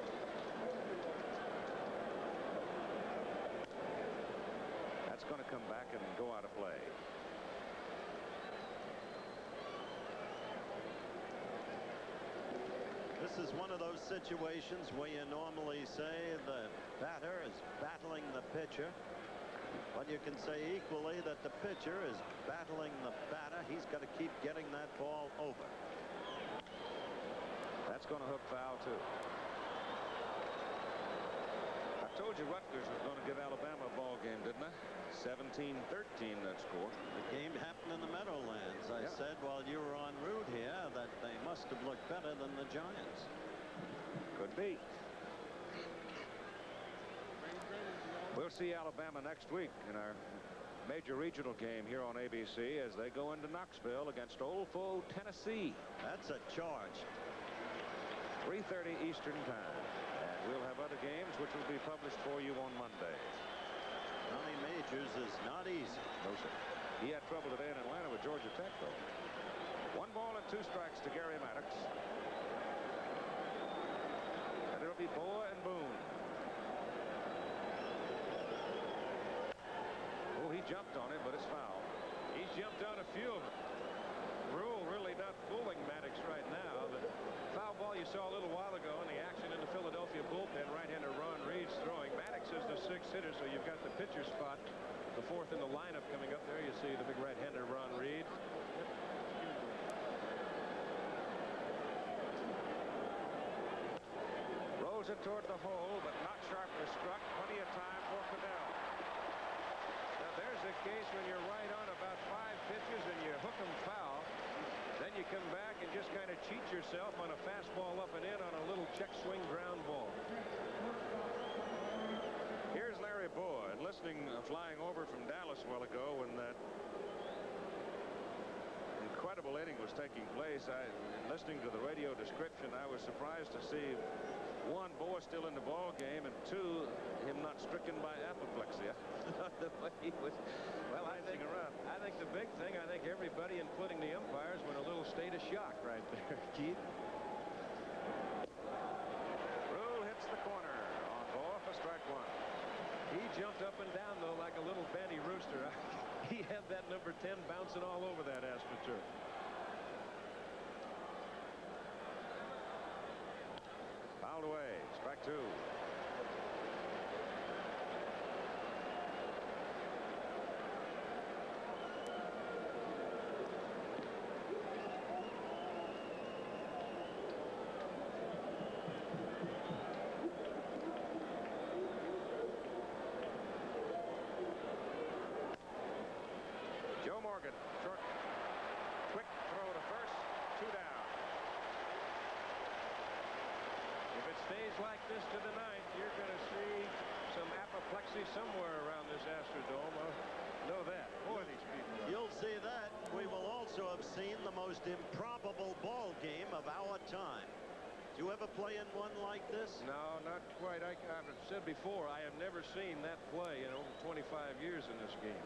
Speaker 3: That's going to come back and go out of play.
Speaker 4: This is one of those situations where you normally say the batter is battling the pitcher. But you can say equally that the pitcher is battling the batter. He's got to keep getting that ball over.
Speaker 3: That's going to hook foul, too. I told you Rutgers was going to give Alabama a ball game, didn't I? 17-13 that score.
Speaker 4: The game happened in the Meadowlands. I said while you were en route here that they must have looked better than the Giants.
Speaker 3: Could be. We'll see Alabama next week in our major regional game here on ABC as they go into Knoxville against Old Foe, Tennessee.
Speaker 4: That's a charge.
Speaker 3: 3:30 Eastern Time. And we'll have other games which will be published for you on Monday.
Speaker 4: Johnny Majors is not easy.
Speaker 3: No, sir. He had trouble today in Atlanta with Georgia Tech, though. 1 ball and 2 strikes to Gary Maddox. And it'll be Boa and Boone. Oh, he jumped on it, but it's foul.
Speaker 12: He's jumped on a few of them. Rule really not fooling Maddox right now. The foul ball you saw a little while ago in the action in the Philadelphia bullpen, right-hander Ron Reed's throwing. Maddox is the 6th hitter, so you've got the pitcher spot, the 4th in the lineup coming up there. You see the big right-hander Ron Reed.
Speaker 3: Rolls it toward the hole, but not sharply struck. Plenty of time for Fidel.
Speaker 12: Now there's a case when you're right on about 5 pitches and you hook them foul. Then you come back and just kind of cheat yourself on a fastball up and in on a little check swing ground ball.
Speaker 3: Here's Larry Boa, and listening, flying over from Dallas a while ago when that incredible inning was taking place. Listening to the radio description, I was surprised to see 1, Boa still in the ball game, and 2, him not stricken by apoplexy.
Speaker 12: The way he was, well, I think the big thing, I think everybody, including the umpires, went a little state of shock right there, Keith.
Speaker 3: Rule hits the corner on Boa for strike 1.
Speaker 12: He jumped up and down, though, like a little banty rooster. He had that number 10 bouncing all over that AstroTurf.
Speaker 3: Fouled away. Strike 2. Joe Morgan, short, quick throw to first, 2 down.
Speaker 12: If it stays like this to the 9th, you're going to see some apoplexy somewhere around this Astrodome. Know that. Boy, these people.
Speaker 4: You'll see that. We will also have seen the most improbable ball game of our time. you ever play in one like this?
Speaker 3: No, not quite. I've said before, I have never seen that play in over 25 years in this game.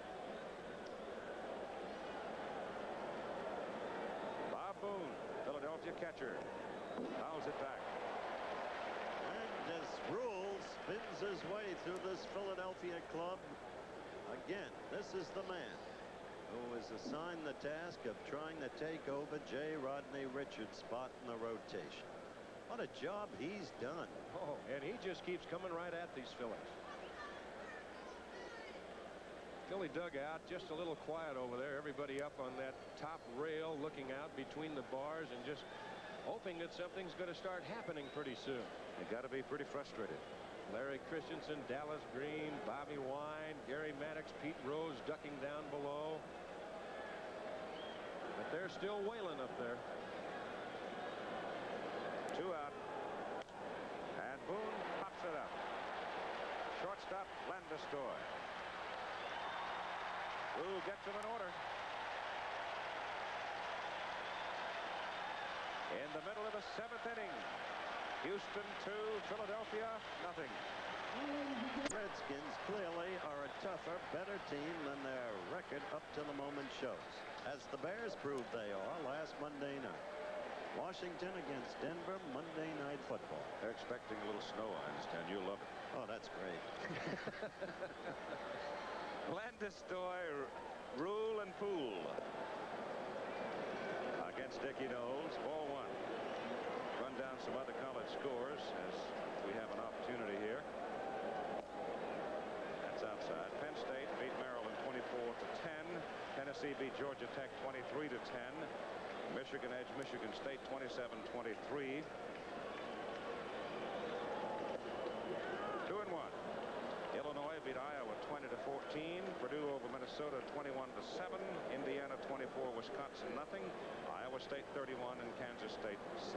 Speaker 3: Bob Boone, Philadelphia catcher, fouls it back.
Speaker 4: And as Rule spins his way through this Philadelphia club, again, this is the man who is assigned the task of trying to take over J. Rodney Richards' spot in the rotation. What a job he's done.
Speaker 3: Oh, and he just keeps coming right at these Phillies. Philly dugout just a little quiet over there. Everybody up on that top rail looking out between the bars and just hoping that something's going to start happening pretty soon.
Speaker 12: You got to be pretty frustrated.
Speaker 3: Larry Christensen, Dallas Green, Bobby Wine, Gary Maddox, Pete Rose ducking down below. But they're still wailing up there.
Speaker 12: 2 out. And Boone pops it up. Shortstop Landeskog. Rule gets him in order. In the middle of the 7th inning. Houston 2, Philadelphia nothing.
Speaker 4: Redskins clearly are a tougher, better team than their record up to the moment shows, as the Bears proved they are last Monday night. Washington against Denver, Monday Night Football.
Speaker 12: They're expecting a little snow, I understand. You'll love it.
Speaker 4: Oh, that's great.
Speaker 12: Landeskog, Rule, and Poole against Dickie Knowles. Ball 1. Run down some other college scores as we have an opportunity here. That's outside. Penn State beat Maryland 24-10. Tennessee beat Georgia Tech 23-10. Michigan edged Michigan State 27-23. 2-1. Illinois beat Iowa 20-14. Purdue over Minnesota 21-7. Indiana 24, Wisconsin nothing. Iowa State 31 and Kansas State 7.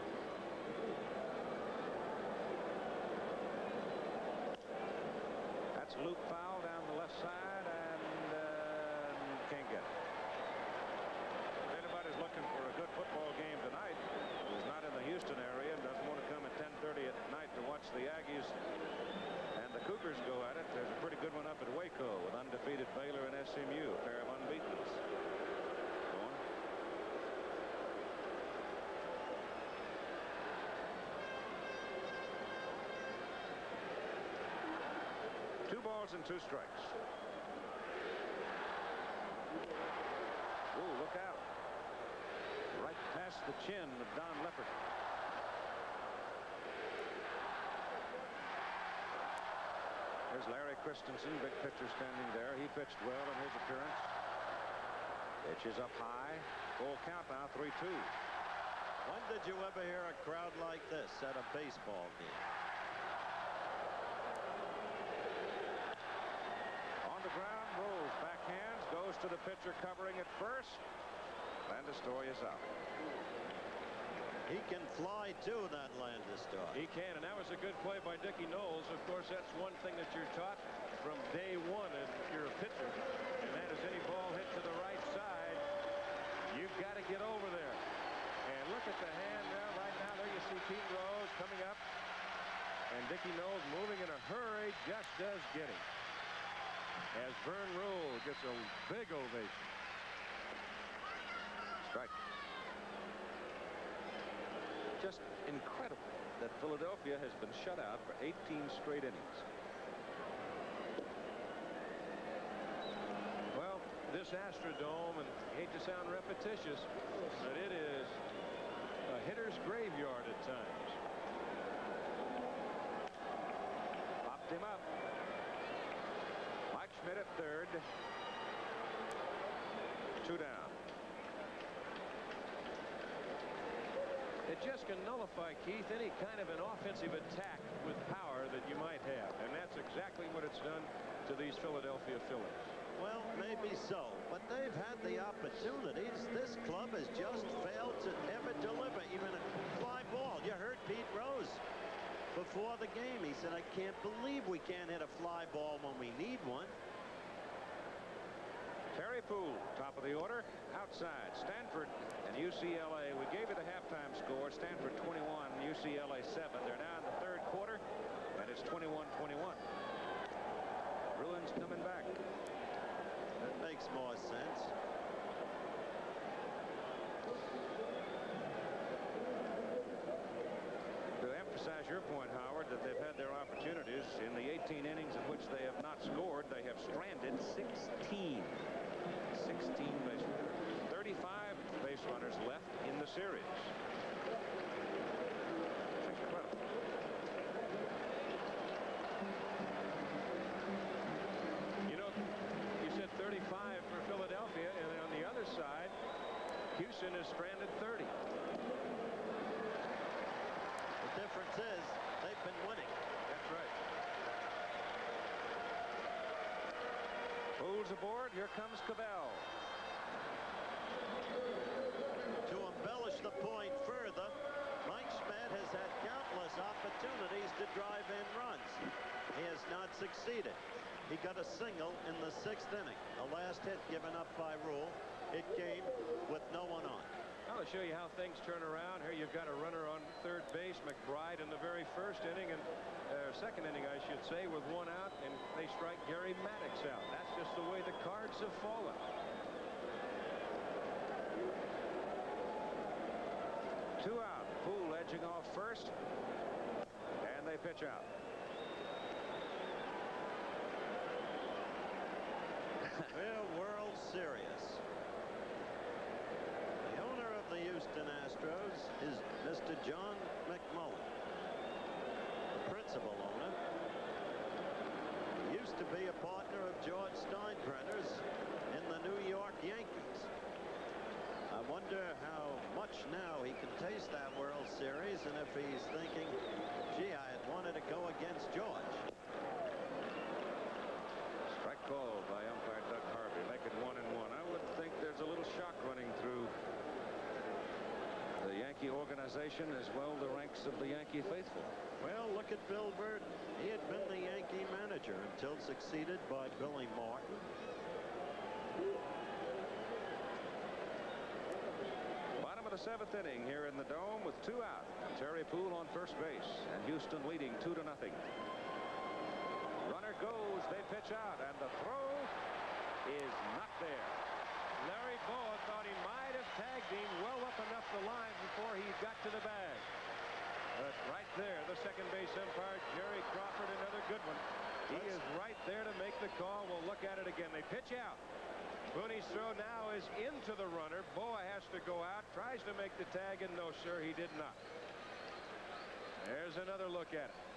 Speaker 12: That's Luke foul down the left side and can't get it. If anybody's looking for a good football game tonight, who's not in the Houston area and doesn't want to come at 10:30 at night to watch the Aggies and the Cougars go at it, there's a pretty good one up at Waco with undefeated Baylor and SMU, a pair of unbeatens. Going. 2 balls and 2 strikes. Ooh, look out. Right past the chin of Don Leppert. There's Larry Christensen, big pitcher standing there. He pitched well in his appearance. Pitch is up high. Full count now, 3-2.
Speaker 4: When did you ever hear a crowd like this at a baseball game?
Speaker 12: On the ground, rolls, backhands, goes to the pitcher covering at first. Landeskog is out.
Speaker 4: He can fly too, that Landeskog.
Speaker 3: He can, and that was a good play by Dickie Knowles. Of course, that's one thing that you're taught from day one if you're a pitcher, and that is any ball hit to the right side, you've got to get over there. And look at the hand there. Right now, there you see Pete Rose coming up, and Dickie Knowles moving in a hurry, just does get him. As Vern Rule gets a big ovation.
Speaker 12: Strike.
Speaker 3: Just incredible that Philadelphia has been shut out for 18 straight innings. Well, this Astrodome, and I hate to sound repetitious, but it is a hitter's graveyard at times. Popped him up. Mike Schmidt at third. 2 down. It just can nullify, Keith, any kind of an offensive attack with power that you might have. And that's exactly what it's done to these Philadelphia Phillies.
Speaker 4: Well, maybe so, but they've had the opportunities. This club has just failed to ever deliver even a fly ball. You heard Pete Rose before the game. He said, I can't believe we can't hit a fly ball when we need one.
Speaker 12: Terry Poole, top of the order. Outside, Stanford and UCLA. We gave you the halftime score. Stanford 21,
Speaker 9: UCLA 7. They're now in the third quarter, and it's 21-21. Bruins coming back.
Speaker 4: That makes more sense.
Speaker 9: To emphasize your point, Howard, that they've had their opportunities in the 18 innings in which they have not scored. They have stranded 16 base runners. 35 base runners left in the series. That's incredible. You know, you said 35 for Philadelphia, and on the other side, Houston has stranded 30.
Speaker 4: The difference is they've been winning.
Speaker 9: That's right. Pools aboard. Here comes Cavell.
Speaker 4: To embellish the point further, Mike Schmidt has had countless opportunities to drive in runs. He has not succeeded. He got a single in the 6th inning. The last hit given up by Rule. It came with no one on.
Speaker 3: I'll show you how things turn around. Here you've got a runner on third base, McBride, in the very first inning, and second inning, I should say, with one out, and they strike Gary Maddox out. That's just the way the cards have fallen.
Speaker 9: Two out. Poole edging off first, and they pitch out.
Speaker 4: Well, World Series. The owner of the Houston Astros is Mr. John McMullen, the principal owner. He used to be a partner of George Steinbrenner's in the New York Yankees. I wonder how much now he can taste that World Series, and if he's thinking, gee, I had wanted to go against George.
Speaker 9: Strike call by umpire Doug Harvey. Make it 1-1. I would think there's a little shock running through the Yankee organization as well the ranks of the Yankee faithful.
Speaker 4: Well, look at Bill Burton. He had been the Yankee manager until succeeded by Billy Martin.
Speaker 9: Bottom of the 7th inning here in the Dome with 2 out. Terry Poole on first base, and Houston leading 2-0. Runner goes, they pitch out, and the throw is not there.
Speaker 3: Larry Bowa thought he might have tagged him well up enough the line before he got to the bag. But right there, the second base umpire, Jerry Crawford, another good one. He is right there to make the call. We'll look at it again. They pitch out. Booney's throw now is into the runner. Bowa has to go out, tries to make the tag, and no, sir, he did not. There's another look at it.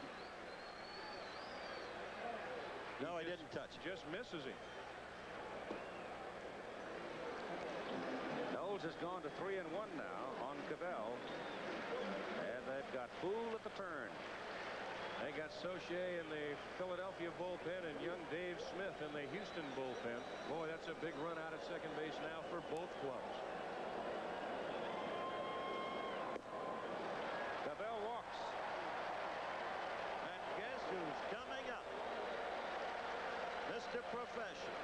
Speaker 4: No, he didn't touch.
Speaker 3: Just misses him.
Speaker 9: Knowles has gone to 3-1 now on Cavell. And they've got Poole at the turn.
Speaker 3: They got Saucier in the Philadelphia bullpen and young Dave Smith in the Houston bullpen. Boy, that's a big run out at second base now for both clubs.
Speaker 9: Cavell walks.
Speaker 4: And guess who's coming up? Mr. Professional.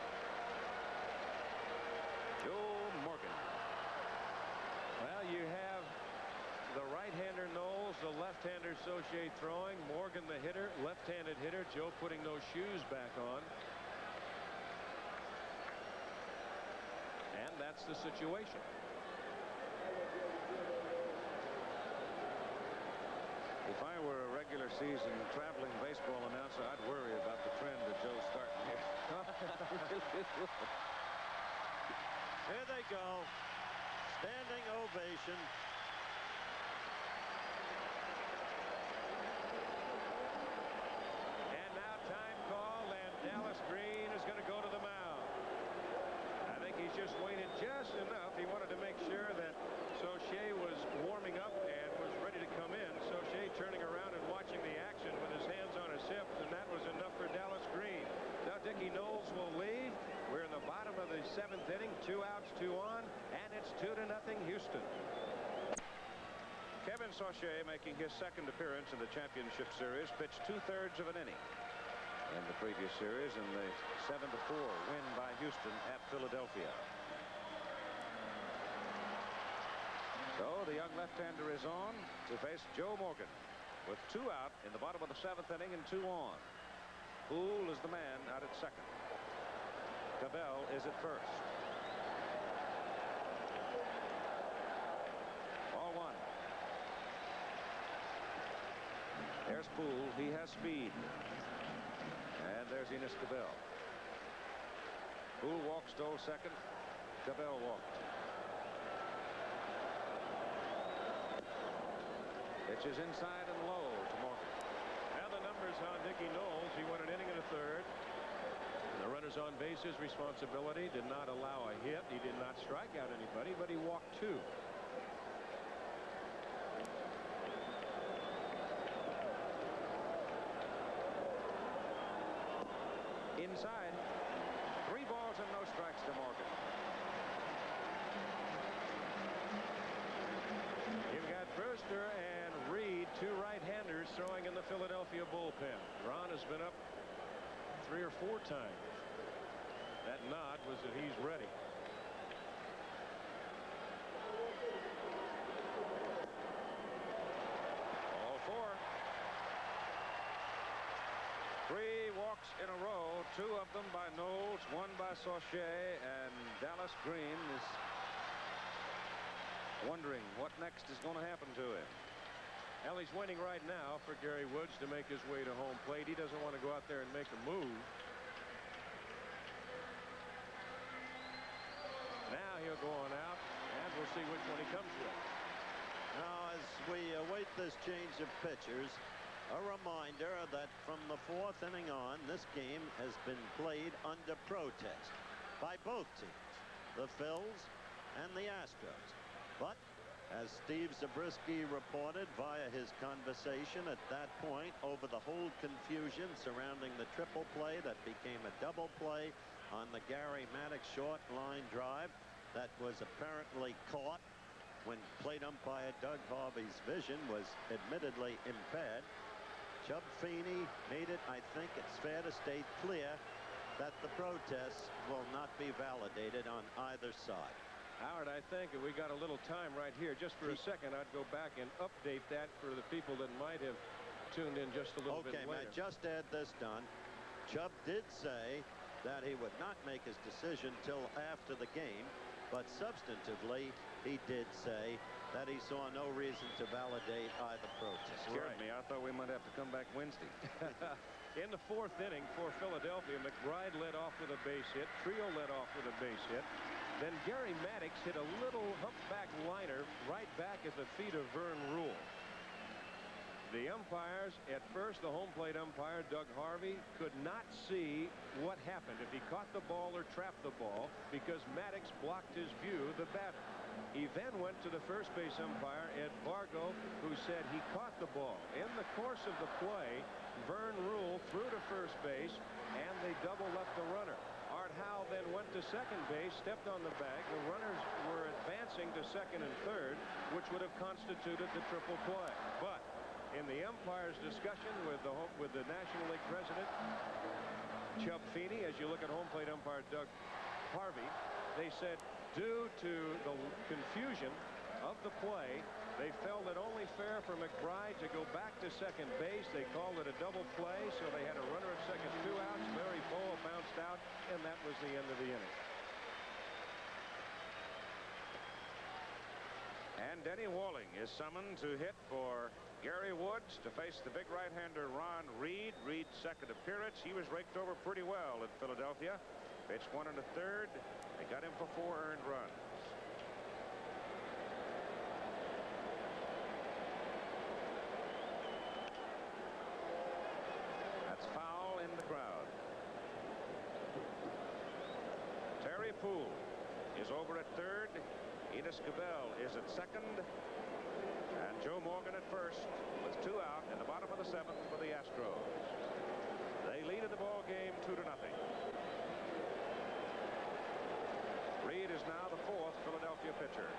Speaker 9: Joe Morgan.
Speaker 3: Well, you have the right-hander Knowles, the left-hander Saucier throwing, Morgan the hitter, left-handed hitter, Joe putting those shoes back on. And that's the situation.
Speaker 9: If I were a regular season traveling baseball announcer, I'd worry about the trend that Joe's starting here.
Speaker 4: Here they go. Standing ovation.
Speaker 3: And now time call, and Dallas Green is going to go to the mound. I think he's just waited just enough. He wanted to make sure that Saucier was warming up and was ready to come in. Saucier turning around and watching the action with his hands on his hips, and that was enough for Dallas Green. Now Dickie Knowles will leave. We're in the bottom of the 7th inning. 2 outs, 2 on, and it's 2-0 Houston.
Speaker 9: Kevin Saucier making his second appearance in the championship series, pitched 2/3 of an inning in the previous series in the 7-4 win by Houston at Philadelphia.
Speaker 3: So the young left-hander is on to face Joe Morgan with 2 out in the bottom of the 7th inning and 2 on. Poole is the man out at second. Cabell is at first. Ball 1. There's Poole. He has speed. And there's Enos Cabell. Poole walks, stole second. Cabell walked. Pitch is inside and low to Morgan.
Speaker 12: Now the numbers on Nicky Knowles. He won an inning and a third. And the runners on bases responsibility, did not allow a hit. He did not strike out anybody, but he walked 2. Inside. 3 balls and no strikes to Morgan. You've got Brewster and Reed, 2 right-handers throwing in the Philadelphia bullpen. Ron has been up 3 or 4 times. That nod was that he's ready. All 4. 3 walks in a row, 2 of them by Knowles, 1 by Saucher, and Dallas Green is wondering what next is going to happen to him. Well, he's waiting right now for Gary Woods to make his way to home plate. He doesn't want to go out there and make a move. Now he'll go on out, and we'll see which one he comes with.
Speaker 4: Now, as we await this change of pitchers, a reminder that from the 4th inning on, this game has been played under protest by both teams, the Phils and the Astros. But as Steve Zabriskie reported via his conversation at that point over the whole confusion surrounding the triple play that became a double play on the Gary Maddox short line drive that was apparently caught when plate umpire Doug Harvey's vision was admittedly impaired, Chub Feeney made it, I think it's fair to state, clear that the protests will not be validated on either side.
Speaker 12: Howard, I think if we got a little time right here, just for a second, I'd go back and update that for the people that might have tuned in just a little bit later.
Speaker 4: Okay, Matt, just add this, Don. Chubb did say that he would not make his decision till after the game, but substantively, he did say that he saw no reason to validate either protest.
Speaker 3: Scared me. I thought we might have to come back Wednesday.
Speaker 12: In the 4th inning for Philadelphia, McBride led off with a base hit. Trio led off with a base hit. Then Gary Maddox hit a little humpback liner right back at the feet of Vern Rule. The umpires, at first, the home plate umpire, Doug Harvey, could not see what happened, if he caught the ball or trapped the ball, because Maddox blocked his view, the batter. He then went to the first base umpire, Ed Vargo, who said he caught the ball. In the course of the play, Vern Rule threw to first base, and they doubled up the runner. Art Howe then went to second base, stepped on the bag. The runners were advancing to second and third, which would have constituted the triple play. But in the umpire's discussion with the National League president, Chub Feeney, as you look at home plate umpire Doug Harvey, they said due to the confusion of the play, they felt it only fair for McBride to go back to second base. They called it a double play, so they had a runner at second, 2 outs. Larry Bowa bounced out, and that was the end of the inning.
Speaker 3: And Denny Walling is summoned to hit for Gary Woods to face the big right-hander Ron Reed. Reed's second appearance. He was raked over pretty well in Philadelphia. Pitched 1 1/3. They got him for 4 earned runs. That's foul in the crowd. Terry Poole is over at third. Enos Cabell is at second. And Joe Morgan at first with 2 out in the bottom of the 7th for the Astros. They lead in the ball game 2-0. Reed is now the 4th Philadelphia pitcher.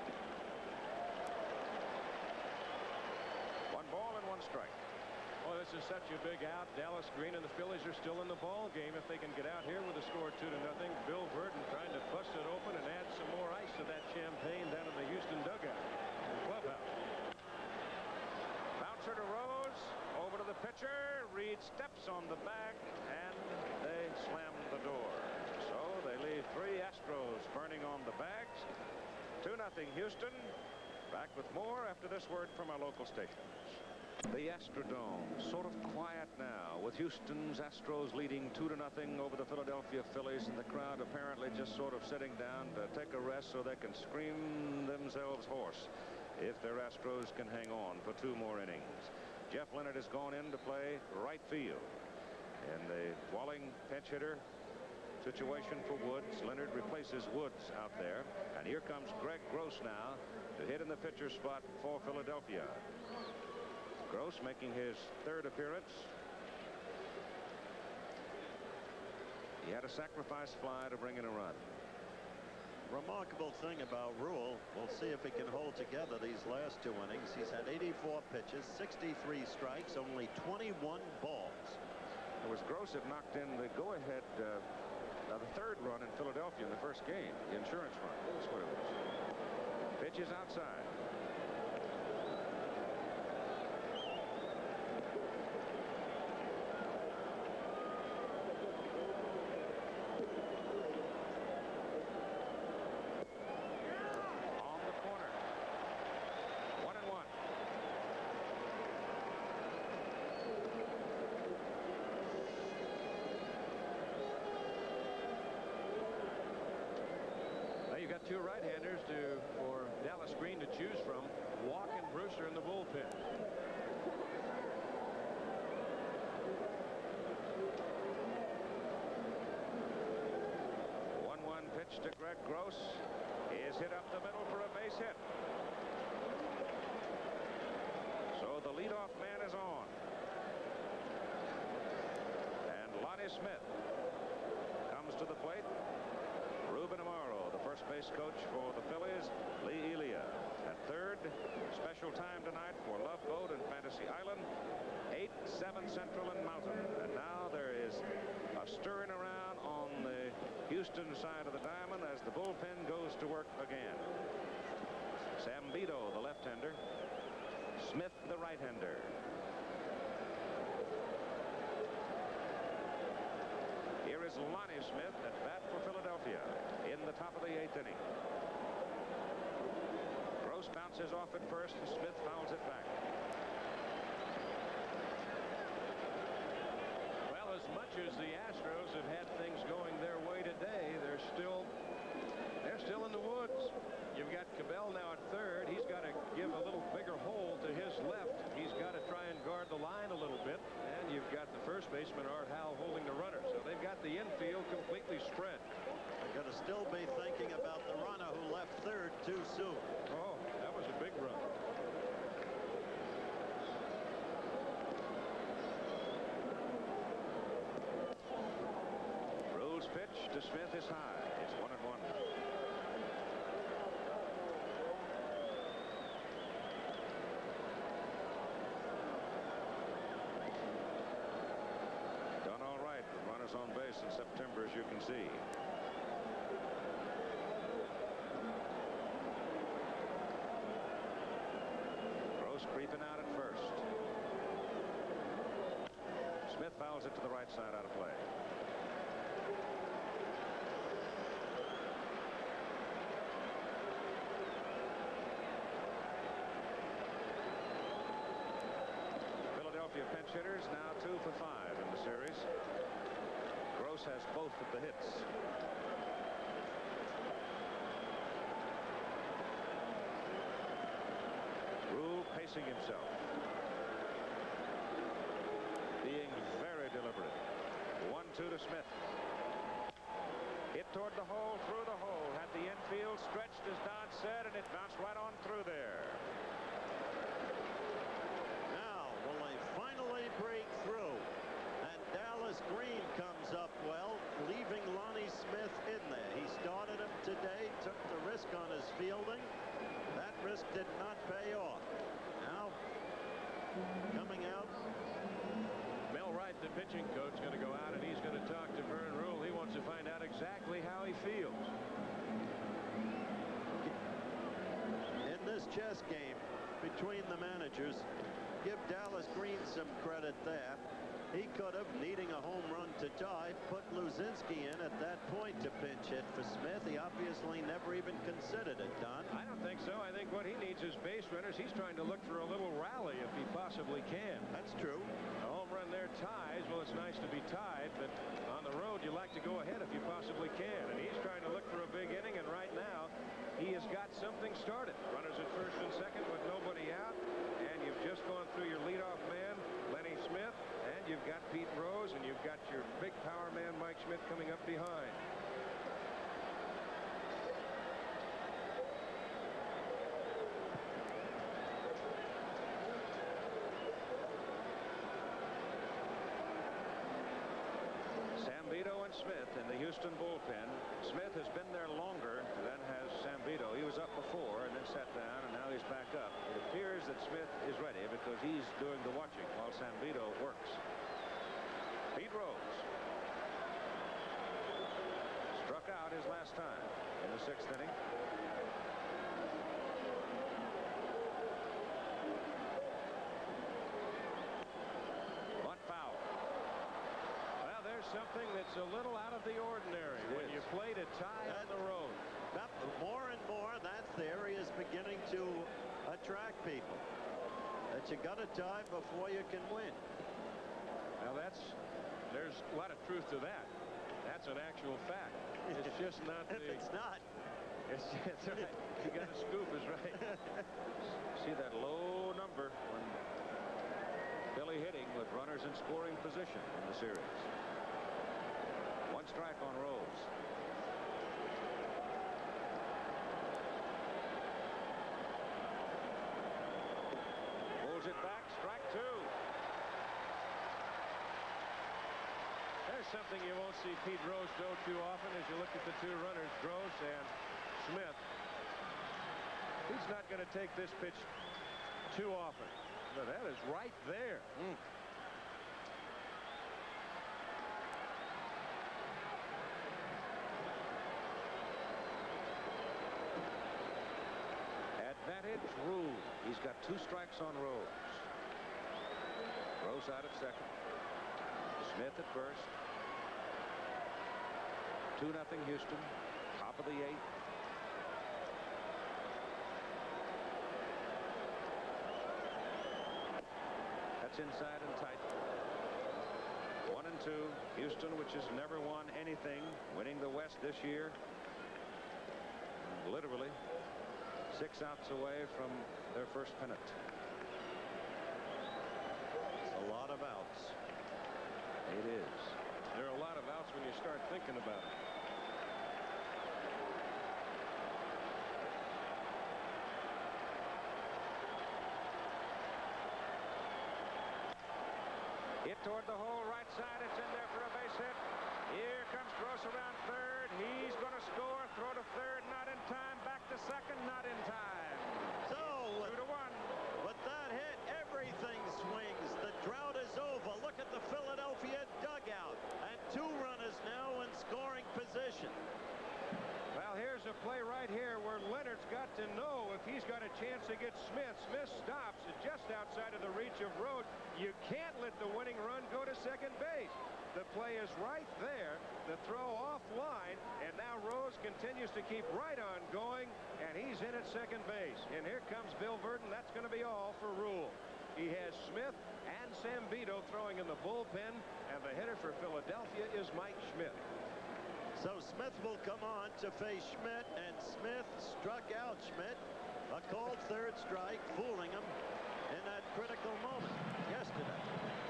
Speaker 3: 1 ball and 1 strike.
Speaker 12: Well, this
Speaker 3: This is such a big out. Dallas Green and the Phillies are still in the ball game if they can get out here with a score 2-0. Bill Burton trying to bust it open and add some more ice to that champagne down in the Houston dugout and clubhouse. Bouncer to Rose. Over to the pitcher. Reed steps on the bag and they slam the door. So they leave 3 Astros burning on the bags. 2-0 Houston. Back with more after this word from our local stations. The Astrodome sort of quiet now with Houston's Astros leading 2-0 over the Philadelphia Phillies, and the crowd apparently just sort of sitting down to take a rest so they can scream themselves hoarse if their Astros can hang on for 2 more innings. Jeff Leonard has gone in to play right field in the Walling pinch hitter situation for Woods. Leonard replaces Woods out there, and here comes Greg Gross now to hit in the pitcher spot for Philadelphia. Gross making his 3rd appearance. He had a sacrifice fly to bring in a run.
Speaker 4: Remarkable thing about Rule, we'll see if he can hold together these last 2 innings. He's had 84 pitches, 63 strikes, only 21 balls.
Speaker 3: It was Gross that knocked in the go-ahead, the 3rd run in Philadelphia in the first game, the insurance run. That's what it was. Pitch is outside. Got 2 right-handers for Dallas Green to choose from. Walk and Brewster in the bullpen. 1-1 pitch to Greg Gross is hit up the middle for a base hit. So the leadoff man is on. And Lonnie Smith comes to the plate. Ruben Amaro, the first base coach for the Phillies. Lee Elia at 3rd. Special time tonight for Love Boat and Fantasy Island. 8-7 Central and Mountain. And now there is a stirring around on the Houston side of the diamond as the bullpen goes to work again. Zambito, the left-hander. Smith, the right-hander. Here is Lonnie Smith at bat for Philadelphia in the top of the 8th inning. Gross bounces off at first and Smith fouls it back.
Speaker 12: Well, as much as the Astros have had things going their way today, they're still in the woods. You've got Cabell now at 3rd. He's got to give a little bigger hole to his left. He's got to try and guard the line a little bit. And you've got the first baseman, Art Howe, holding the runner. So they've got the infield completely spread.
Speaker 4: They're going to still be thinking about the runner who left 3rd too soon.
Speaker 12: Oh, that was a big run.
Speaker 3: Rule's pitch to Smith is high. It's 1-1. Done all right with runners on base in September, as you can see. Gross creeping out at first. Smith fouls it to the right side out of play. Philadelphia pinch hitters now 2 for 5 in the series. Gross has both of the hits. Rule pacing himself. Being very deliberate. 1-2 to Smith. Hit toward the hole, through the hole. Had the infield stretched, as Don said, and it bounced right on through there.
Speaker 4: Now, will they finally break through? And Dallas Green comes up well, leaving Lonnie Smith in there. He started him today, took the risk on his fielding. That risk did not pay off. Now, coming out
Speaker 3: the pitching coach, going to go out and he's going to talk to Vern Rule. He wants to find out exactly how he feels.
Speaker 4: In this chess game between the managers, give Dallas Green some credit there. He could have, needing a home run to tie, put Luzinski in at that point to pinch hit for Smith. He obviously never even considered it, Don.
Speaker 3: I don't think so. I think what he needs is base runners. He's trying to look for a little rally if he possibly can.
Speaker 4: That's true.
Speaker 3: A home run there ties. Well, it's nice to be tied, but on the road, you like to go ahead if you possibly can. And he's trying to look for a big inning, and right now, he has got something started. Runners at first and second with nobody out, and you've just gone through your leadoff man, Lenny Smith, and you've got Pete Rose, and you've got your big power man, Mike Schmidt, coming up behind. Sambito and Smith in the Houston bullpen. Smith has been there longer than has Sambito. He was up before and then sat down, and now he's back up. It appears that Smith is ready because he's doing the watching while Sambito works. Pete Rose struck out his last time in the 6th inning. But foul. Well, there's something that's a little out of the ordinary when you play to tie on the road.
Speaker 4: More and more, that theory is beginning to attract people. That you got to tie before you can win.
Speaker 3: Now there's a lot of truth to that. That's an actual fact. It's just not
Speaker 4: If it's not.
Speaker 3: It's right. You got a scoop is right. See that low number when Philly hitting with runners in scoring position in the series. 1 strike on Rose. Pulls it back, strike 2. There's something you won't see Pete Rose do too often as you look at the 2 runners, Gross and Smith. He's not going to take this pitch too often. No, that is right there. Advantage Rule. He's got 2 strikes on Rose. Rose out at second. Smith at first. 2-0 Houston. Top of the 8th. That's inside and tight. 1-2. Houston, which has never won anything, winning the West this year. Literally 6 outs away from their first pennant.
Speaker 4: A lot of outs.
Speaker 3: It is. There are a lot of outs when you start thinking about it. Hit toward the hole, right side. It's in there for a base hit. Here comes Gross around third. He's going to score. Throw to third, not in time. Back to second, not in time.
Speaker 4: So
Speaker 3: 2-1.
Speaker 4: With that hit, everything swings. The drought is over. Look at the Philadelphia dugout. And 2 runners now in scoring position.
Speaker 3: Well, here's a play right here where Leonard's got to know if he's got a chance against Smith. Smith stops just outside of the reach of Rose. You can't let the winning run go to second base. The play is right there. The throw offline, and now Rose continues to keep right on going, and he's in at second base. And here comes Bill Virdon. That's going to be all for Rule. He has Smith and Sambito throwing in the bullpen, and the hitter for Philadelphia is Mike Schmidt.
Speaker 4: So Smith will come on to face Schmidt, and Smith struck out Schmidt. A called 3rd strike, fooling him in that critical moment yesterday.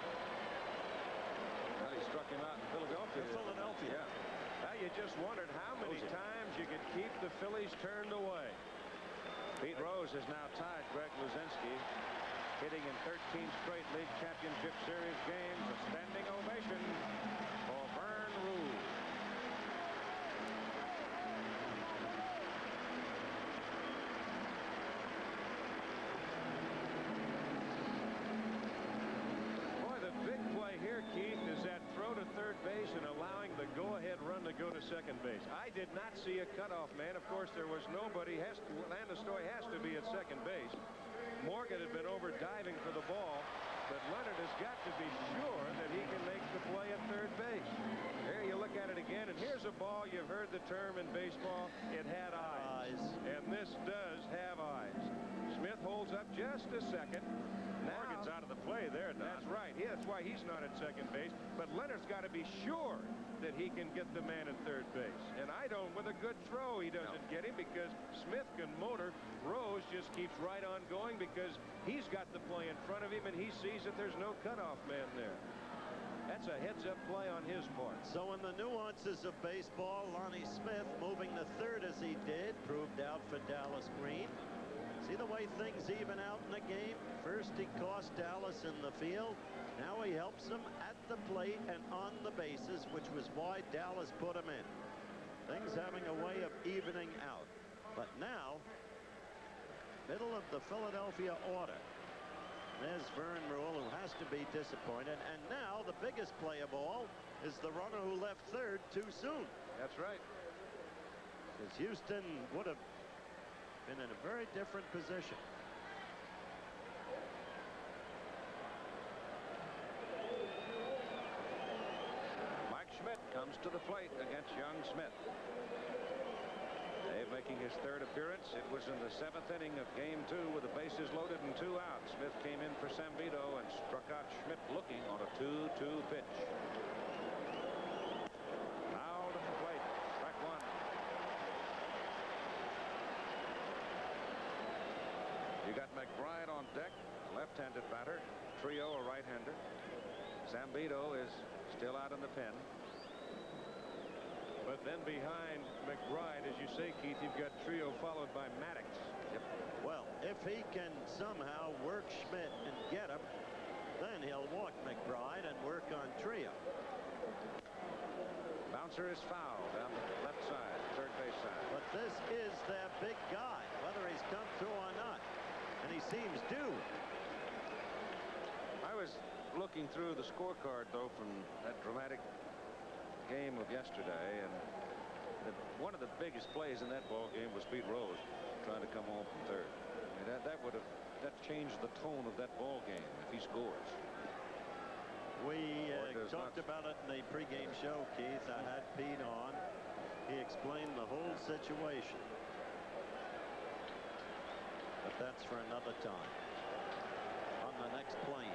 Speaker 3: Well, he struck him out in Philadelphia.
Speaker 4: Philadelphia.
Speaker 3: Yeah. Now you just wondered how many times you could keep the Phillies turned away. Pete Rose has now tied Greg Luzinski, hitting in 13 straight league championship series games. A standing ovation for Vern Rule. Boy, the big play here, Keith, second base. I did not see a cutoff man. Of course, there was nobody. Landestoy has to be at second base. Morgan had been over diving for the ball, but Leonard has got to be sure that he can make the play at third base. There you look at it again, and here's a ball. You've heard the term in baseball. It had eyes. And this does have eyes. Smith holds up just a second.
Speaker 12: Morgan's out of the play there, Don.
Speaker 3: That's right. That's why he's not at second base. But Leonard's got to be sure that he can get the man at third base. And I don't, with a good throw, he doesn't get him because Smith can motor. Rose just keeps right on going because he's got the play in front of him and he sees that there's no cutoff man there. That's a heads-up play on his part.
Speaker 4: So in the nuances of baseball, Lonnie Smith moving to third as he did proved out for Dallas Green. See the way things even out in the game? First he cost Dallas in the field. Now he helps him at the plate and on the bases, which was why Dallas put him in. Things having a way of evening out. But now, middle of the Philadelphia order. There's Vern Rule, who has to be disappointed. And now the biggest play of all is the runner who left third too soon.
Speaker 3: That's right.
Speaker 4: Because Houston would have been in a very different position.
Speaker 9: Mike Schmidt comes to the plate against young Smith. Dave making his third appearance. It was in the 7th inning of game 2 with the bases loaded and 2 out. Smith came in for Zambito and struck out Schmidt looking on a 2-2 pitch. Fouled at the plate. Strike 1. You got McBride on deck, left-handed batter. Trio, a right-hander. Zambito is still out in the pen.
Speaker 3: But then behind McBride, as you say, Keith, you've got Trio followed by Maddox.
Speaker 4: Yep. Well, if he can somehow work Schmidt and get him, then he'll walk McBride and work on Trio.
Speaker 9: Bouncer is fouled down the left side, third base side.
Speaker 4: But this is their big guy, whether he's come through or not. And he seems due.
Speaker 9: I was looking through the scorecard, though, from that dramatic game of yesterday, and one of the biggest plays in that ball game was Pete Rose trying to come home from third. I mean, that changed the tone of that ball game if he scores.
Speaker 4: We talked about it in the pregame show, Keith. I had Pete on. He explained the whole situation. But that's for another time. On the next plane.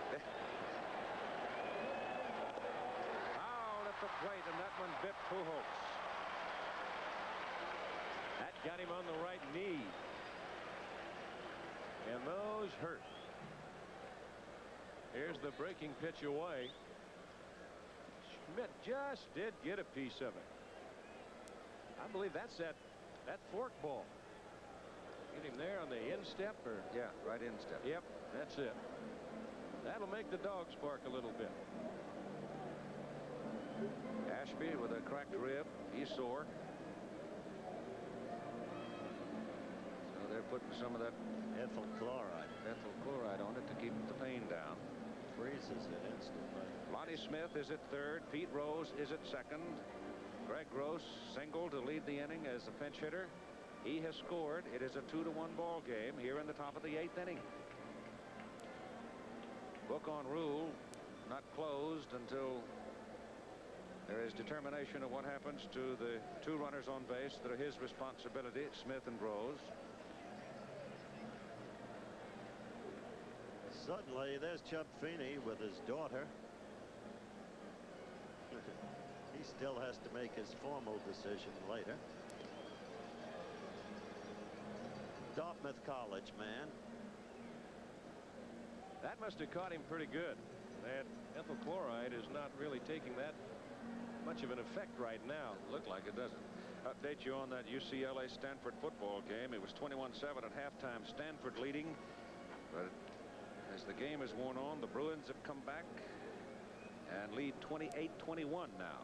Speaker 3: Foul at the plate, and that one bit Pujols. That got him on the right knee. And those hurt. Here's the breaking pitch away. Schmidt just did get a piece of it. I believe that's that fork ball. Get him there on the instep, or
Speaker 9: yeah, right instep.
Speaker 3: Yep, that's it. That'll make the dogs bark a little bit.
Speaker 9: Ashby with a cracked rib. He's sore. So they're putting some of that
Speaker 4: ethyl chloride
Speaker 9: on it to keep the pain down.
Speaker 4: Freezes it instantly.
Speaker 9: Lonnie Smith is at third. Pete Rose is at second. Greg Gross single to lead the inning as a pinch hitter. He has scored. It is a 2-1 ball game here in the top of the 8th inning. Book on Rule not closed until there is determination of what happens to the 2 runners on base that are his responsibility, Smith and Rose.
Speaker 4: Suddenly, there's Chub Feeney with his daughter. He still has to make his formal decision later. Dartmouth College man.
Speaker 3: That must have caught him pretty good. That ethyl chloride is not really taking that much of an effect right now.
Speaker 9: Looked like it, doesn't. Update you on that UCLA Stanford football game. It was 21-7 at halftime. Stanford leading, but as the game has worn on, the Bruins have come back and lead 28-21 now.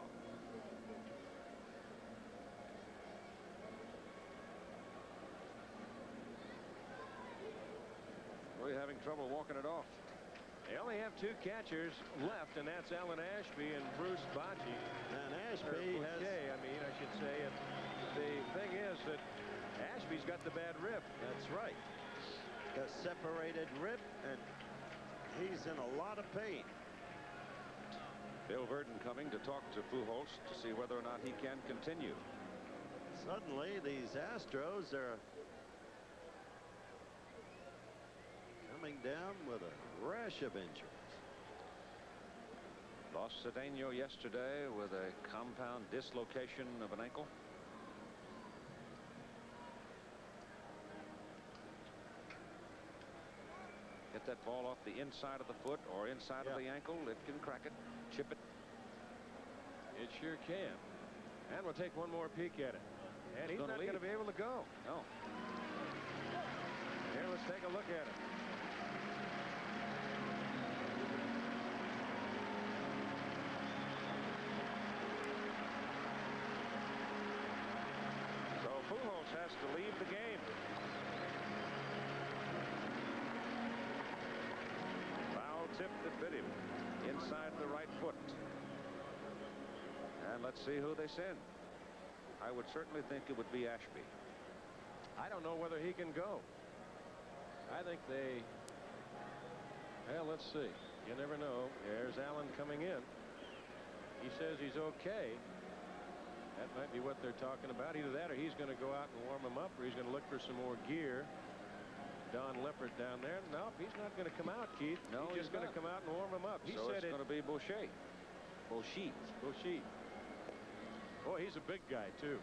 Speaker 3: Really having trouble walking it off. They only have two catchers left, and that's Alan Ashby and Bruce Bochy.
Speaker 4: And Ashby has...
Speaker 3: I mean, I should say. And the thing is that Ashby's got the bad rib.
Speaker 4: That's right. The separated rib, and he's in a lot of pain.
Speaker 12: Bill Verdon coming to talk to Pujols to see whether or not he can continue.
Speaker 4: Suddenly, these Astros are coming down with a rash of injuries.
Speaker 12: Lost Cedeno yesterday with a compound dislocation of an ankle. Get that ball off the inside of the foot or inside of the ankle. It can crack it, chip it.
Speaker 3: It sure can. And we'll take one more peek at it. And he's not going to be able to go.
Speaker 12: No.
Speaker 3: Here, let's take a look at it. So Pujols has to leave the game. Foul tip that bit him inside the right foot. And let's see who they send. I would certainly think it would be Ashby. I don't know whether he can go. I think they... Well, let's see. You never know. There's Allen coming in. He says he's okay. That might be what they're talking about. Either that or he's going to go out and warm him up, or he's going to look for some more gear. Don Lippert down there. No, he's not going to come out, Keith.
Speaker 12: No,
Speaker 3: he's just going to come out and warm him up. He
Speaker 12: so
Speaker 3: said
Speaker 12: it's going to be Boucher.
Speaker 3: Boucher. Boy, he's a big guy, too.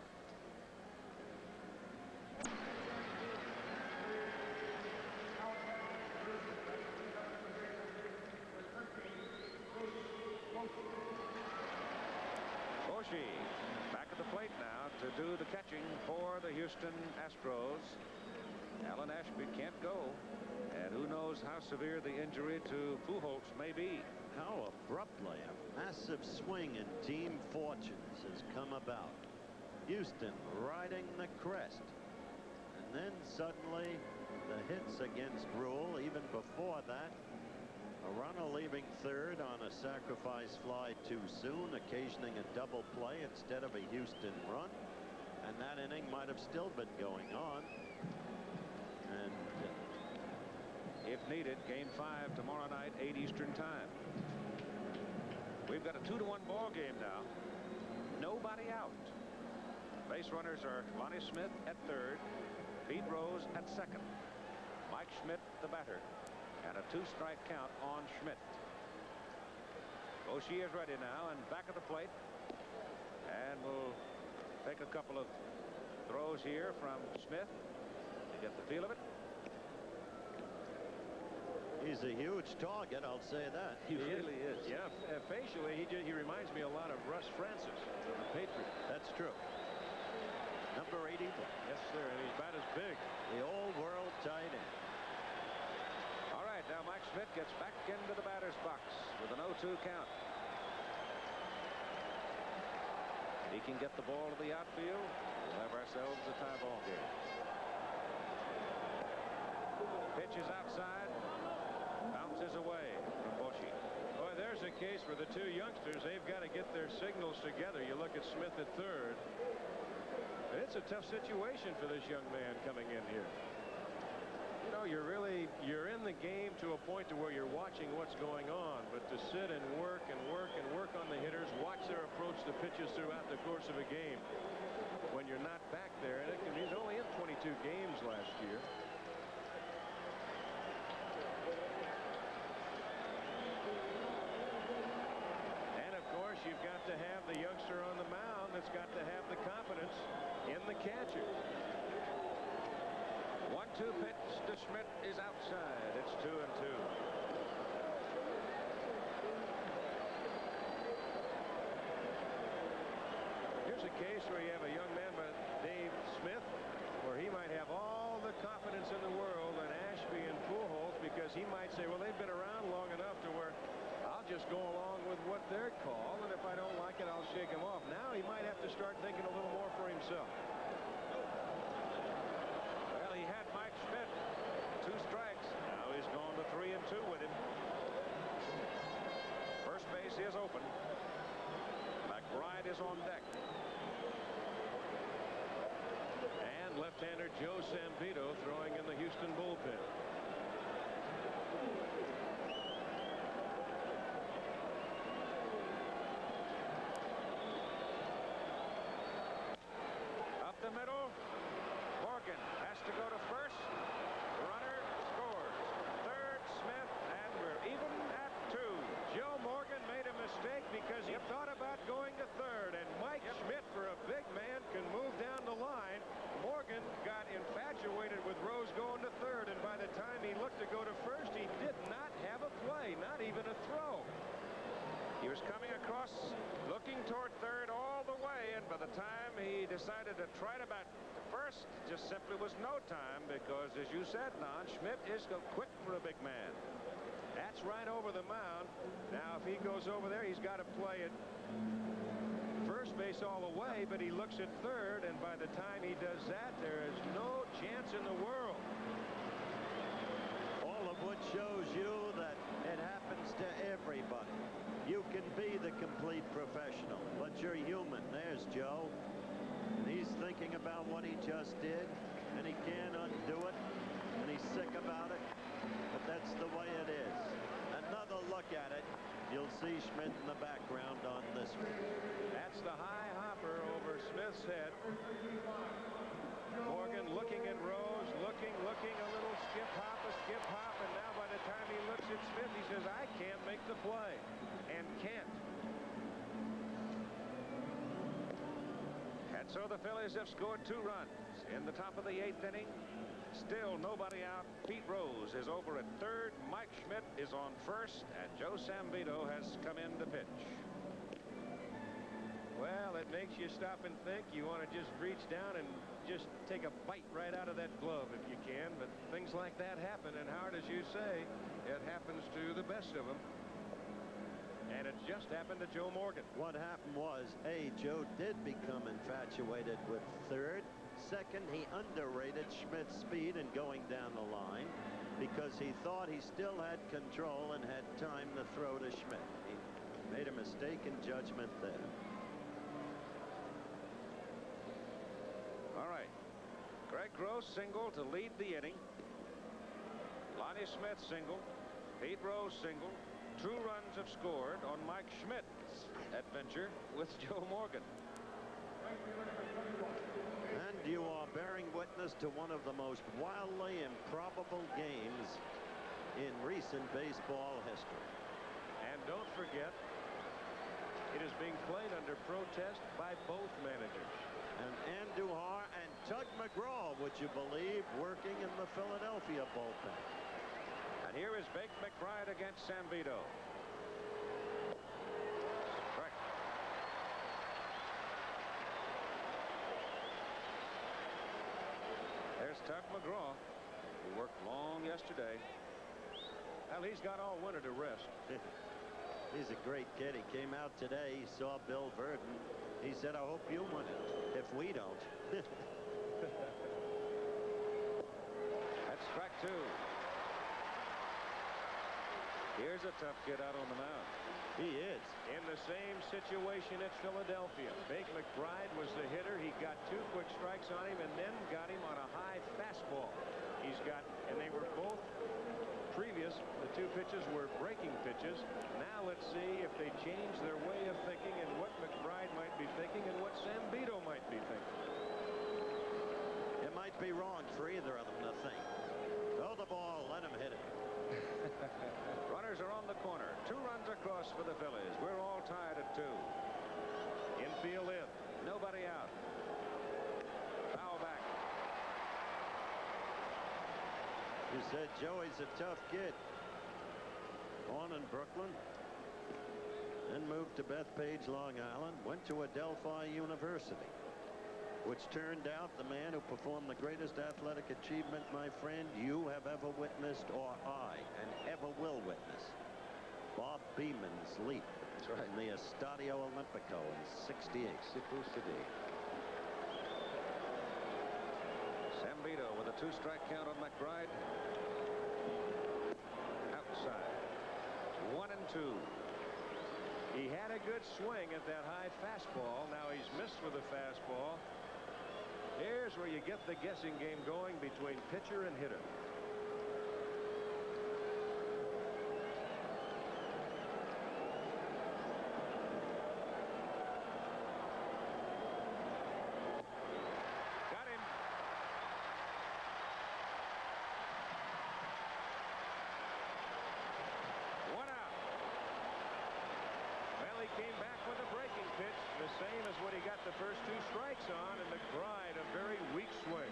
Speaker 3: Boucher back at the plate now to do the catching for the Houston Astros. Alan Ashby can't go. And who knows how severe the injury to Pujols may be.
Speaker 4: How abruptly a massive swing in team fortunes has come about. Houston riding the crest. And then suddenly the hits against Rule. Even before that, a runner leaving third on a sacrifice fly too soon, occasioning a double play instead of a Houston run. And that inning might have still been going on. And
Speaker 12: if needed, game 5 tomorrow night, 8 Eastern time. We've got a 2-1 ball game now. Nobody out. Base runners are Lonnie Smith at third, Pete Rose at second, Mike Schmidt the batter, and a 2-strike count on Schmidt. Boucher is ready now and back at the plate, and we'll take a couple of throws here from Smith to get the feel of it.
Speaker 4: He's a huge target, I'll say that.
Speaker 3: He really is. Yeah, facially, he reminds me a lot of Russ Francis, the Patriot.
Speaker 4: That's true. Number 81.
Speaker 3: Yes, sir, and he's about as big.
Speaker 4: The old-world tight end.
Speaker 12: All right, now Mike Schmidt gets back into the batter's box with an 0-2 count. He can get the ball to the outfield. We'll have ourselves a tie ball game. Pitch is outside. Bounces away from Boucher.
Speaker 3: Boy, there's a case for the two youngsters. They've got to get their signals together. You look at Smith at third. It's a tough situation for this young man coming in here. You know, you're in the game to a point to where you're watching what's going on, but to sit and work on the hitters, watch their approach to pitches throughout the course of a game when you're not back there, and he's only in 22 games last year. You've got to have the youngster on the mound that's got to have the confidence in the catcher.
Speaker 12: 1-2 pitch to Schmidt is outside. It's 2-2.
Speaker 3: Here's a case where you have a young man by Dave Smith, where he might have all the confidence in the world in Ashby and Pujols, because he might say, well, they've been around long enough to where I'll just go along with what they're called, and if I don't like it, I'll shake them off. Now he might have to start thinking a little more for himself.
Speaker 12: Well, he had Mike Schmidt. 2 strikes.
Speaker 3: Now he's gone to 3-2 with him. is on deck. And left-hander Joe Sambito throwing in the Houston bullpen. Up the middle. Morgan has to go to first. Runner scores. Third, Smith, and we're even at 2. Joe Morgan made a mistake because he thought about going to third, and Mike Schmidt, for a big man, can move down the line. Morgan got infatuated with Rose going to third, and by the time he looked to go to first, he did not have a play, not even a throw. He was coming across, looking toward third all the way, and by the time he decided to try to bat to first, just simply was no time, because, as you said, Don, Schmidt is quick for a big man. That's right over the mound. Now, if he goes over there, he's got to play it first base all the way, but he looks at third, and by the time he does that, there is no chance in the world.
Speaker 4: All of which shows you that it happens to everybody. You can be the complete professional, but you're human. There's Joe. And he's thinking about what he just did, and he can't undo it, and he's sick about it, but that's the way it is. Another look at it. You'll see Schmidt in the background on this one.
Speaker 3: That's the high hopper over Smith's head. Morgan looking at Rose, looking, a little skip hop, and now by the time he looks at Smith, he says, I can't make the play, and can't. And so the Phillies have scored 2 runs in the top of the 8th inning. Still nobody out. Pete Rose is over at third. Mike Schmidt is on first, and Joe Sambito has come in to pitch. Well, it makes you stop and think. You want to just reach down and just take a bite right out of that glove if you can, but things like that happen, and Howard, as you say, it happens to the best of them. And it just happened to Joe Morgan.
Speaker 4: What happened was, A, Joe did become infatuated with third. Second, he underrated Schmidt's speed in going down the line because he thought he still had control and had time to throw to Schmidt. He made a mistake in judgment there.
Speaker 3: All right. Greg Gross single to lead the inning. Lonnie Smith single. Pete Rose single. 2 runs have scored on Mike Schmidt's adventure with Joe Morgan.
Speaker 4: And you are bearing witness to one of the most wildly improbable games in recent baseball history.
Speaker 3: And don't forget, it is being played under protest by both managers.
Speaker 4: And Andujar and Tug McGraw, would you believe, working in the Philadelphia bullpen.
Speaker 3: And here is Bake McBride against Sambito. Strike. There's Tug McGraw, who worked long yesterday. Well, he's got all winter to rest.
Speaker 4: He's a great kid. He came out today. He saw Bill Verdon. He said, I hope you win it if we don't.
Speaker 3: That's strike 2. Here's a tough kid out on the mound.
Speaker 4: He is.
Speaker 3: In the same situation at Philadelphia. Bake McBride was the hitter. He got 2 quick strikes on him and then got him on a high fastball. He's got, and they were both previous, the 2 pitches were breaking pitches. Now let's see if they change their way of thinking and what McBride might be thinking and what Sambito might be thinking.
Speaker 4: It might be wrong for either of them to think. Throw the ball, let him hit it.
Speaker 3: Runners are on the corner. 2 runs across for the Phillies. We're all tied at 2. Infield in. Nobody out. Foul back.
Speaker 4: You said Joey's a tough kid. Born in Brooklyn. Then moved to Bethpage, Long Island. Went to Adelphi University, which turned out the man who performed the greatest athletic achievement, my friend, you have ever witnessed, or I, and ever will witness. Bob Beeman's leap.
Speaker 1: That's right.
Speaker 4: In the Estadio Olimpico in '68.
Speaker 1: Supposed to be.
Speaker 3: Sambito with a 2-strike count on McBride. Outside. 1-2. He had a good swing at that high fastball. Now he's missed with a fastball. Here's where you get the guessing game going between pitcher and hitter. Got him. One out. Well, he came back with a breaking pitch, the same as what he got the first 2 strikes on, and McBride a very weak swing.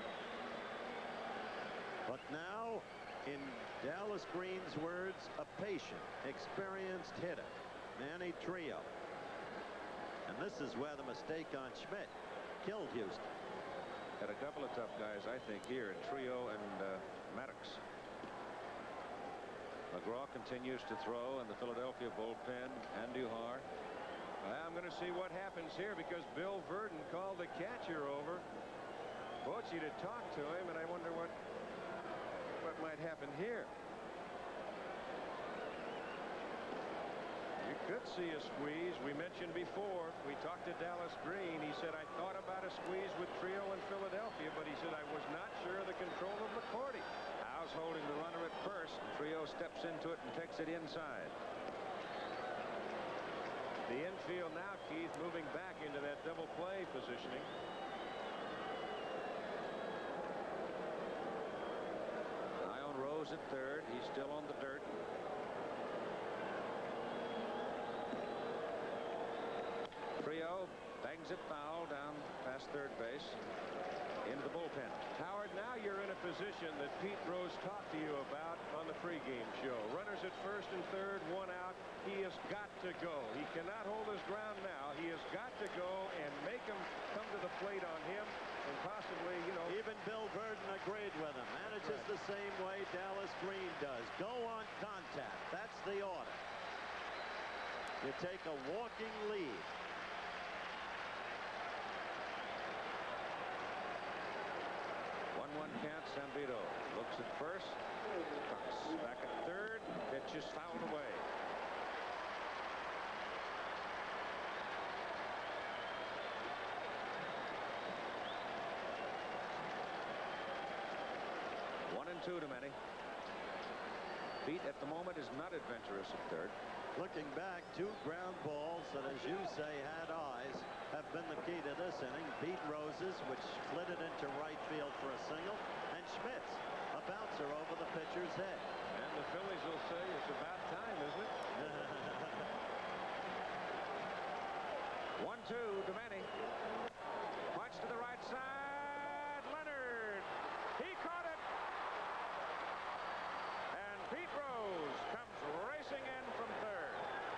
Speaker 4: But now, in Dallas Green's words, a patient, experienced hitter, Manny Trillo. And this is where the mistake on Schmidt killed Houston.
Speaker 3: Got a couple of tough guys, I think, here in Trillo and Maddox. McGraw continues to throw in the Philadelphia bullpen. Andujar. I'm going to see what happens here because Bill Verdon called the catcher over. Bochy to talk to him, and I wonder what might happen here. You could see a squeeze. We mentioned before, we talked to Dallas Green. He said, I thought about a squeeze with Trillo in Philadelphia, but he said, I was not sure of the control of McCourty. Howe's holding the runner at first. Trillo steps into it and takes it inside. The infield now, Keith, moving back into that double play positioning. Ione Rose at third. He's still on the dirt. Trillo bangs it foul down past third base. Into the bullpen. Howard, now you're in a position that Pete Rose talked to you about on the pregame show. Runners at first and third, 1 out. He has got to go. He cannot hold his ground now. He has got to go and make him come to the plate on him and possibly, you know.
Speaker 4: Even Bill Verdon agreed with him. Manages the same way Dallas Green does. Go on contact. That's the order. You take a walking lead.
Speaker 3: One count. Zambito looks at first. Tucks back at third. Pitch is fouled away. One and two to Manny. Pete at the moment is not adventurous at third.
Speaker 4: Looking back, 2 ground balls that, as you say, had eyes, have been the key to this inning. Pete Rose's, which flitted into right field for a single, and Schmidt's, a bouncer over the pitcher's head.
Speaker 3: And the Phillies will say it's about time, isn't it? 1-2 to Manny. Punch to the right side. Leonard. He caught it. And Pete Rose comes racing in from third.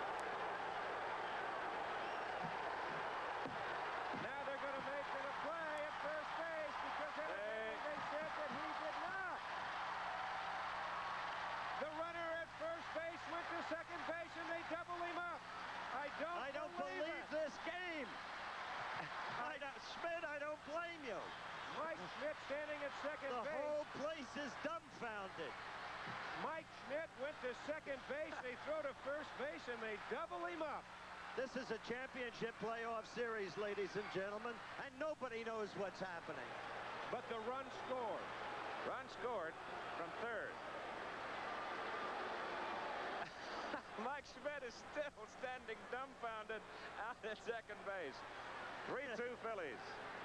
Speaker 3: Now they're going to make it a play at first base because they said that he did not. The runner at first base went to second base and they double him up. I don't believe
Speaker 4: this game. Schmidt, I don't blame you.
Speaker 3: Mike Schmidt standing at second base.
Speaker 4: The whole place is dumbfounded.
Speaker 3: Mike Schmidt went to second base. They throw to first base and they double him up.
Speaker 4: This is a championship playoff series, ladies and gentlemen, and nobody knows what's happening.
Speaker 3: But the run scored. Run scored from third. Mike Schmidt is still standing dumbfounded out at second base. 3-2 Phillies.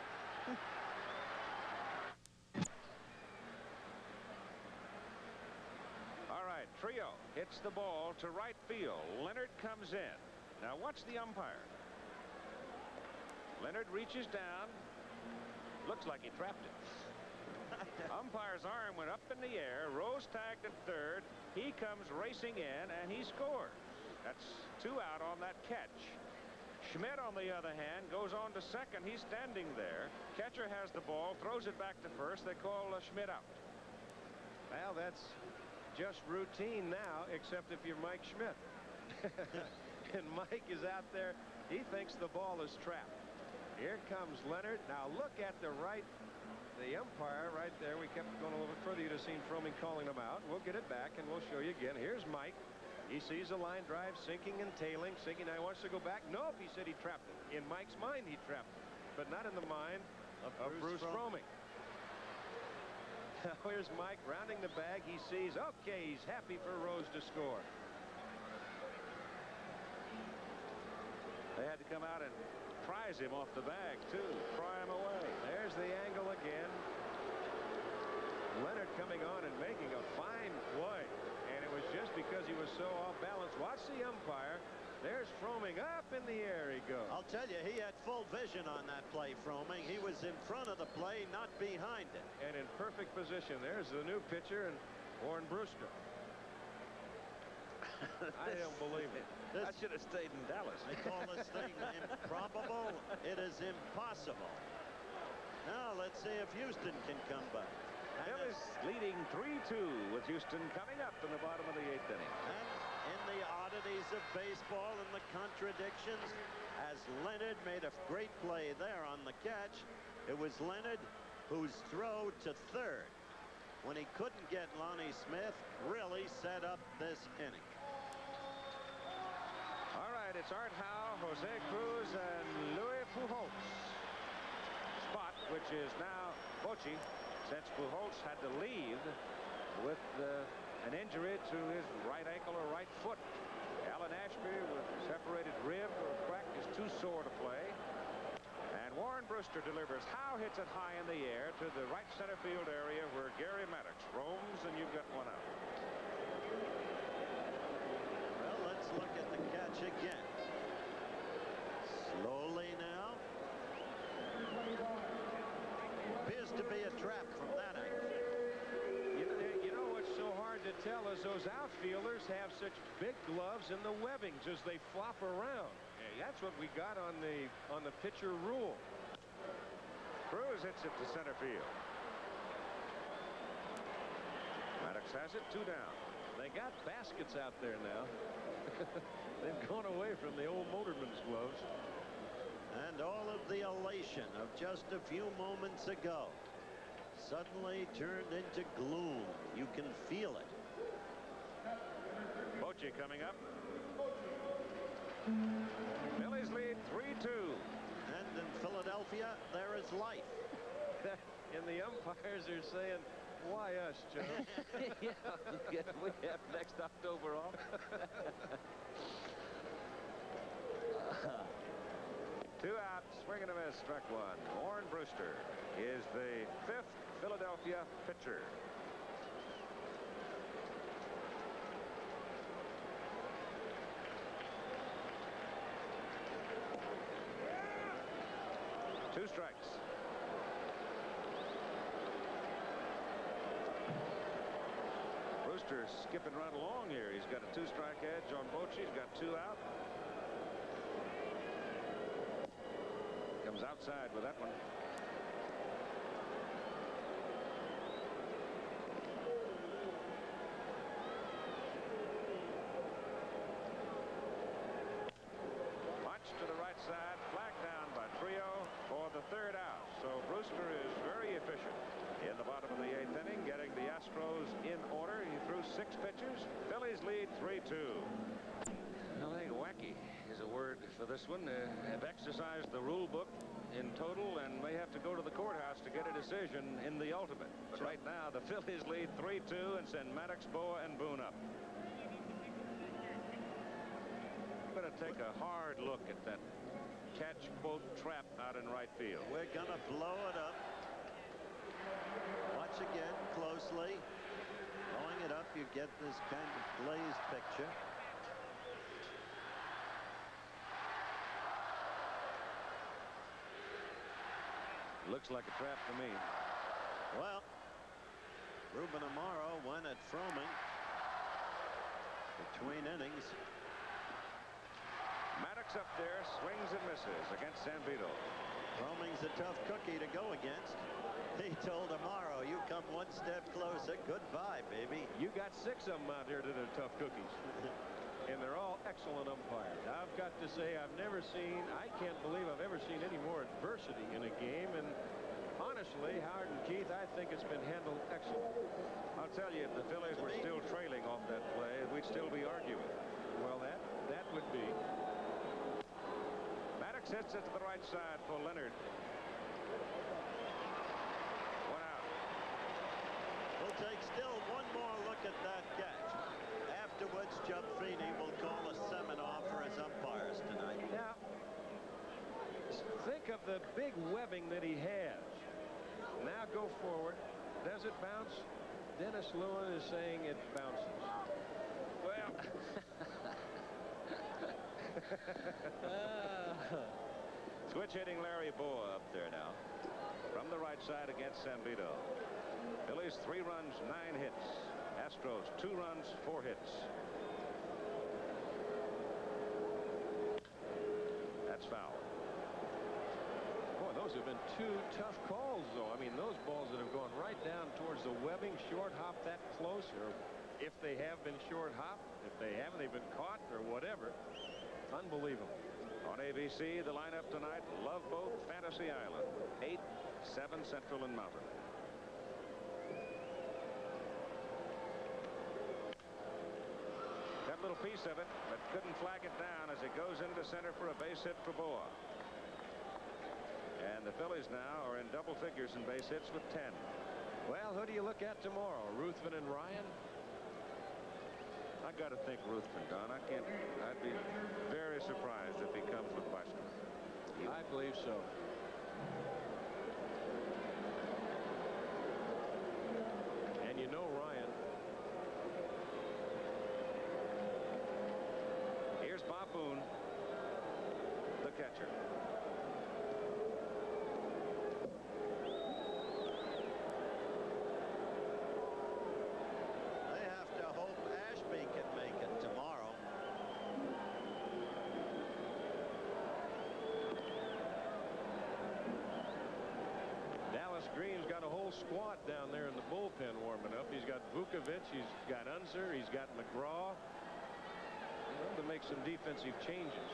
Speaker 3: All right, Trillo hits the ball to right field. Leonard comes in. Now watch the umpire. Leonard reaches down. Looks like he trapped it. Umpire's arm went up in the air. Rose tagged at third. He comes racing in and he scores. That's 2 out on that catch. Schmidt, on the other hand, goes on to second. He's standing there. Catcher has the ball, throws it back to first. They call Schmidt out. Well, that's just routine now, except if you're Mike Schmidt. And Mike is out there. He thinks the ball is trapped. Here comes Leonard. Now look at the umpire right there. We kept going a little bit further. You'd have seen Froemming calling him out. We'll get it back and we'll show you again. Here's Mike. He sees a line drive sinking and tailing, sinking. Now he wants to go back. Nope, he said he trapped it. In Mike's mind, he trapped it, but not in the mind of Bruce Froemming. Now here's Mike rounding the bag. He sees, okay, he's happy for Rose to score.
Speaker 9: They had to come out and prize him off the bag, too. Pry him away.
Speaker 3: There's the angle again. Leonard coming on and making a fine play. And it was just because he was so off balance. Watch the umpire. There's Froemming. Up in the air he goes.
Speaker 4: I'll tell you, he had full vision on that play, Froemming. He was in front of the play, not behind it.
Speaker 3: And in perfect position. There's the new pitcher and Warren Brewster. I don't believe it.
Speaker 9: I should have stayed in Dallas.
Speaker 4: They call this thing improbable. It is impossible. Now let's see if Houston can come back.
Speaker 9: Phillies leading 3-2 with Houston coming up in the bottom of the 8th inning.
Speaker 4: And in the oddities of baseball and the contradictions, as Leonard made a great play there on the catch, it was Leonard whose throw to third, when he couldn't get Lonnie Smith, really set up this inning.
Speaker 9: All right, it's Art Howe, Jose Cruz, and Luis Pujols. Spot, which is now Bochy, since Pujols had to leave with an injury to his right ankle or right foot. Alan Ashby with separated rib or crack is too sore to play. And Warren Brewster delivers. Howe hits it high in the air to the right center field area where Gary Maddox roams, and you've got one out.
Speaker 4: Well, let's look at the catch again. Slowly now. Appears to be a trap from that angle.
Speaker 3: You know what's so hard to tell is those outfielders have such big gloves in the webbings as they flop around. That's what we got on the pitcher rule.
Speaker 9: Cruz hits it to center field. Maddox has it, 2 down.
Speaker 3: They got baskets out there now. They've gone away from the old motorman's gloves.
Speaker 4: And all of the elation of just a few moments ago suddenly turned into gloom. You can feel it.
Speaker 9: Bochy coming up. Phillies lead 3-2.
Speaker 4: And in Philadelphia, there is life.
Speaker 3: And the umpires are saying, why us, Joe?
Speaker 9: Yeah, we have next October off. 2 out, swing and a miss, struck 1. Warren Brewster is the 5th Philadelphia pitcher. Two strikes. Brewster skipping right along here. He's got a 2-strike edge on Bochy. He's got 2 out. Comes outside with that one. Punch to the right side. Flag down by Trio for the 3rd out. So Brewster is very efficient in the bottom of the 8th inning, getting the Astros in order. He threw 6 pitches. Phillies lead 3-2. I think wacky is a word for this one. Have exercised the rule book in total and may have to go to the courthouse to get a decision in the ultimate. But right now, the Phillies lead 3-2 and send Maddox, Boa, and Boone up. I'm going to take a hard look at that catch, quote, trap out in right field.
Speaker 4: We're going to blow it up. Watch again closely. Blowing it up, you get this kind of glazed picture.
Speaker 9: Looks like a trap to me.
Speaker 4: Well, Ruben Amaro went at Froemming between innings.
Speaker 9: Maddox up there, swings and misses against Sanvito.
Speaker 4: Froemming's a tough cookie to go against. He told Amaro, you come one step closer. Goodbye, baby.
Speaker 3: You got 6 of them out here that are tough cookies. And they're all excellent umpires. I've got to say, I can't believe I've ever seen any more adversity in a game. And honestly, personally, Howard and Keith, I think it's been handled excellent.
Speaker 9: I'll tell you, if the Phillies were still trailing off that play, we'd still be arguing.
Speaker 3: Well, that would be.
Speaker 9: Maddox hits it to the right side for Leonard. One out.
Speaker 4: We'll take still one more look at that catch. Afterwards, Chubb Feeney will call a seminar for his umpires tonight.
Speaker 3: Now, think of the big webbing that he has. Now go forward. Does it bounce? Dennis Lewin is saying it bounces. Well.
Speaker 9: Switch hitting Larry Bowa up there now. From the right side against Zambito. Phillies 3 runs, 9 hits. Astros 2 runs, 4 hits. That's foul.
Speaker 3: Boy, those have been 2 tough calls, though. I mean, those balls that have gone right down towards the webbing, short hop that close, or if they have been short hop, if they haven't, they've been caught or whatever. Unbelievable.
Speaker 9: On ABC, the lineup tonight, Love Boat, Fantasy Island, 8, 7 Central and Mountain. Got a little piece of it, but couldn't flag it down as it goes into center for a base hit for Bowa. And the Phillies now are in double figures in base hits with 10.
Speaker 3: Well, who do you look at tomorrow? Ruthven and Ryan?
Speaker 9: I got to think Ruthven, Don. I'd be very surprised if he comes with Buster.
Speaker 3: I believe so. And you know Ryan.
Speaker 9: Here's Bob Boone, the catcher.
Speaker 3: Green's got a whole squad down there in the bullpen warming up. He's got Vukovic, he's got Unser, he's got McGraw. To make some defensive changes.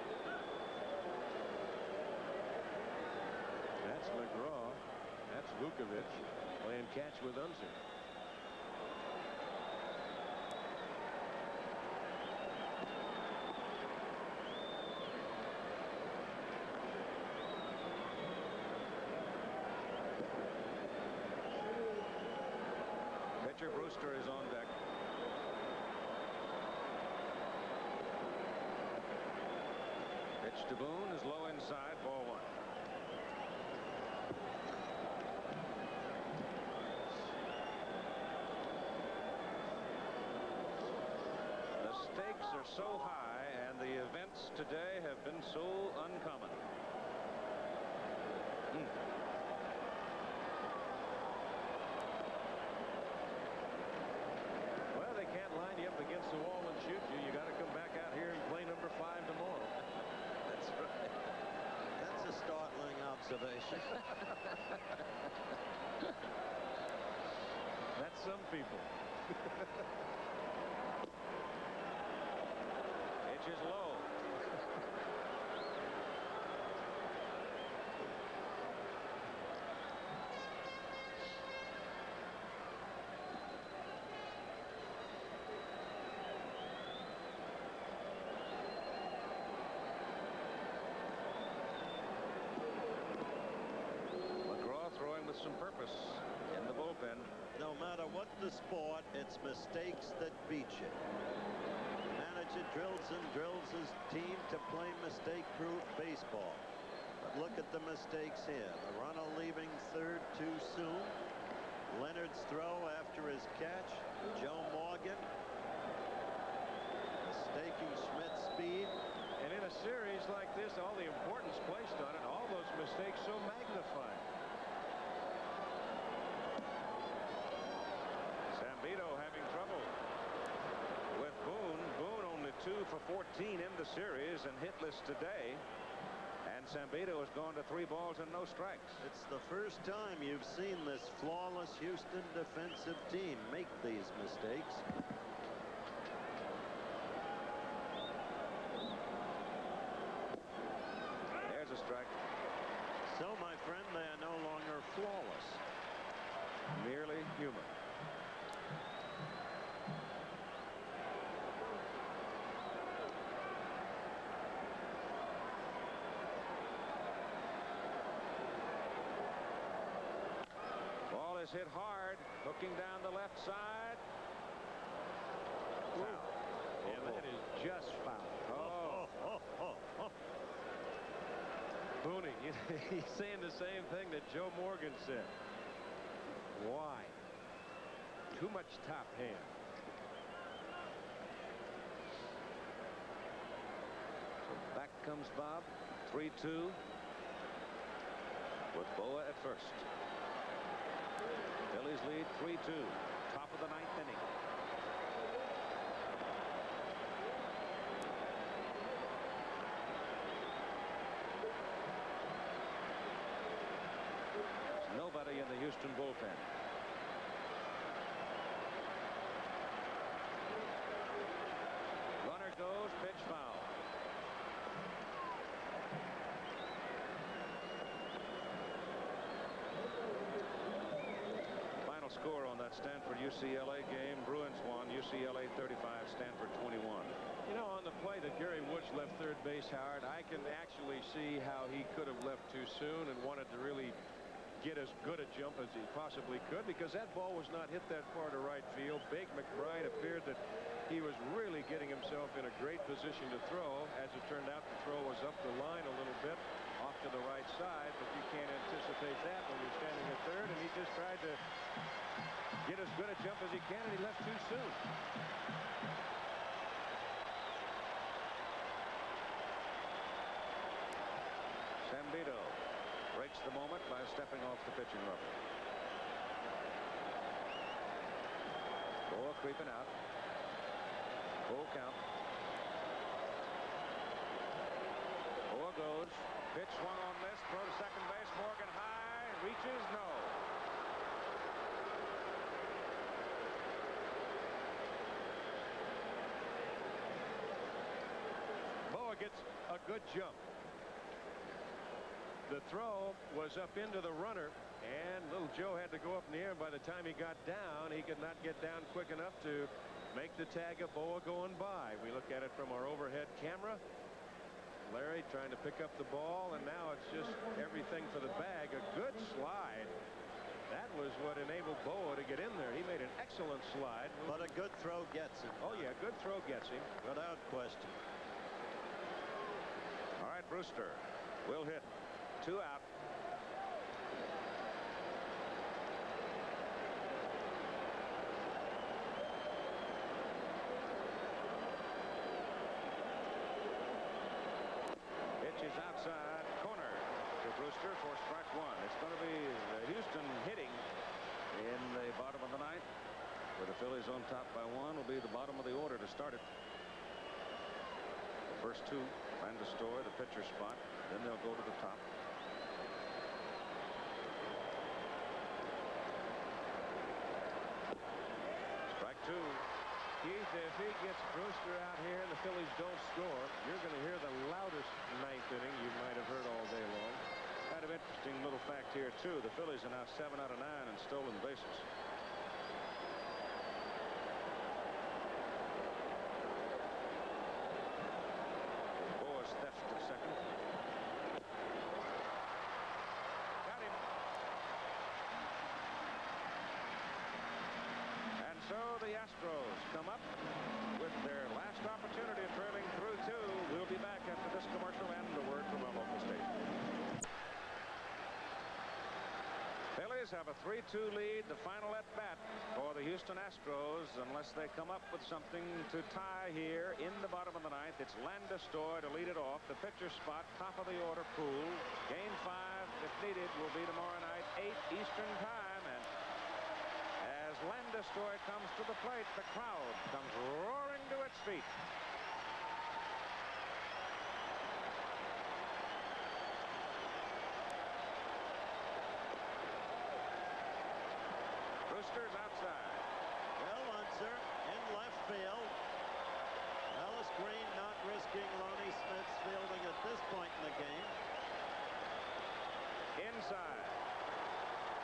Speaker 3: That's McGraw. That's Vukovic playing catch with Unser.
Speaker 9: Pitcher Brewster is on deck. Pitch to Boone is low inside, ball 1. The stakes are so high and the events today have been so uncommon.
Speaker 3: Line you up against the wall and shoot you. You got to come back out here and play number 5 tomorrow.
Speaker 4: That's right. That's a startling observation.
Speaker 3: That's some people.
Speaker 9: Pitch is low.
Speaker 3: Some purpose in the bullpen.
Speaker 4: No matter what the sport, it's mistakes that beat you. The manager drills and drills his team to play mistake-proof baseball. But look at the mistakes here. The runner leaving third too soon. Leonard's throw after his catch. Joe Morgan mistaking Schmidt's speed.
Speaker 3: And in a series like this, all the importance placed on it, all those mistakes so magnified.
Speaker 9: Having trouble with Boone. Boone only 2 for 14 in the series and hitless today. And Zambito has gone to 3 balls and no strikes.
Speaker 4: It's the first time you've seen this flawless Houston defensive team make these mistakes.
Speaker 9: There's a strike.
Speaker 4: So, my friend, they are no longer
Speaker 3: flawless. Merely human. Ball is hit hard, hooking down the left side. Foul. And that is just foul. Booney, he's saying the same thing that Joe Morgan said. Why? Too much top hand. So back comes Bob. 3-2 with Boa at first. Phillies lead 3-2. Top of the 9th inning. Nobody in the Houston bullpen. Runner goes, pitch foul. Final score on that Stanford UCLA game. Bruins won. UCLA 35, Stanford 21. You know, on the play that Gary Woods left third base, Howard, I can actually see how he could have left too soon and wanted to really get as good a jump as he possibly could, because that ball was not hit that far to right field. Big McBride appeared that he was really getting himself in a great position to throw. As it turned out, the throw was up the line a little bit off to the right side, but you can't anticipate that when you're standing at third, and he just tried to get as good a jump as he can, and he left too soon. Zambito breaks the moment by stepping off the pitching rubber. Boa creeping out. Full count. Boa goes. Pitch swung on this. Throw to second base. Morgan high. Reaches. No. Boa gets a good jump. The throw was up into the runner, and little Joe had to go up in the air. By the time he got down, he could not get down quick enough to make the tag of Boa going by. We look at it from our overhead camera. Larry trying to pick up the ball, and now it's just everything for the bag. A good slide. That was what enabled Boa to get in there. He made an excellent slide.
Speaker 4: But a good throw gets him.
Speaker 3: Oh, yeah, good throw gets him.
Speaker 4: Without question.
Speaker 3: All right, Brewster will hit. 2 out. Pitch is outside corner to Brewster for strike 1. It's going to be Houston hitting in the bottom of the 9th, where the Phillies on top by 1 will be the bottom of the order to start it. The first 2, Landestor, the pitcher spot, then they'll go to the top. Strike 2. Keith, if he gets Brewster out here and the Phillies don't score, you're going to hear the loudest 9th inning you might have heard all day long. Kind of interesting little fact here, too. The Phillies are now 7 out of 9 in stolen bases. Boa's theft to second. Got him. And so the Astros come up with their last opportunity of trailing through 2. We'll be back after this commercial and a word from our local station. Phillies have a 3-2 lead, the final at bat for the Houston Astros, unless they come up with something to tie here in the bottom of the 9th. It's Landestor to lead it off. The pitcher spot, top of the order, Poole. Game 5, if needed, will be tomorrow night, 8 Eastern time. And as Landestor comes to the plate, the crowd comes roaring to its feet. Brewster's outside.
Speaker 4: Well, Unser in left field. Ellis Green not risking Lonnie Smith's fielding at this point in the game.
Speaker 3: Inside.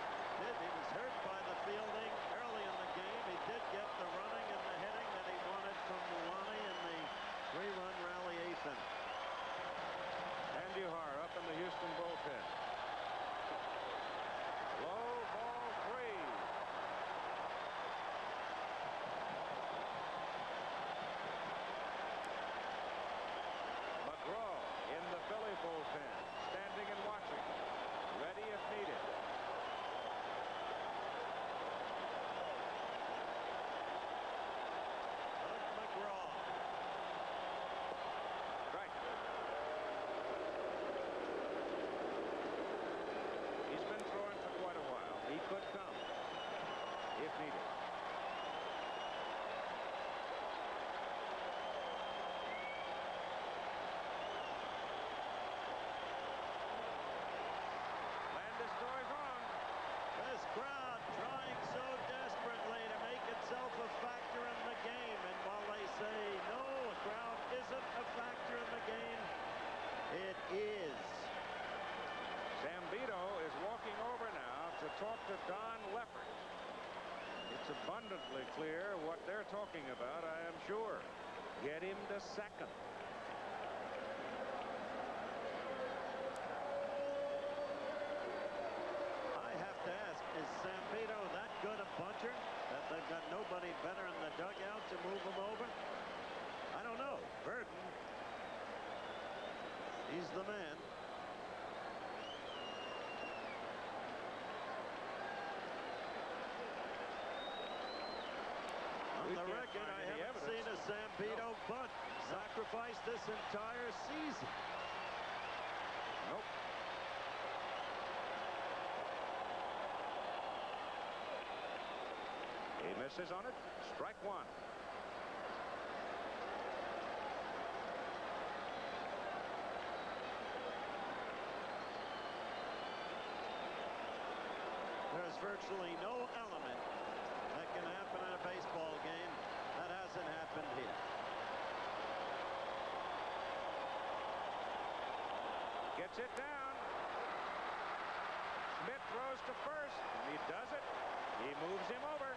Speaker 9: Mr. Don Leffert. It's abundantly clear what they're talking about, I am sure. Get him to second.
Speaker 4: I have to ask, is Zambito that good a puncher that they've got nobody better in the dugout to move him over? I don't know. Burton, he's the man. On the record, I haven't seen a Zambito bunt sacrifice this entire season.
Speaker 9: Nope. He misses on it. Strike one.
Speaker 4: There's virtually no element that can happen in a baseball game that hasn't happened here.
Speaker 9: Gets it down. Smith throws to first. He does it. He moves him over.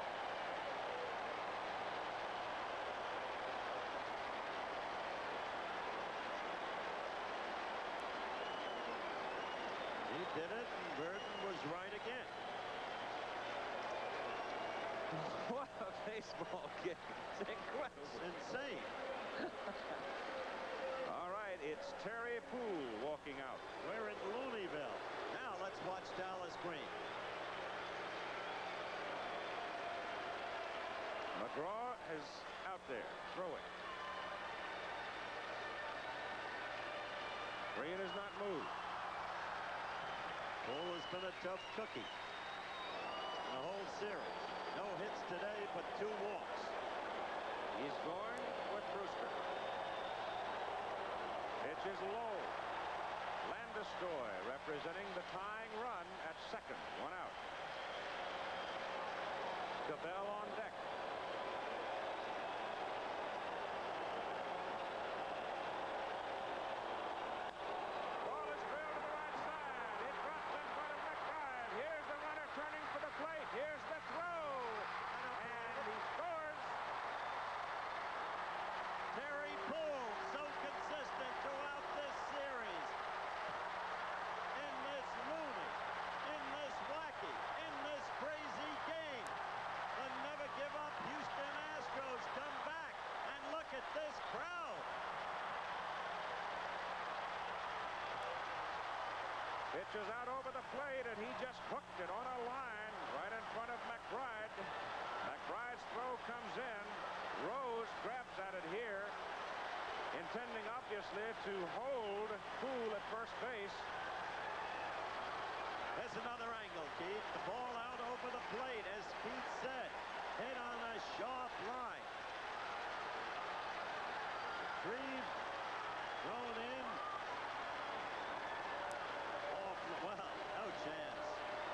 Speaker 4: He did it, and Burton was right again.
Speaker 9: What a baseball game. It's incredible.
Speaker 4: It's insane.
Speaker 9: All right, it's Terry Poole walking out.
Speaker 4: We're in Looneyville. Now let's watch Dallas Green.
Speaker 9: McGraw is out there throwing. Green has not moved.
Speaker 4: Poole has been a tough cookie in the whole series. No hits today, but 2 walks.
Speaker 9: He's going with Brewster. Pitch is low. Landeskog representing the tying run at second. 1 out. Cabell on deck. Ball is drilled to the right side. It drops in front of McBride. Here's the runner turning for the plate. Here's the throw. And he scores.
Speaker 4: Terry Poole, so consistent throughout this series. In this loony, in this wacky, in this crazy game. The never give up Houston Astros come back. And look at this crowd.
Speaker 9: Pitch is out over the plate, and he just hooked it on a line right in front of McBride. McBride's throw comes in. Rose grabs at it here, intending obviously to hold Poole at first base.
Speaker 4: There's another angle, Keith. The ball out over the plate, as Keith said. Hit on a sharp line. Reeve thrown in. Off, well, no chance.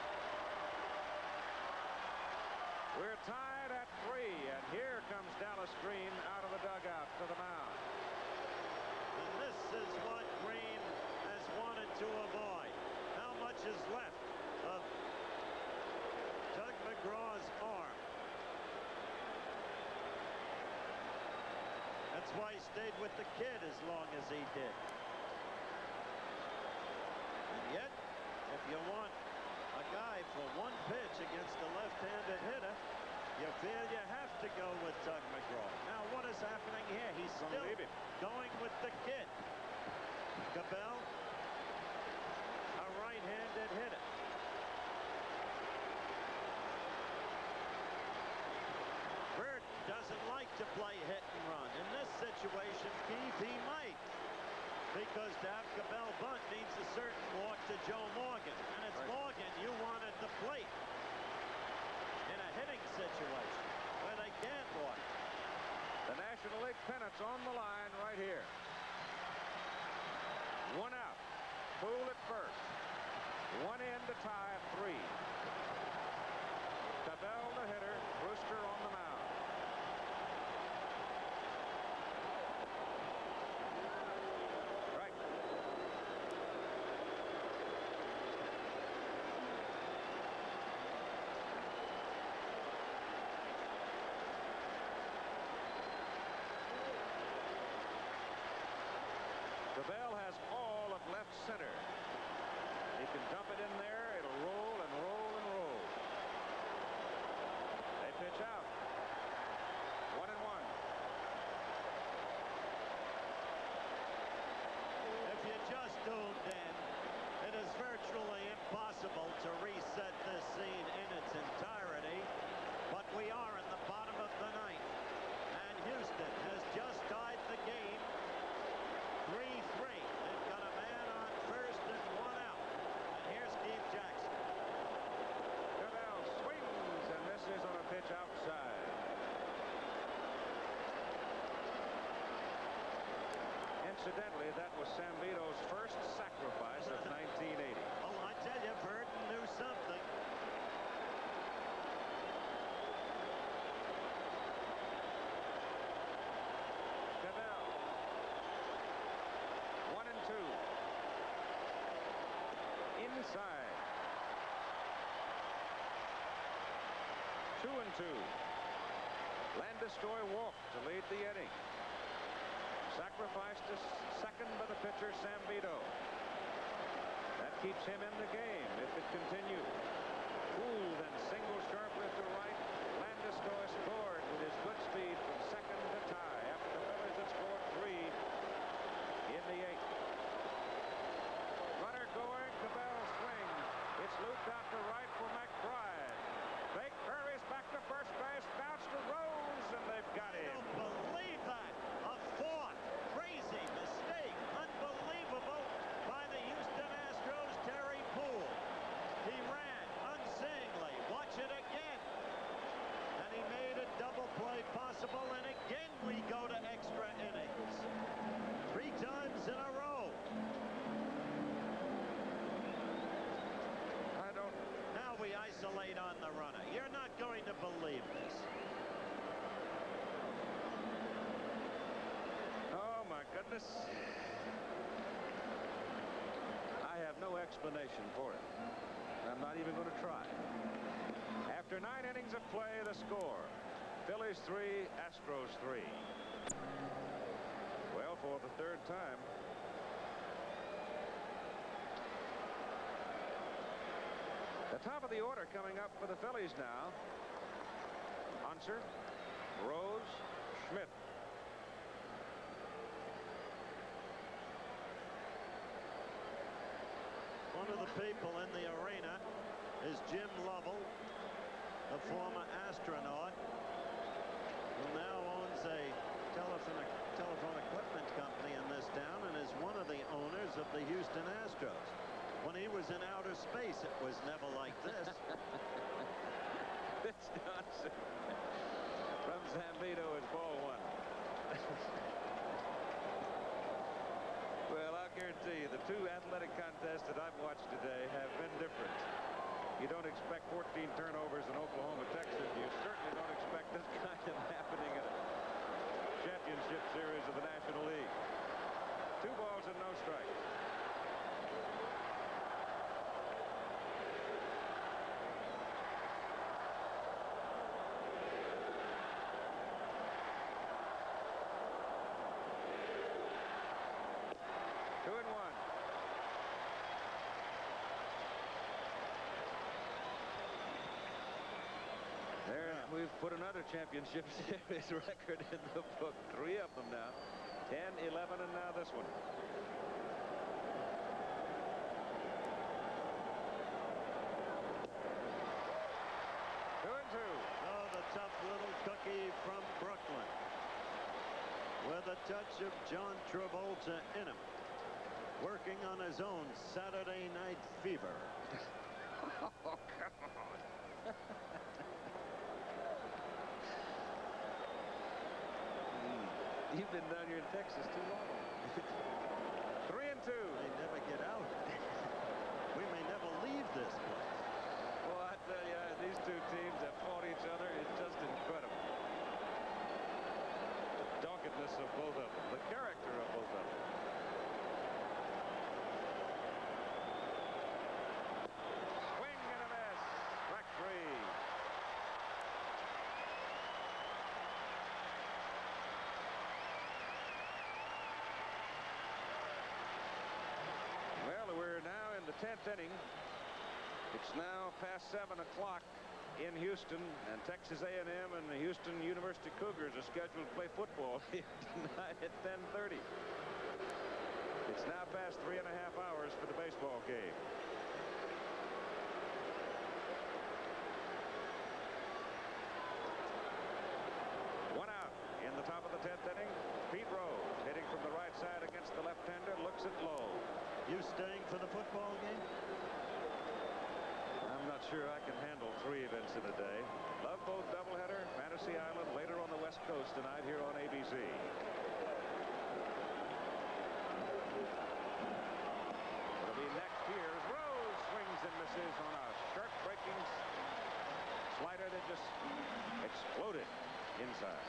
Speaker 9: We're tied at 3, and here comes Dallas Green out of the dugout to the mound.
Speaker 4: And this is what Green has wanted to avoid. How much is left of Tug McGraw's arm? That's why he stayed with the kid as long as he did. And yet, if you want a guy for 1 pitch against a left-handed hitter, you feel you have to go with Tug McGraw. Now, what is happening here? He's still going with the kid. Cabell, a right-handed hitter. Burton doesn't like to play hit and run. In this situation, Keith, he might. Because to have Cabell bunt means a certain walk to Joe Morgan. And it's Morgan you want at the plate in a hitting situation where they can't walk.
Speaker 9: The National League pennant's on the line right here. 1 out. Poole at first. 1 in to tie at 3. Cabell the hitter. Brewster on the mound. Right.
Speaker 3: Cabell has all of left center. He can dump it in there. It'll roll and roll and roll. They pitch out. 1-1.
Speaker 4: If you just tuned in, it is virtually impossible to reset this scene in its entirety, but we are in the bottom of the ninth, and Houston has just tied the game 3-3. They've got a man on first and one out, and here's Steve Jackson.
Speaker 3: Cabell swings and misses on a pitch outside. Incidentally, that was Sambito's first sacrifice of 1980.
Speaker 4: Oh, I tell you, Burton knew something.
Speaker 3: Cabell. 1-2. Inside. 2-2. Landis walked to lead the inning. Sacrificed to second by the pitcher, Sambito. That keeps him in the game if it continues. Cool, then single sharply to right. Landeskog scored with his good speed from second to tie after the Phillies had scored 3 in the 8th. Runner going, Cabell swings. It's looped out to right for McBride. Fake hurries back to first base, bounce to Rose, and they've got him.
Speaker 4: I don't believe that. A fourth crazy mistake. Unbelievable by the Houston Astros, Terry Poole. He ran unseeingly. Watch it again. And he made a double play possible, and again we go to extra innings. 3 times in a row. Now we isolate on the runner. You're not going to believe this.
Speaker 3: Oh, my goodness. I have no explanation for it. I'm not even going to try. After 9 innings of play, the score. Phillies 3, Astros 3. Well, for the 3rd time. The top of the order coming up for the Phillies now. Unser, Rose, Schmidt.
Speaker 4: One of the people in the arena is Jim Lovell, the former astronaut, who now owns a telephone equipment company in this town and is one of the owners of the Houston Astros. When he was in outer space, it was never like this.
Speaker 3: Vince Johnson from Sambito is ball 1. Well, I'll guarantee you the 2 athletic contests that I've watched today have been different. You don't expect 14 turnovers in Oklahoma, Texas. You certainly don't expect this kind of happening in a championship series of the National League. 2 balls and no strikes. We've put another championship series record in the book. 3 of them now. 10, 11, and now this one. 2-2.
Speaker 4: Oh, the tough little cookie from Brooklyn. With a touch of John Travolta in him. Working on his own Saturday Night Fever.
Speaker 3: Oh, come on. You've been down here in Texas too long. 3-2.
Speaker 4: They never get out. We may never leave this place.
Speaker 3: Well, I tell you, these 2 teams have fought each other. It's just incredible. The doggedness of both of them. The character of both of them. Swing and a miss. Strike 3. 10th inning. It's now past 7 o'clock in Houston, and Texas A&M and the Houston University Cougars are scheduled to play football here tonight at 10:30. It's now past 3.5 hours for the baseball game. One out in the top of the 10th inning. Pete Rose hitting from the right side against the left-hander, looks at low.
Speaker 4: You staying for the football game?
Speaker 3: I'm not sure I can handle 3 events in a day. Love both doubleheader, Fantasy Island, later on the West Coast tonight here on ABC. It'll be next here as Rose swings and misses on a sharp breaking slider that just exploded inside.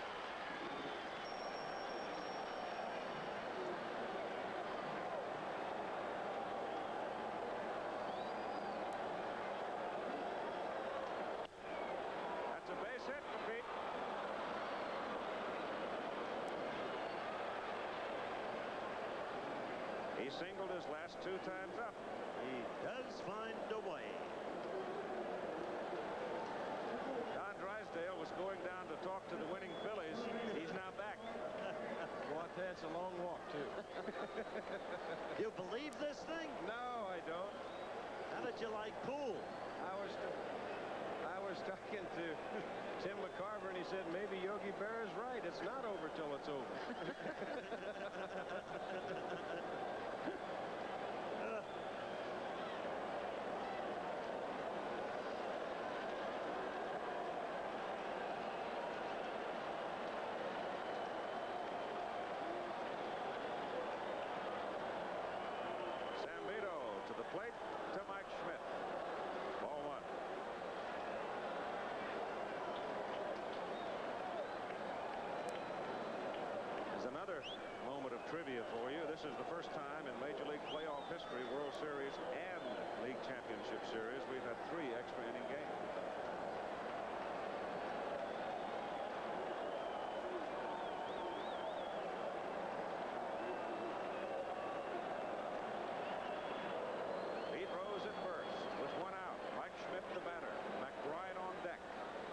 Speaker 3: He singled his last 2 times up.
Speaker 4: He does find a way.
Speaker 3: Don Drysdale was going down to talk to the winning Phillies. He's now back.
Speaker 12: Boy, that's a long walk, too.
Speaker 4: You believe this thing?
Speaker 12: No, I don't.
Speaker 4: How did you like pool?
Speaker 12: I was talking to Tim McCarver, and he said, maybe Yogi Berra is right. It's not over till it's over.
Speaker 3: Zambito to the plate to Mike Schmidt. Ball 1. There's another moment of trivia for you. This is the first time in Major League playoff history, World Series and League Championship Series, we've had 3 extra inning games. Pete Rose at first with 1 out. Mike Schmidt the batter. McBride on deck.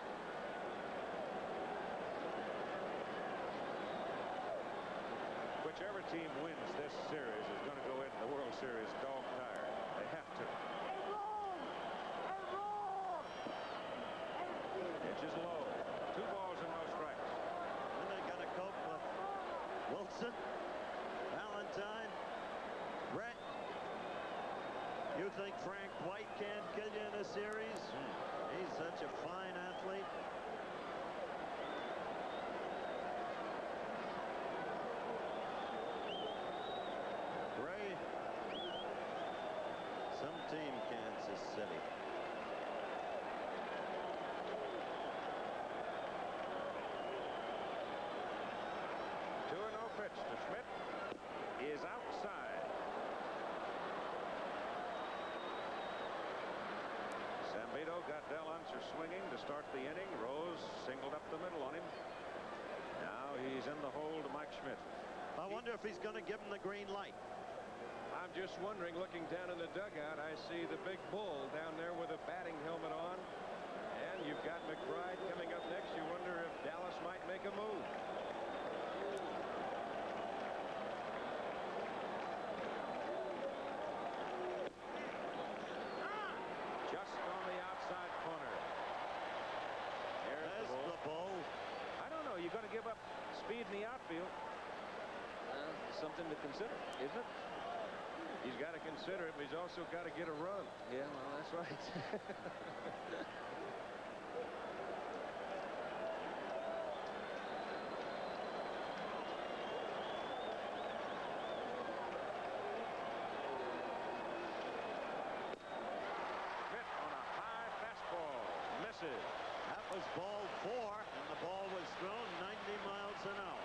Speaker 3: Whichever team wins this series is going to go into the World Series dog tired. They have to. Pitch is low. 2 balls and no strikes.
Speaker 4: Then they got to cope with Wilson, Valentine, Brett. You think Frank White can't get you in a series? He's such a fine athlete. Gray. Some team, Kansas City.
Speaker 3: Two and no pitch to Schmidt is outside. Zambito got Del Unser swinging to start the inning. Rose singled up the middle on him. Now he's in the hole to Mike Schmidt.
Speaker 4: I wonder if he's going to give him the green light.
Speaker 12: I'm just wondering, looking down in the dugout, I see the big bull down there with a batting helmet on. And you've got McBride coming up next. You wonder if Dallas might make a move.
Speaker 3: Just on the outside corner. There's the
Speaker 4: bull.
Speaker 3: I don't know. You're going to give up speed in the outfield.
Speaker 12: Something to consider, isn't it?
Speaker 3: He's got to consider it, but he's also got to get a run.
Speaker 12: Yeah, well, that's right.
Speaker 3: Schmidt on a high fastball. Misses.
Speaker 4: That was ball 4, and the ball was thrown 90 miles an hour.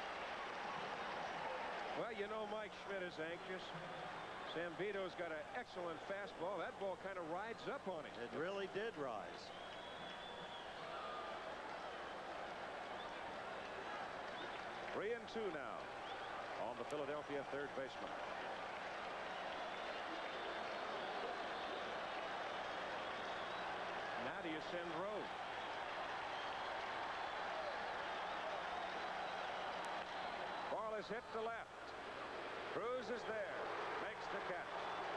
Speaker 12: Well, you know Mike Schmidt is anxious. Zambito's got an excellent fastball. That ball kind of rides up on him.
Speaker 4: It really did rise.
Speaker 3: Three and 2 now on the Philadelphia third baseman. Now do you send Rose? Ball is hit to left. Cruz is there. Makes the catch.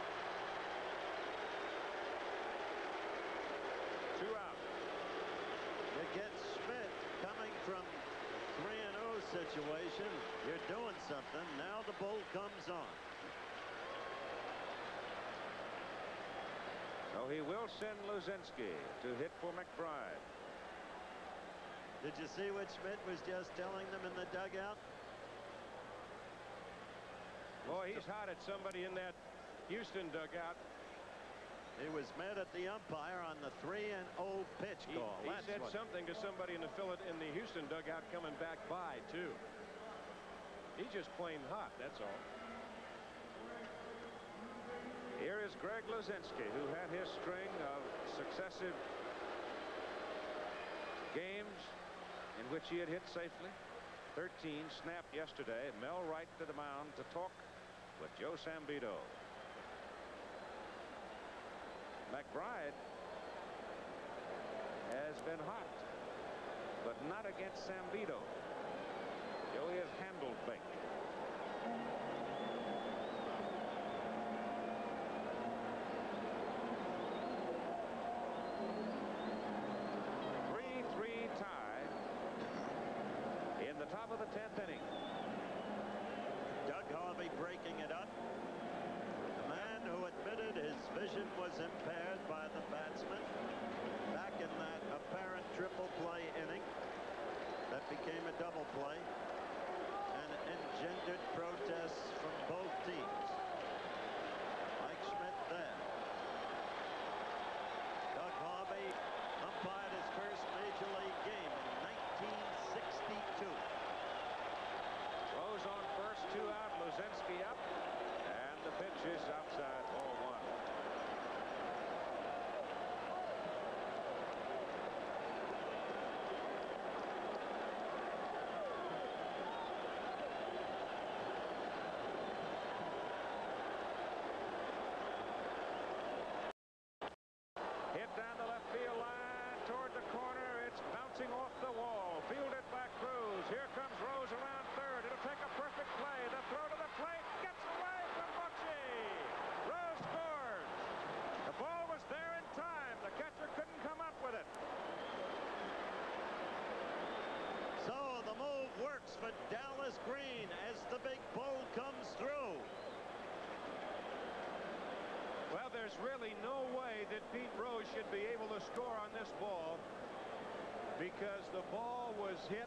Speaker 3: 2 out.
Speaker 4: You get Schmidt coming from 3-0 situation. You're doing something. Now the bull comes on.
Speaker 3: So he will send Luzinski to hit for McBride.
Speaker 4: Did you see what Schmidt was just telling them in the dugout?
Speaker 3: Boy, he's hot at somebody in that Houston dugout.
Speaker 4: He was mad at the umpire on the 3-0 pitch call.
Speaker 3: He said something to somebody in the Houston dugout coming back by, too. He's just plain hot, that's all. Here is Greg Luzinski, who had his string of successive games in which he had hit safely. 13 snapped yesterday. Mel Wright to the mound to talk with Joe Sambito. McBride has been hot, but not against Sambito. Joey has handled Bink. Top of the 10th inning.
Speaker 4: Doug Harvey breaking it up. The man who admitted his vision was impaired by the batsman back in that apparent triple play inning that became a double play and engendered protests from both teams. Mike Schmidt there. Doug Harvey umpired his first major league game in 1962.
Speaker 3: Rose on first, 2 out, Luzinski up, and the pitch is outside, ball 1. Hit down the left field line toward the corner. It's bouncing off the wall. Fielded by Cruz. Here comes Rose around third. It'll take a perfect play. The throw to the plate gets away from Bochy. Rose scores. The ball was there in time. The catcher couldn't come up with it.
Speaker 4: So the move works for Dallas Green as the big bull comes through.
Speaker 3: Well, there's really no way that Pete Rose should be able to score on this ball because the ball was hit.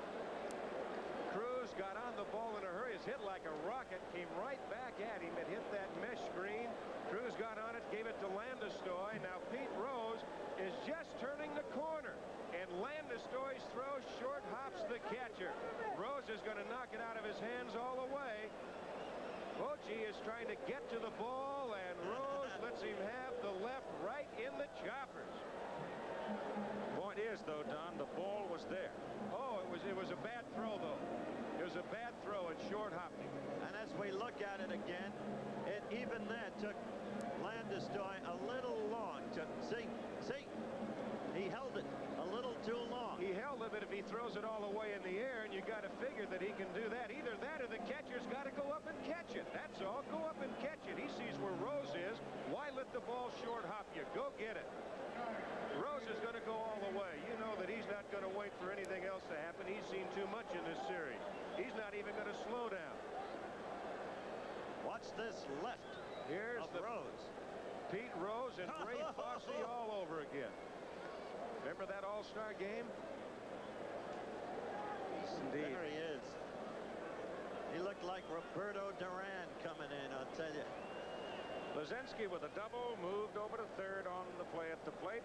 Speaker 3: Cruz got on the ball in a hurry. It's hit like a rocket, came right back at him. It hit that mesh screen. Cruz got on it, gave it to Landestoy. Now Pete Rose is just turning the corner, and Landestoy's throw short hops the catcher. Rose is going to knock it out of his hands all the way. Bochy is trying to get to the ball, and Rose lets him have the left right in the choppers. Point is, though, Don, the ball was there. Oh, it was a bad throw, though. It was a bad throw and short hopping.
Speaker 4: And as we look at it again, even that took Landestoy a little long to see. He held it a little too long.
Speaker 3: He held it, but if he throws it all the way in the air, and you got to figure that he can do that. Either that or the catcher's got to go up and catch it. That's all. Go up and catch it. He sees where Rose is. Why let the ball short hop you? Go get it. Rose is going to go all the way. You know that he's not going to wait for anything else to happen. He's seen too much in this series. He's not even going to slow down.
Speaker 4: Watch this left.
Speaker 3: Here's
Speaker 4: of Rose.
Speaker 3: Pete Rose and Ray Fosse all over again. Remember that all-star game? Indeed.
Speaker 4: There he is. He looked like Roberto Duran coming in, I'll tell you.
Speaker 3: Luzinski with a double, moved over to third on the play at the plate.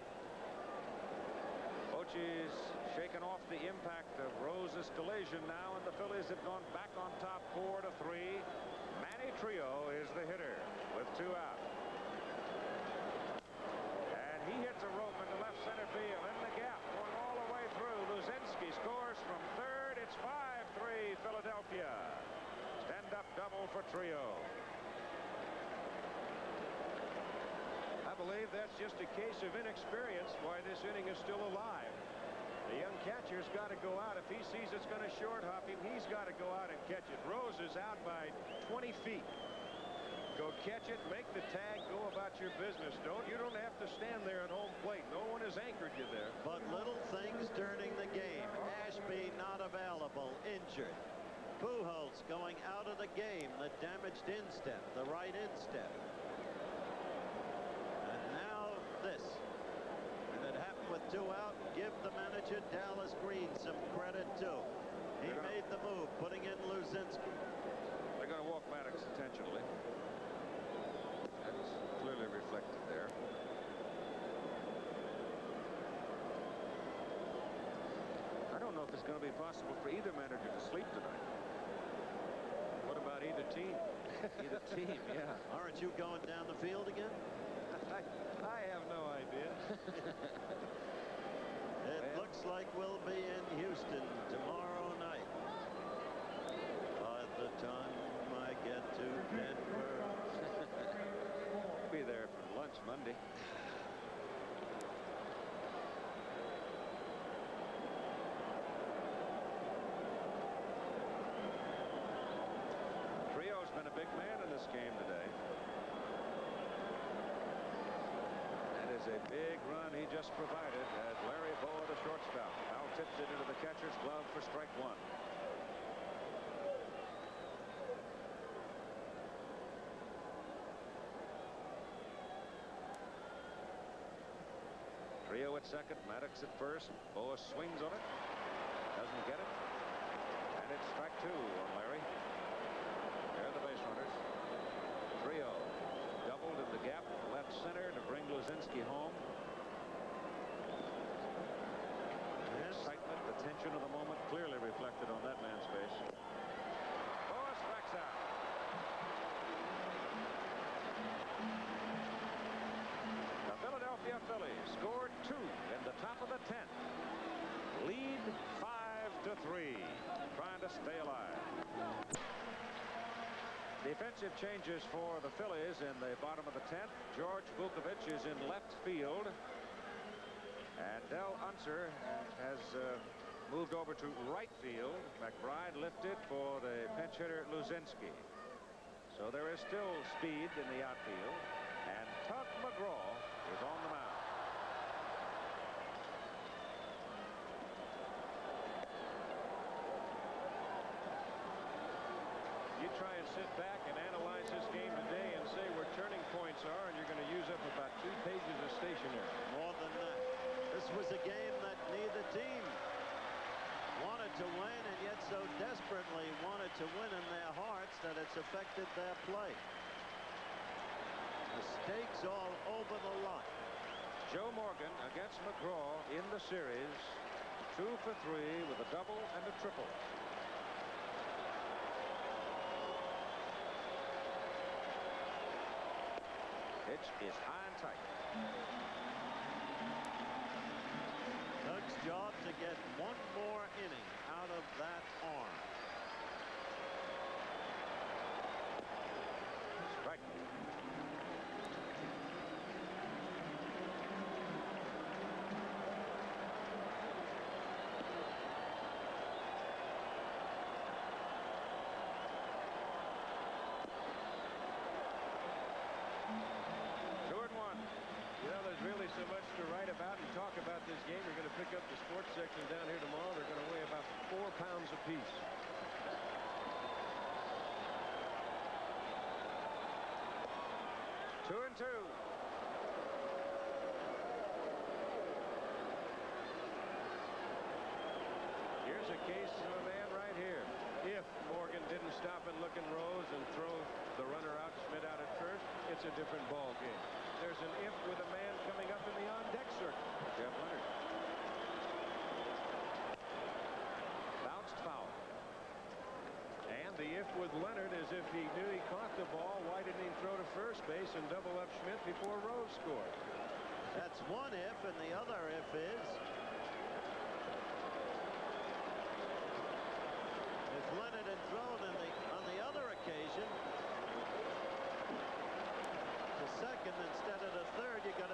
Speaker 3: Bochy's shaken off the impact of Rose's collision now, and the Phillies have gone back on top 4-3. Manny Trio is the hitter with 2 out. And he hits a rope into left center field in the gap, going all the way through. Luzinski scores from third. It's 5-3 Philadelphia. Stand-up double for Trio. I believe that's just a case of inexperience why this inning is still alive. The young catcher's got to go out. If he sees it's going to short hop him, he's got to go out and catch it. Rose is out by 20 feet. Go catch it, make the tag, go about your business. You don't have to stand there at home plate. No one has anchored you there.
Speaker 4: But little things turning the game. Ashby not available, injured. Pujols going out of the game, the damaged instep, the right instep. And now this. And it happened with 2 out. Give the manager, Dallas Green, some credit too. He made the move, putting in Luzinski.
Speaker 12: They're going to walk Maddox intentionally. That's clearly reflected there. I don't know if it's going to be possible for either manager to sleep tonight.
Speaker 3: What about either team?
Speaker 12: Either team, yeah.
Speaker 4: Aren't you going down the field again?
Speaker 3: I have no idea.
Speaker 4: It looks like we'll be in Houston tomorrow night. By the time I get to Denver.
Speaker 12: Be there for lunch Monday.
Speaker 3: Trio's been a big man in this game today.
Speaker 12: That is a big run he just provided as Larry Bowa, the shortstop. Now tips it into the catcher's glove for strike 1. Trio at second, Maddox at first. Bowa swings on it. Doesn't get it. And it's strike 2 on Larry. There are the base runners. Trio doubled in the gap left center to bring Luzinski home. The excitement, the tension of the moment clearly reflected on that man's face. Bowa strikes out. The Philadelphia Phillies scored 2 in the top of the 10th. Lead 5-3. Trying to stay alive. Defensive changes for the Phillies in the bottom of the 10th. George Vukovich is in left field. And Del Unser has moved over to right field. McBride lifted for the pinch hitter Luzinski. So there is still speed in the outfield. And Tug McGraw is on the mound.
Speaker 3: You try and sit back and analyze this game today and say where turning points are, and you're going to use up about 2 pages of stationery.
Speaker 4: More than that. This was a game that neither team wanted to win, and yet so desperately wanted to win in their hearts that it's affected their play. Mistakes all over the lot.
Speaker 12: Joe Morgan against McGraw in the series. 2 for 3 with a double and a triple. Pitch is high and tight.
Speaker 4: Tug's job to get 1 more inning out of that arm.
Speaker 12: Strike.
Speaker 3: Really so much to write about and talk about this game. You're going to pick up the sports section down here tomorrow. They're going to weigh about 4 pounds apiece.
Speaker 12: Two and two.
Speaker 3: Here's a case of a man right here. If Morgan didn't stop and look in rows and throw the runner out, Schmidt out at first, it's a different ball game. There's an if with a man coming up in the on-deck circle.
Speaker 12: Jeff Leonard. Bounced foul.
Speaker 3: And the if with Leonard is if he knew he caught the ball, why didn't he throw to first base and double up Schmidt before Rose scored?
Speaker 4: That's one if, and the other if is if Leonard had thrown on the other occasion to second instead of the third, you got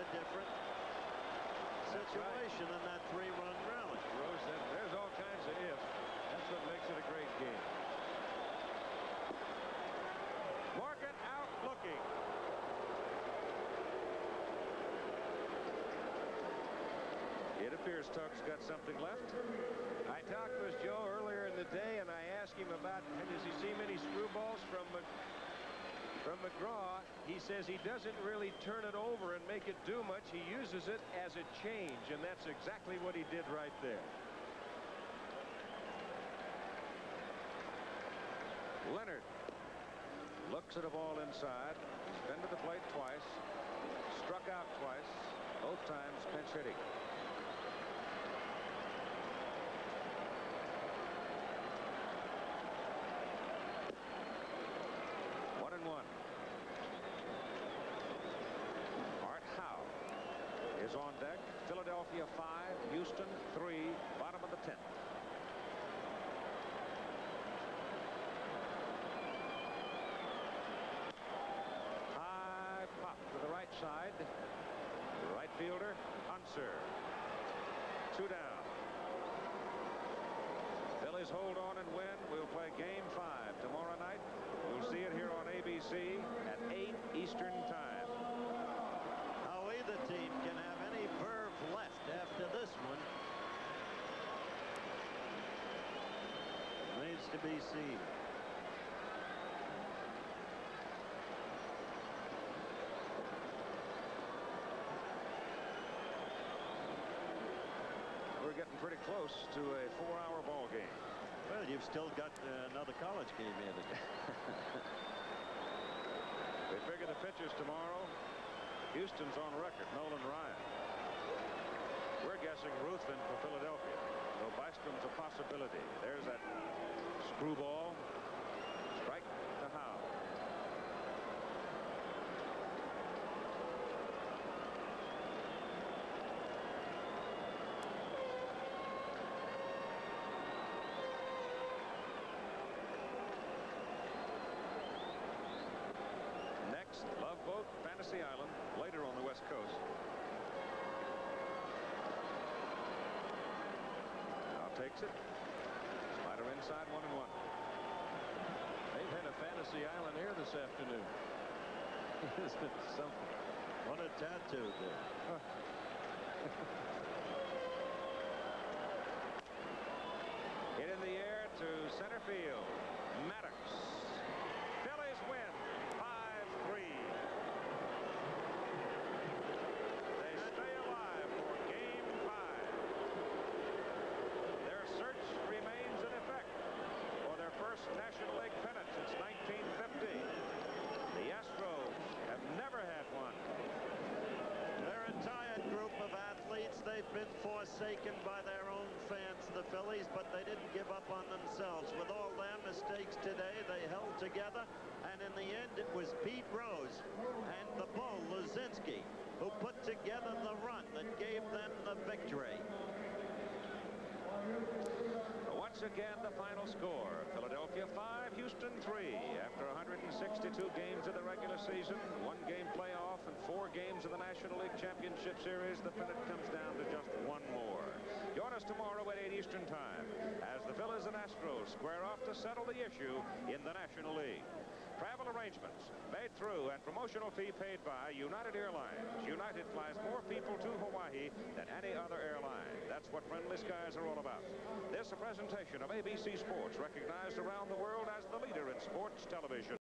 Speaker 3: Fears Tuck's got something left. I talked with Joe earlier in the day, and I asked him about, does he see many screwballs from McGraw? He says he doesn't really turn it over and make it do much. He uses it as a change, and that's exactly what he did right there. Leonard looks at a ball inside. He's been to the plate twice. Struck out twice. Both times pinch hitting. One and one. Art Howe is on deck. Philadelphia 5, Houston 3, bottom of the 10th. High pop to the right side. Right fielder, Unser. 2 down. Phillies hold on and win. We'll play Game 5 tomorrow night. We'll see it here on ABC at 8 Eastern Time.
Speaker 4: How either team can have any verve left after this one remains to be seen.
Speaker 3: We're getting pretty close to a 4-hour ball game.
Speaker 4: Well, you've still got another college game here today.
Speaker 3: We figure the pitchers tomorrow. Houston's on record, Nolan Ryan. We're guessing Ruthven for Philadelphia. So Bystrom's a possibility. There's that screwball. Strike to Howe. Next, Love Boat, Fantasy Island, later on the West Coast. Now takes it. Slider inside, 1-1.
Speaker 12: They've had a Fantasy Island here this afternoon. Isn't it something?
Speaker 4: What a tattoo there.
Speaker 3: Hit in the air to center field. Maddox. Phillies win 5-3. They stay alive for Game 5. Their search remains in effect for their first National League pennant since 1950. The Astros have never had one.
Speaker 4: They're a tired group of athletes. They've been forsaken by their own fans, the Phillies, but they didn't give up on themselves. With all their mistakes today, they held together, and in the end, it was Pete Rose and the bull, Luzinski, who put together the run that gave them the victory.
Speaker 3: Once again, the final score. Philadelphia 5, Houston 3. After 162 games of the regular season, 1 game playoff, and 4 games of the National League Championship Series, the pennant comes down to just 1 more. Join us tomorrow at 8 Eastern Time as the Phillies and Astros square off to settle the issue in the National League. Travel arrangements made through and promotional fee paid by United Airlines. United flies more people to Hawaii than any other airline. That's what Friendly Skies are all about. This is a presentation of ABC Sports, recognized around the world as the leader in sports television.